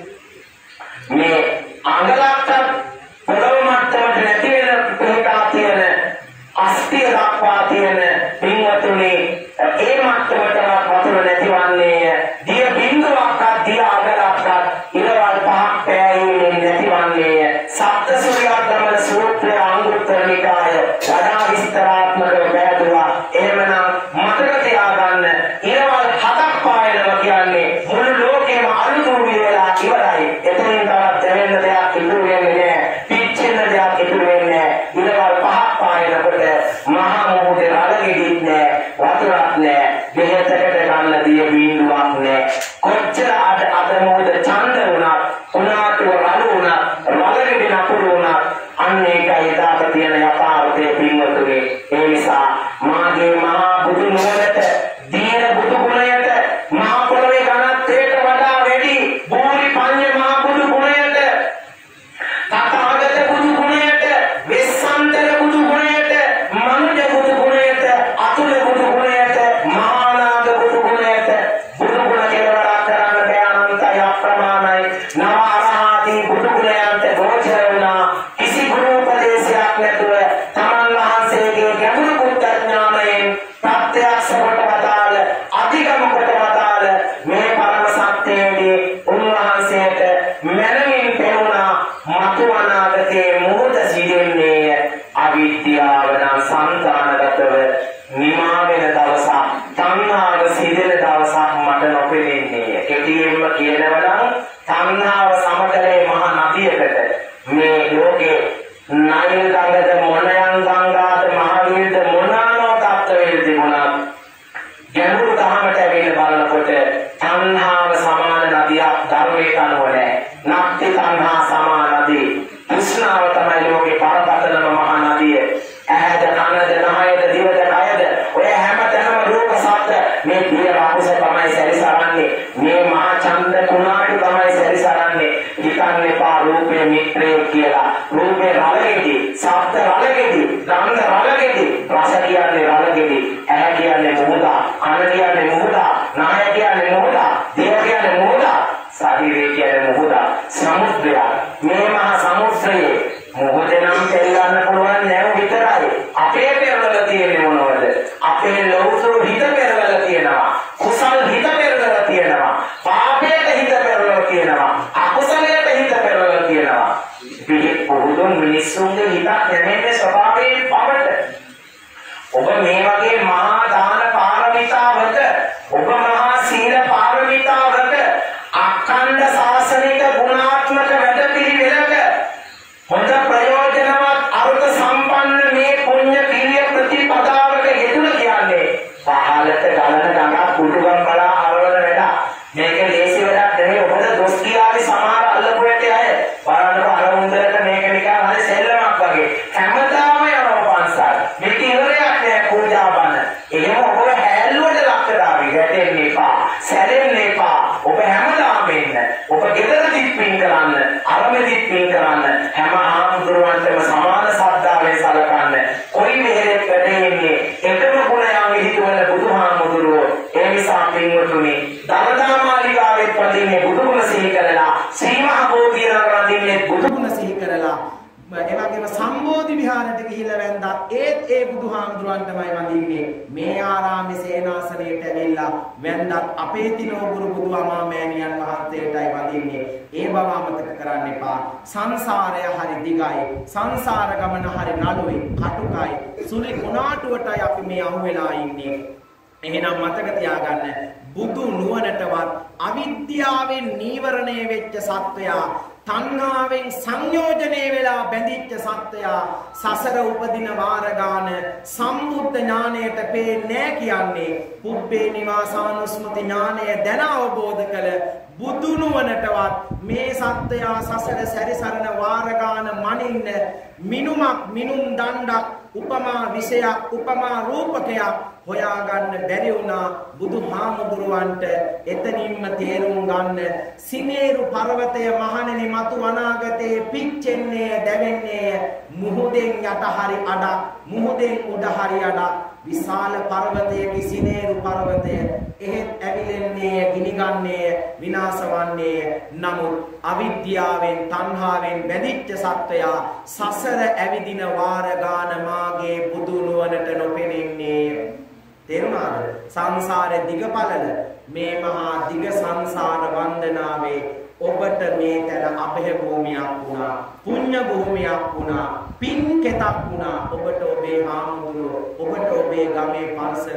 මේ අඟලක්ට පොළොව මට්ටමට නැති වෙන පිටා තියෙන අස්තිය දක්වා තියෙන පින්වතුනි ඒ මට්ටමට වතුර නැතිවන්නේ දිය බිඳුවක්වත් දිය අඟලක්වත් ඉරවල් පහක් පෑයීමෙන් නැතිවන්නේ සප්ත සූර්යාගමන සූත්‍රය අංගුත්තර නිකාය වඩා විස්තරාත්මකව පැහැදුවා. එහෙමනම් මතක තියාගන්න ඉරවල් හතක් පායනවා කියන්නේ මුළු ලෝකෙම අලුතු වෙලා ඉවරයි. එතනින් තවත් දැවෙන්න දෙයක් ඉතුරු වෙන්නේ නැහැ. පිච්චෙන්න දෙයක් ඉතුරු වෙන්නේ නැහැ. ඉරවල් පහක් පායනකොට මහා මොහොතේ රළගෙඩිත් නැහැ, වතුරක් නැහැ, බෙහෙතකට ගන්න දිය බිඳුවක් නැහැ. කොච්චර අද අද මොහොත ඡන්ද වුණත්, උනාටුව රළු වුණත්, රළගෙඩි නපුරු වුණත් අන්න ඒකයි එදාට තියෙන යථාර්ථය පින්වතුනි. ඒ නිසා මාගේ මහා බුදු නුවණට, දීන බුදු ගුණයට, මහා පොළවේ ඝනත්වයට වඩා වැඩි බෝධි පඤ්ඤ මහා බුදු ගුණයට, තථාගත බුදු ගුණයට, වෙස්සන්තර බුදු ගුණයට, මනුජ බුදු ගුණයට, අතුල බුදු ගුණයට, මහා නාග බුදු ගුණයට බුදු ගුණ කෙලවරක් කරන්න බෑ. අනන්තයි අප්‍රමාණයි. නව අරහාදී බුදු ගුණයන්ට ගෝචර වුණා. කිසි ගුරු උපදේශයක් නැතුව තමන් වහන්සේගේ ගැඹුරු බුද්ධ ඥානයෙන් ප්‍රත්‍යක්ෂ කොට වදාළ, අධිගම කොට වදාළ මේ පරම සත්‍යයේදී උන්වහන්සේට මනමින් පෙනුණා මතු අනාගතයේ මොහොත සිදෙන්නේ අවිද්‍යාව නම් සංතානගතව නිමා වෙන දවසක්, තණ්හාව සිදෙන දවසක් මට නොපෙනෙන්නේ. කෙටියෙන්ම කියනවනම් තණ්හාව සමතලේ මහා නදියකට මේ ලෝකේ නයිල් ගඟද මොනයන් ගංගාද මහවීරද මොනානෝ තත්ත්වයේ තිබුණත් ගැඹුරු දහමට ඇවිල්ලා බලනකොට තණ්හාව සමාන නදියක් ධර්මයට අනුව නැහැ. නක්ති තණ්හා සමාන නදී. තෘෂ්ණාව තමයි ලෝකේ පරපතලම මහා නදිය. ඇහැද කනද නහයද දිවද කයද ඔය හැමතැනම රූප ශබ්ද මේ දිය රාහුස තමයි සැරිසරන්නේ. මේ මහා ඡන්ද කුණාටි තමයි සැරිසරන්නේ. හිතන්න එපා රූපේ මිත්‍රය කියලා. රූපේ රළගෙඩි, ශබ්ද රළගෙඩි, ගන්ධ රළගෙඩි, රස කියන්නේ රළගෙඩි, ඇහැ කියන්නේ මොහොත, කන කියන්නේ මොහොත, නාය කියන්නේ මොහොත, දේහ කියන්නේ මොහොත, ශරීරය කියන්නේ මොහොත, සමුද්‍රය. මේ මහා සමුද්‍රයේ මොහොතේ නම් තේරෙන්න පුළුවන් නෑ විතරයි. අපේ පෙරවල තියෙන්නේ මොනවද? අපේ ලෞතුරු හිත පෙරවල තියෙනවා. කුසල් හිත පෙරවල තියෙනවා. පාපයට හිත පෙරවල තියෙනවා. අකුසලයට හිත පෙරවල තියෙනවා. පිළි පුරුදුන් මිනිස්සුන්ගේ හිත නැමෙන්නේ ස්වභාවයෙන් පවට. ඔබ මේ වගේ මහා දාන පාරමිතාවක, ඔබ මහා සීල පාරමිතාවක, අඛණ්ඩ ශාසනික ගුණාත්මක වැඩපිළිවෙලක හොඳ ප්‍රයෝජනවත් අර්ථ සම්පන්න මේ පුණ්‍ය පිළිය ප්‍රතිපදාවක යෙදුන කියන්නේ පහලට ගලන ගඟක් කුඩුගම් බලා හරවන වැඩ. මේක ලේසි වැඩක් නෙමෙයි. ඔබට දොස් කියාවේ සමහර අල්ලපු ඇටි අය බලන්න අර උන්දරට මේක නිකන් හරි සෙල්ලමක් වගේ. හැමදාම යනවා පන්සල්. මේක ඉවරයක් නෑ පූජා බණ. එහෙම ඔබ හැල්ලුවට ලක් කරාවි. ගැටෙන්න එපා. සැලෙන්න එපා. ඔබ හැමදාම එන්න. ඔබ ගෙදරදිත් පින් කරන්න, අරමෙදිත් පින් කරන්න. හැම ආමුදුරවන්ටම සමාන ශ්‍රද්ධාවෙන් සලකන්න. කොයි මෙහෙරෙත් වැඩෙන්නේ එකම ගුණයන් හිතුවන බුදුහාමුදුරුවෝ. ඒ නිසා පින්වතුනි, දරදා මාලිගාවේ පදින්නේ බුදුගුණ සිහි කරලා, ශ්‍රී මහ බෝධිය රඳින්නේ බුදුගුණ සිහි කරලා, ඒ වගේම සම්බෝධි විහාරයට ගිහිල්ලා වැන්දත් ඒත් ඒ බුදුහාමුදුරන්ටමයි වඳින්නේ. මේ ආරාමේ සේනාසනයට ඇවිල්ලා වැන්දත් අපේ තිනෝගුරු බුදු අමාමෑණියන් වහන්සේටයි වඳින්නේ. ඒ බව අමතක කරන්න එපා. සංසාරය හරි දිගයි, සංසාර ගමන හරි නළුයි, කටුකයි, සුලි කුණාටුවටයි අපි මේ අහු වෙලා ඉන්නේ. එහෙනම් මතක තියාගන්න, බුදු නුවණටවත් අවිද්‍යාවෙන් නීවරණය වෙච්ච සත්වයා, තණ්හාවෙන් සංයෝජනය වෙලා බැඳිච්ච සත්වයා සසර උපදින වාර ගාන සම්බුද්ධ ඥාණයට පේන්නේ කියන්නේ පුබ්බේ නිවාසානුස්මති ඥාණය දැන අවබෝධ කළ බුදු නුවණටවත් මේ සත්‍යය සසර සැරිසරන වාරගාන මනින්න මිනුමක් මිනුම් දණ්ඩක් උපමා විෂයක් උපමා රූපකයක් හොයාගන්න බැරි වුණා බුදුහාමුදුරුවන්ට එතනින්ම තේරුම් ගන්න සිනේරු පර්වතය මහණෙනි මතු අනාගතයේ පිච්චෙන්නේ දැවෙන්නේ මුහුදෙන් යට හරි අඩක් මුහුදෙන් උඩ හරි අඩක් විශාල පර්වතයේ සිනේරු පර්වතය එහෙත් ඇවිලෙන්නේ ගිනිගන්නේ විනාශ වන්නේ නමුත් අවිද්‍යාවෙන් තණ්හාවෙන් බැඳිච්ච සත්වයා සසර ඇවිදින වාර ගාන මාගේ බුදු නුවණට නොපෙනෙන්නේ තේරුණාද සංසාරේ දිගපළල මේ මහා දිග සංසාර වන්දනාවේ ඔබට මේ තැන අභය භූමියක් වුණා පුණ්‍ය භූමියක් වුණා පින් කෙතක් වුණා ඔබට ඔබේ හාමුදුරුවෝ ඔබට ඔබේ ගමේ පන්සල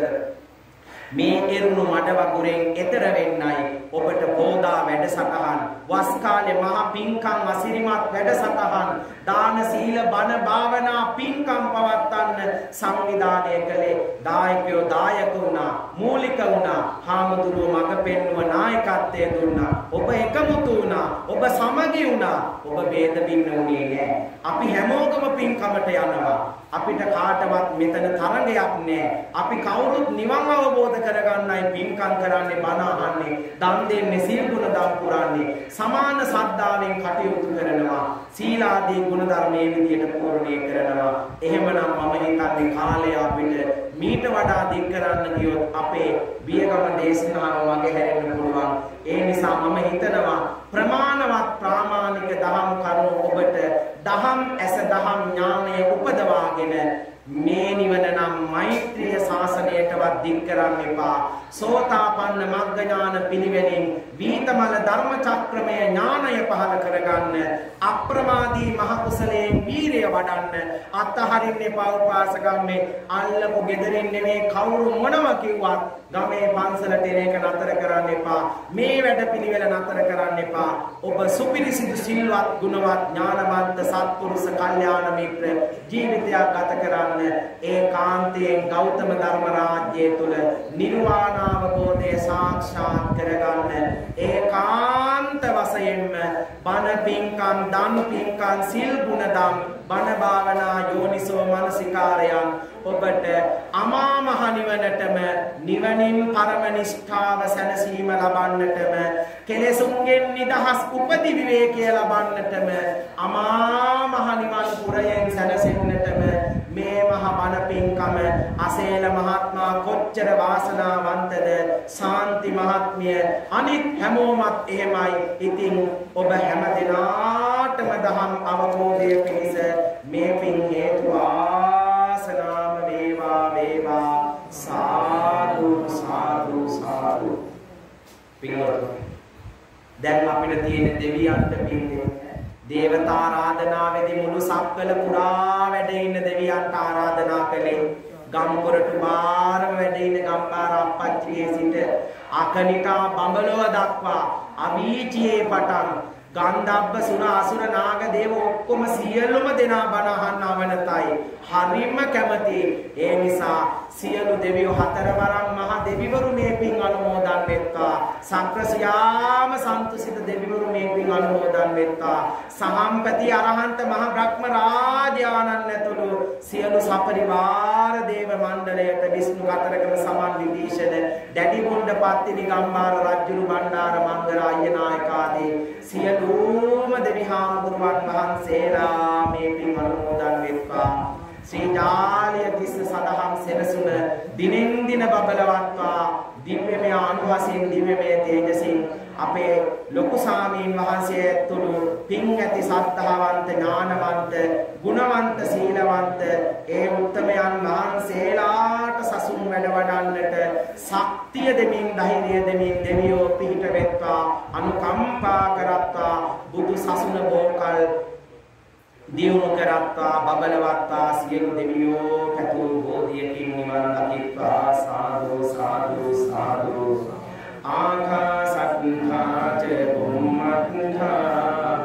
මේ එරුණු මඩ වගුරෙන් එතර වෙන්නයි ඔබට පොදා වැඩසටහන් වස් කාලේ මහා පින්කම් අසිරිමත් වැඩසටහන් දාන සීල බණ භාවනා පින්කම් පවත්වන්න සංවිධානය කළේ දායකයෝ දායක වුණා මූලික වුණා හාමුදුරුවෝ මඟ පෙන්වුව නායකත්වය දුන්නා ඔබ එකමුතු වුණා ඔබ සමගි වුණා ඔබ ભેද බින්න වුණේ නැහැ අපි හැමෝගම පින්කමට යනවා අපිට කාටවත් මෙතන තරඟයක් නැහැ අපි කවුරුත් නිවන් අවබෝධ කරගන්නයි පින්කම් කරන්නේ බණ අහන්නේ දන් දෙන්නේ සීල ගුණ දන් පුරන්නේ සමාන ශ්‍රද්ධාවෙන් කටයුතු කරනවා සීලාදී ගුණ ධර්මයේ විදියට පූර්ණේ කරනවා එහෙමනම් මම හිතන්නේ කාලය අපිට මීට වඩා දික් කරන්න ගියොත් අපේ බියගම දේශනාව වගේ හැරෙන්න පුළුවන් ඒ නිසා මම හිතනවා ප්‍රමාණවත් ප්‍රාමාණික දහම් කරුණු ඔබට දහම් ඇස දහම් ඥානය උපදවාගෙන මේ නිවන නම් මෛත්‍රිය ශාසනයටවත් දික් කරන්න එපා සෝතාපන්න මග්ග ඥාන පිළිවෙලින් වීතමල ධර්ම චක්‍රමය ඥානය පහළ කරගන්න අප්‍රමාදී මහ කුසලයෙන් වීරිය වඩන්න අත්හරින්න එපා උපාසකම්මේ අල්ලපු ගෙදරින් නෙමේ කවුරු මොනවා කිව්වත් ගමේ පන්සලට එන එක නතර කරන්න එපා මේ වැඩ පිළිවෙල නතර කරන්න එපා ඔබ සුපිරිසිදු සිල්වත් ගුණවත් ඥානවන්ත සත්පුරුෂ කල්යාණ මිත්‍ර ජීවිතයක් ගත කරන්න ඒකාන්තයෙන් ගෞතම ධර්ම රාජ්‍යය තුල නිර්වාණ අවබෝධය සාක්ෂාත් කරගන්න ඒකාන්ත වශයෙන්ම බණ පින්කම් දන් පින්කම් සිල් ගුණ දම් බණ භාවනා යෝනිසෝ මනසිකාරයන් ඔබට අමා මහ නිවනටම නිවනින් පරම නිෂ්ඨාව සැනසීම ලබන්නටම කෙලෙසුන්ගෙන් නිදහස් උපදි විවේකය ලබන්නටම අමා මහ නිවන් පුරයෙන් සැනසෙන්නටම මේ මහ බණ පින්කම අසේල මහත්මයා කොච්චර වාසනාවන්තද ශාන්ති මහත්මිය අනිත් හැමෝමත් එහෙමයි ඉතින් ඔබ හැම දිනාටම දහම් අවබෝධය පිණිස මේ පින් හේතු වාසනාම වේවා වේවා සාදු සාදු සාදු පින්වත්නි දැන් අපිට තියෙන දෙවියන්ට පින් දෙන්න දේවතා ආරාධනාවේදී මුළු සක්වල පුරා වැඩ ඉන්න දෙවියන්ට ආරාධනා කළේ ගම්පොරට බාරම වැඩ ඉන්න ගම්පාර අප්පච්චිගේ සිට අකනිකා බඹලව දක්වා අවීචියේ පටන් ගන්ධබ්බ සුර අසුර නාග දේව ඔක්කොම සියලුම දෙනා බණ අහන්න අවනතයි හරිම කැමති ඒ නිසා සියලු දෙවියෝ හතරවරන් මහ දෙවිවරු මේ පින් අනුමෝදන් වෙත්වා සක්‍රසියාම සන්තුසිත දෙවිවරු මේ පින් අනුමෝදන් වෙත්වා සහම්පති අරහන්ත මහ බ්‍රහ්ම රාජානන් ඇතුළු සියලු සපරිවාර දේව මණ්ඩලයට විෂ්ණු කතරගම සමන් විදීෂණ දැඩි බොණ්ඩ පත්තිනි ගම්මාර රජුරු බණ්ඩාර මංගල අයනායක ආදී සියලුම දෙවි හාමුදුරුවන් වහන්සේලා මේ පින් අනුමෝදන් වෙත්වා ශ්‍රී ජාලිය තිස්ස සදහම් සෙනසුන දිනෙන් දින බබලවත්වා දිව්‍යමය අනුවසින් දිව්‍යමය තේජසින් අපේ ලොකු සාමීන් වහන්සේ ඇතුළු පින් ඇති සද්ධාවන්ත ඥානවන්ත ගුණවන්ත සීලවන්ත ඒ උත්තමයන් වහන්සේලාට සසුන් වැඩ වඩන්නට ශක්තිය දෙමින් ධෛර්යය දෙමින් දෙවියෝ පිහිට වෙත්වා අනුකම්පා කරත්වා බුදු සසුන බෝකල් දියුණු කරත්වා බබලවත්වා සියලු දෙවියෝ පැතුම් බෝධියකින් නිවන් දකිත්වා සාදු සාදු සාදු ආකාසත්තා ච බුම්මත්තා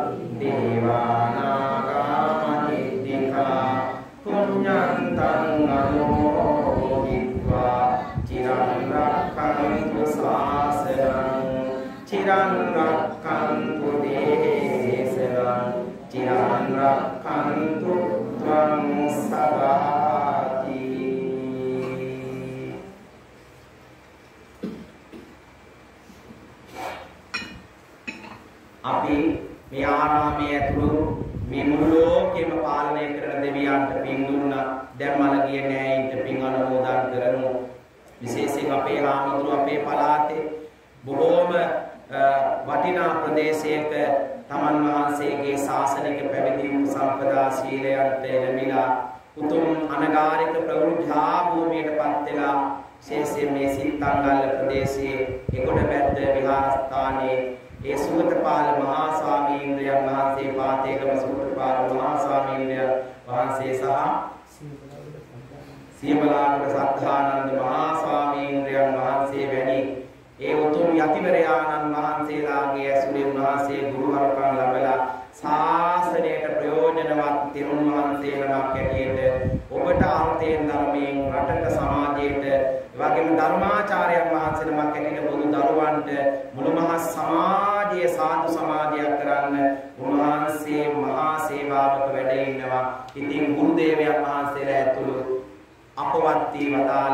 දේවානාගා මහිද්దికා පුඤ්ඤන්තං අනුමෝදිत्वा චිරං රක්ඛන්තු ශාසනං චිරං දැන් මළගිය නෑයින්ට පින් අනුමෝදන් කරමු. විශේෂයෙන් අපේ හාමුදුරුවෝ අපේ පළාතේ බොහෝම වටිනා ප්‍රදේශයක තමන් වහන්සේගේ ශාසනික පැවිදි උපසම්පදා සීලයන්ට ලැබිලා උතුම් අනගාരിക ප්‍රවෘත්තා භූමියට පත් වෙලා විශේෂයෙන් මේ සිත්තංගල්ල ප්‍රදේශයේ එකොඩපැද්ද විහාරස්ථානයේ ඒ සුගතපාල මහා ස්වාමීන්ද්‍රයන් වහන්සේ පාතේකම සුගතපාල මහා ස්වාමීන්ද්‍රයන් වහන්සේ සහ සියඹලාපුර සද්ධානන්ද මහා ස්වාමීන්ද්‍රයන් වහන්සේ වැනි ඒ උතුම් යතිවරයාණන් වහන්සේලාගේ ඇසුරින් වහන්සේ ගුරුවරුකම් ලැබලා ශාසනයට ප්‍රයෝජනවත් තිරුන් වහන්සේලාක් හැටියට ඔබට අර්ථයෙන් ධර්මයෙන් රටට සමාජයට එවැගේම ධර්මාචාර්යයන් වහන්සේලාක් හැටියට බුදු දරුවන්ට මුළු මහත් සමාජයේ සාදු සමාජයක් කරන්න උන්වහන්සේ මහා සේවාවක වැඩ ඉන්නවා. ඉතින් ගුරු දේවයන් වහන්සේලා ඇතුළු අපවත් වදාළ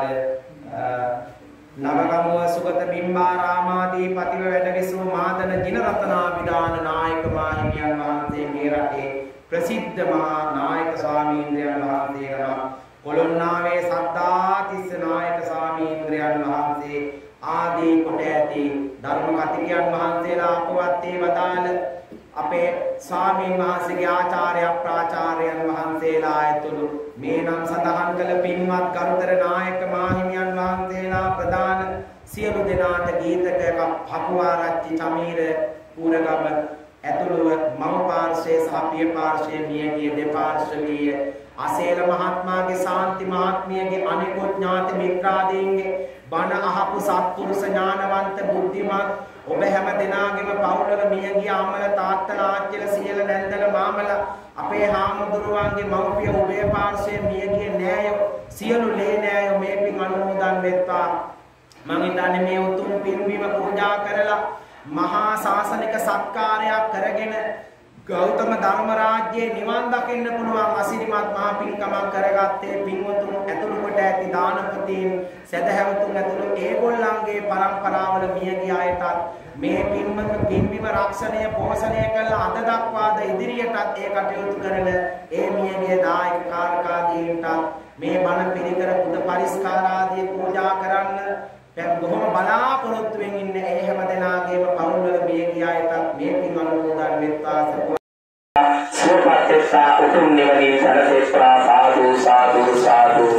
නවගමුව සුගත බිම්බාරාමාදී පතිව වැඩ විසූ මාදන ජිනරත්නාභිදාන නායක මාහිමියන් වහන්සේ මේ රටේ ප්‍රසිද්ධ මහා නායක ස්වාමීන්ද්‍රයන් වහන්සේලා කොළොන්නාවේ සද්ධාතිස්ස නායක ස්වාමීන්ද්‍රයන් වහන්සේ ආදී කොට ඇති ධර්ම කතිකයන් වහන්සේලා අපවත් වදාළ අපේ ස්වාමීන් වහන්සේගේ ආචාර්ය ප්‍රාචාර්යයන් වහන්සේලා ඇතුළු මේ නම් සඳහන් කළ පින්වත් ගරුතර නායක මාහිමියන් වහන්සේලා ප්‍රදාන සියලු දෙනාට ගීතක පපුආරච්චි චමීර පූරගම ඇතුළුව මව පාර්ශ්වයේ සහ පිය පාර්ශ්වයේ මියගිය දෙපාර්ශ්වීය අසේල මහත්මයාගේ ශාන්ති මහත්මියගේ අනිකුත් ඥාති මිත්‍රාදීන්ගේ බණ අහපු සත්පුරුෂ ඥානවන්ත බුද්ධිමත් ඔබ හැම දිනාගෙම පවුලක මියගිය අම්මල තාත්තලා ආච්චිලා සියල නැන්දල මාමලා අපේ හාමුදුරුවන්ගේ මව්පිය ඔබේ පාර්ශ්වයේ මියගිය නෑයෝ සියලු ලේ නෑයෝ මේ පින් අනුමෝදන් වෙත්වා. මම හිතන්නේ මේ උතුම් පින්බිම පූජා කරලා මහා ශාසනික සත්කාරයක් කරගෙන ගෞතම ධර්ම රාජ්‍යයේ නිවන් දකින්න පුළුවන් අසිරිමත් මහා පින්කමක් කරගත්තේ පින්වතුන් ඇතුළු කොට ඇති දානපතීන් සදහැවතුන් ඇතුළු ඒගොල්ලන්ගේ පරම්පරාවල මියගිය අයටත් මේ පින්ම පින්බිම රක්ෂණය පෝෂණය කළ අද දක්වාද ඉදිරියටත් ඒ කටයුතු කරන ඒ මියගිය දායක කාර්කාදීන්ට මේ බණ පිළිකර පුද පරිස්කාරාදී පූජා කරන්න දැන් බොහොම බලාපොරොත්තුෙන් ඉන්නේ ඒ හැම දෙනාගේම පවුල්වල මියගිය අයටත් මේ පින් අනුමෝදන් වෙත්වා. සුවපත්ත්‍යා උතුම් නිවනින් සැනසෙත්වා. සාදු සාදු සාදු.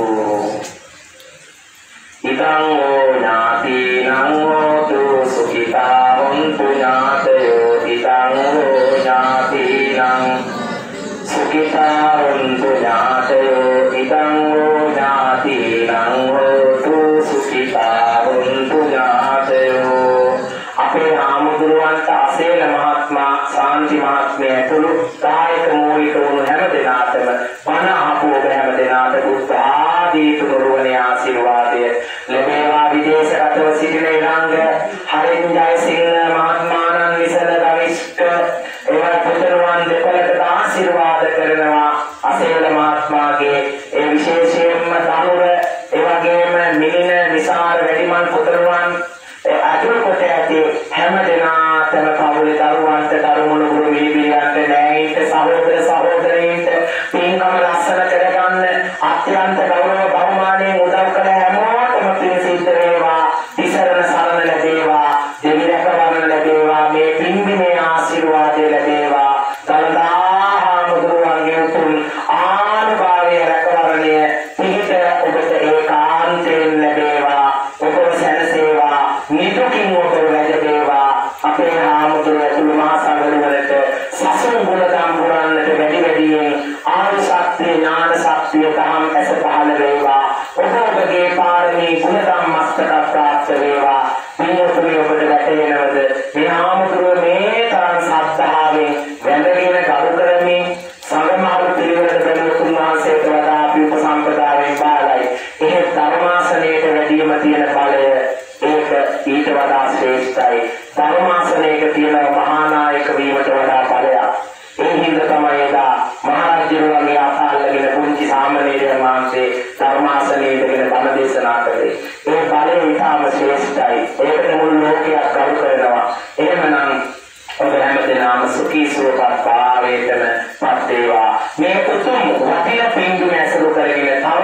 ඉදං ඕ ඥාතිනං හෝතු සුඛිතා හොන්තු ඥාතයෝ. ඉදං ඕ ඥාතිනං සුඛිතා හොන්තු ඥාතයෝ. ඉදං ඕ ඥාතිනං හෝතු සුඛිතා හොන්තු ඥාතයෝ. අපේ හාමුදුරුවන්ට අසේල මහත්මයා ශාන්ති මහත්මිය ඇතුළු කායික මූලික වුණු හැම දෙනාටම බණ අහපු ඔබ හැම දෙනාට බුද්ධ ආදී තුනුරුවනේ ආශිර්වාදය ලැබේවා. විදේශ රටවල සිටින ඊළඟ හරින් ජයසිංහ මහත්මයාණන් විසල ගවිෂ්ඨ එවන් පුතණුවන් දෙපළට ආශිර්වාද කරනවා. අසේල මහත්මයාගේ ඒ විශේෂයෙන්ම දරුව එවැගේම මිලින විසාර වැඩිමල් පුතණුවන් අතුරු කොට ඇති හැම දෙනාටම පවුලේ දරුවන්ට දරුමුණු ගුරු මිනිබිරියන්ට නෑයින්ට සහෝදර සහෝදරයින්ට පින්කම ලස්සන කරගන්න අත්‍යන්ත ගෞරව බහුමානයෙන් උදව් කළ හැමෝටම පින් සිද්ධ වේවා. ඉසරණ සරණ ලැබේවා. දෙවි රැකවරණ ලැබේවා. මේ පින්බිමේ ආශිර්වාදය ලැබේවා. දලදා හාමුදුරුවන්ගේ උතුම් ආනුභාවයේ රැකවරණය පිහිට ඔබට ඒකාන්තයෙන් ලැබේවා. ඔබ සැනසේවා. නිදුකින් ඔබ වැඩේවා. අපේ හාමුදුරුවෝ ඇතුළු මහා සංඝරත්නයට සසුන් ගුණධම් පුරන්නට වැඩි වැඩියෙන් ආයු ශක්තිය ඥාන ශක්තිය දහම් ඇස පහළ වේවා. ඔබ ඔබගේ පාරමී ගුණධම් මස්තක ප්‍රාප්ත වේවා. පින්වතුනි ඔබට වැටහෙනවද මේ හාමුදුරුවෝ මේ තරම් සත්‍තාවෙන් වැඳගෙන ගරු කරමින් සංගමහරු පිළිවෙලට බැලුවුන් වහන්සේට වඩා අපි උපසම්පදාවෙන් බාලයි. එහෙත් ධර්මාසනයට වැඩිම තියෙන බලය ඒක ඊට වඩා ශ්‍රේෂ්ඨයි. ධර්මාසනයක තියෙන මහා නායක වීමට වඩා බලයක්. ඒ හින්දා තමයි එදා මහරජුරුවන්ගේ අතල්ලගෙන පුංචි සාමණේරයන් වහන්සේ ධර්මාසනයේදගෙන බණ දේශනා කළේ. ඒ බලය ඊටම ශ්‍රේෂ්ඨයි. ඒකට මුළු ලෝකයක් ගරු කරනවා. එහෙමනම් ඔබ හැමදෙනාම සුඛී සුවපත් භාවයටම පත් වේවා. මේ උතුම් වටිනා පින්දුම ඇසුරු කරගෙන තව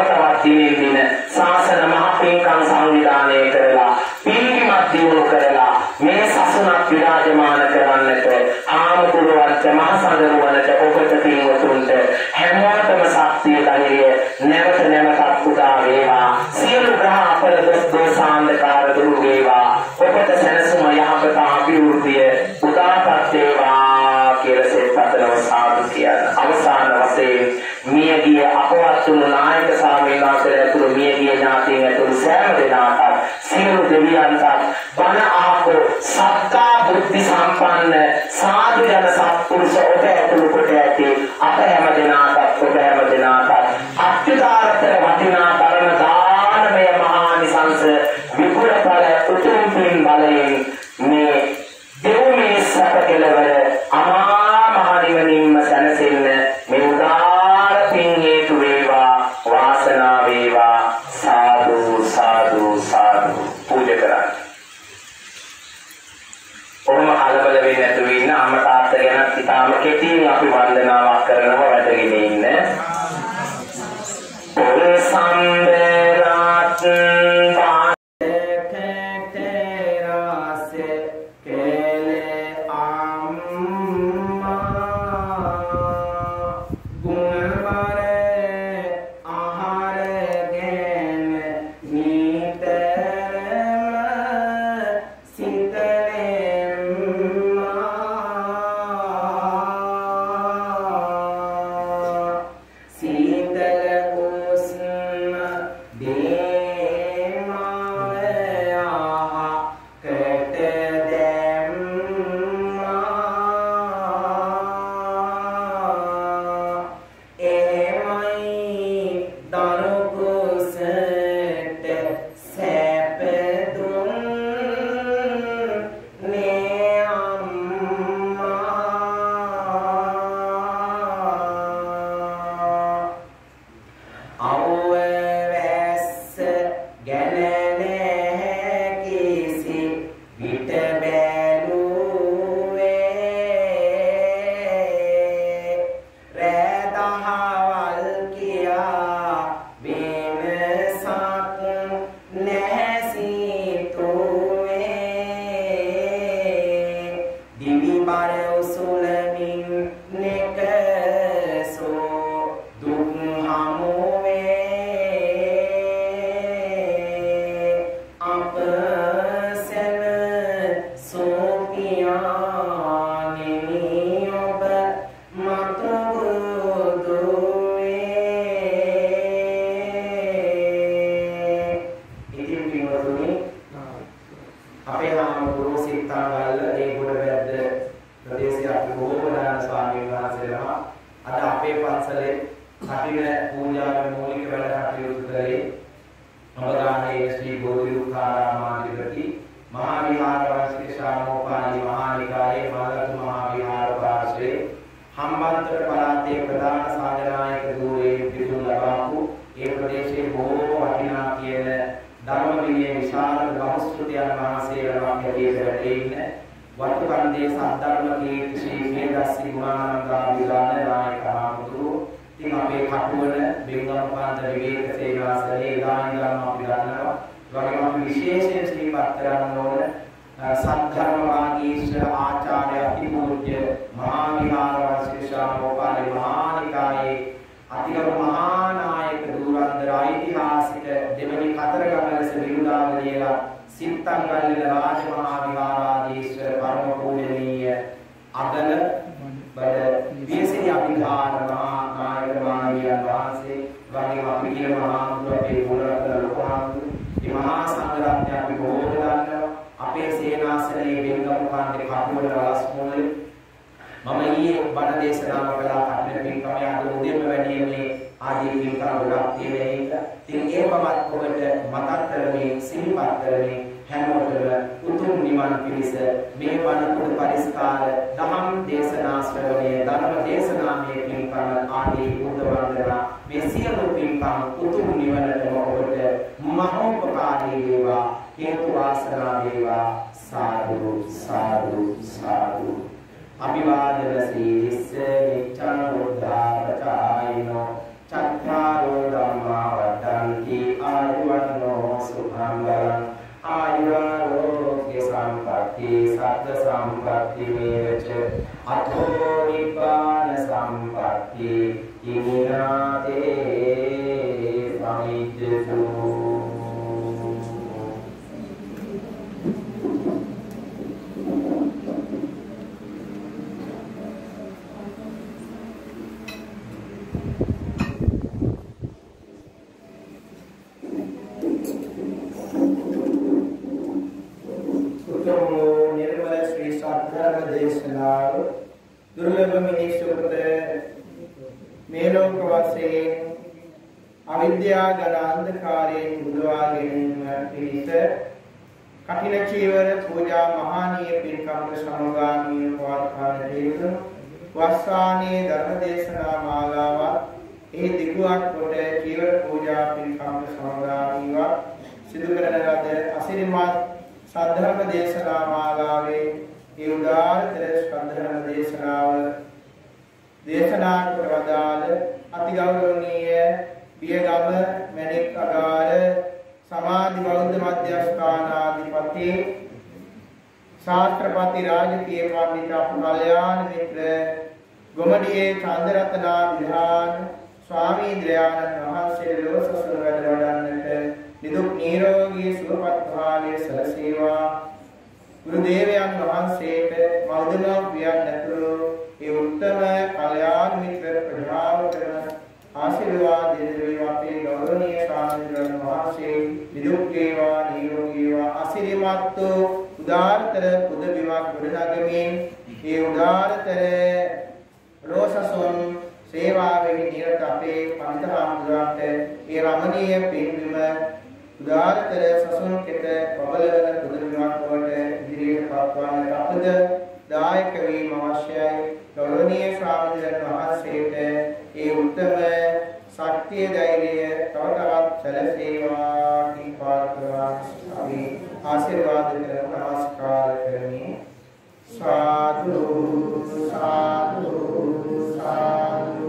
සේවාවෙහි නිරත අපේ පන්තරාමුදුරන්ට ඒ රමණීය පින්බිම උදාරතර සසුන් කෙත බබලවන පුදුමයක් වට ඉදිරියට පත්වන්නට අපද දායක වීම අවශ්‍යයි. ගෞරවනීය ශ්‍රාවකයන් වහන්සේට ඒ උත්තම ශක්තිය ධෛර්යය තව තවත් සැලසේවා කී ප්‍රාර්ථනා අපි ආශිර්වාද කරන නමස්කාර කරමි. साधु साधु साधु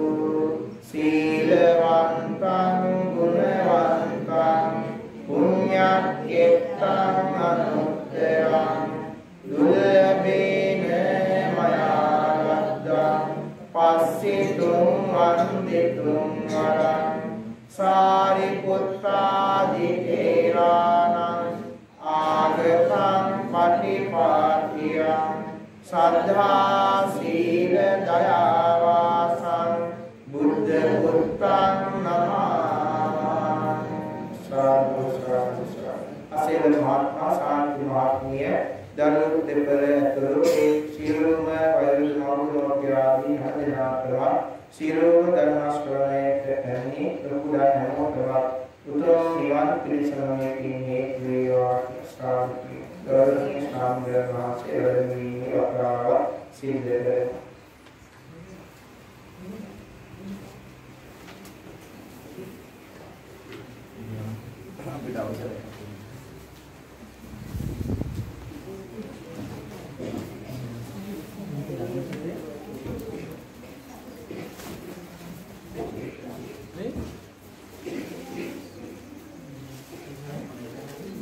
सीलवंतं गुणवंतं पुण्यक्षेत्रं अनुत्तरं दुर्लभेन मया लब्धं पश्यितुं वन्दितुं वरं सारिपुत्रादि तेरानं आगतं पटिपाटियं Saddha sila dayawasan Buddha buddhan namahan Sadhu sadhu sadhu Asila Mahatma Santi Mahatmiya Dalu Depala Aturu Siruma Vayu Mahudu Kiradi Hadina Kala Siruma Dharma Skarane Kani Rukudan Namo Kala Utram Nivan Krisaname Kini Kriya Sadhu Gauravani Shamya Mahase Gauravani Akrava Siddhara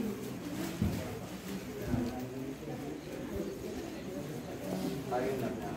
Ayun lang.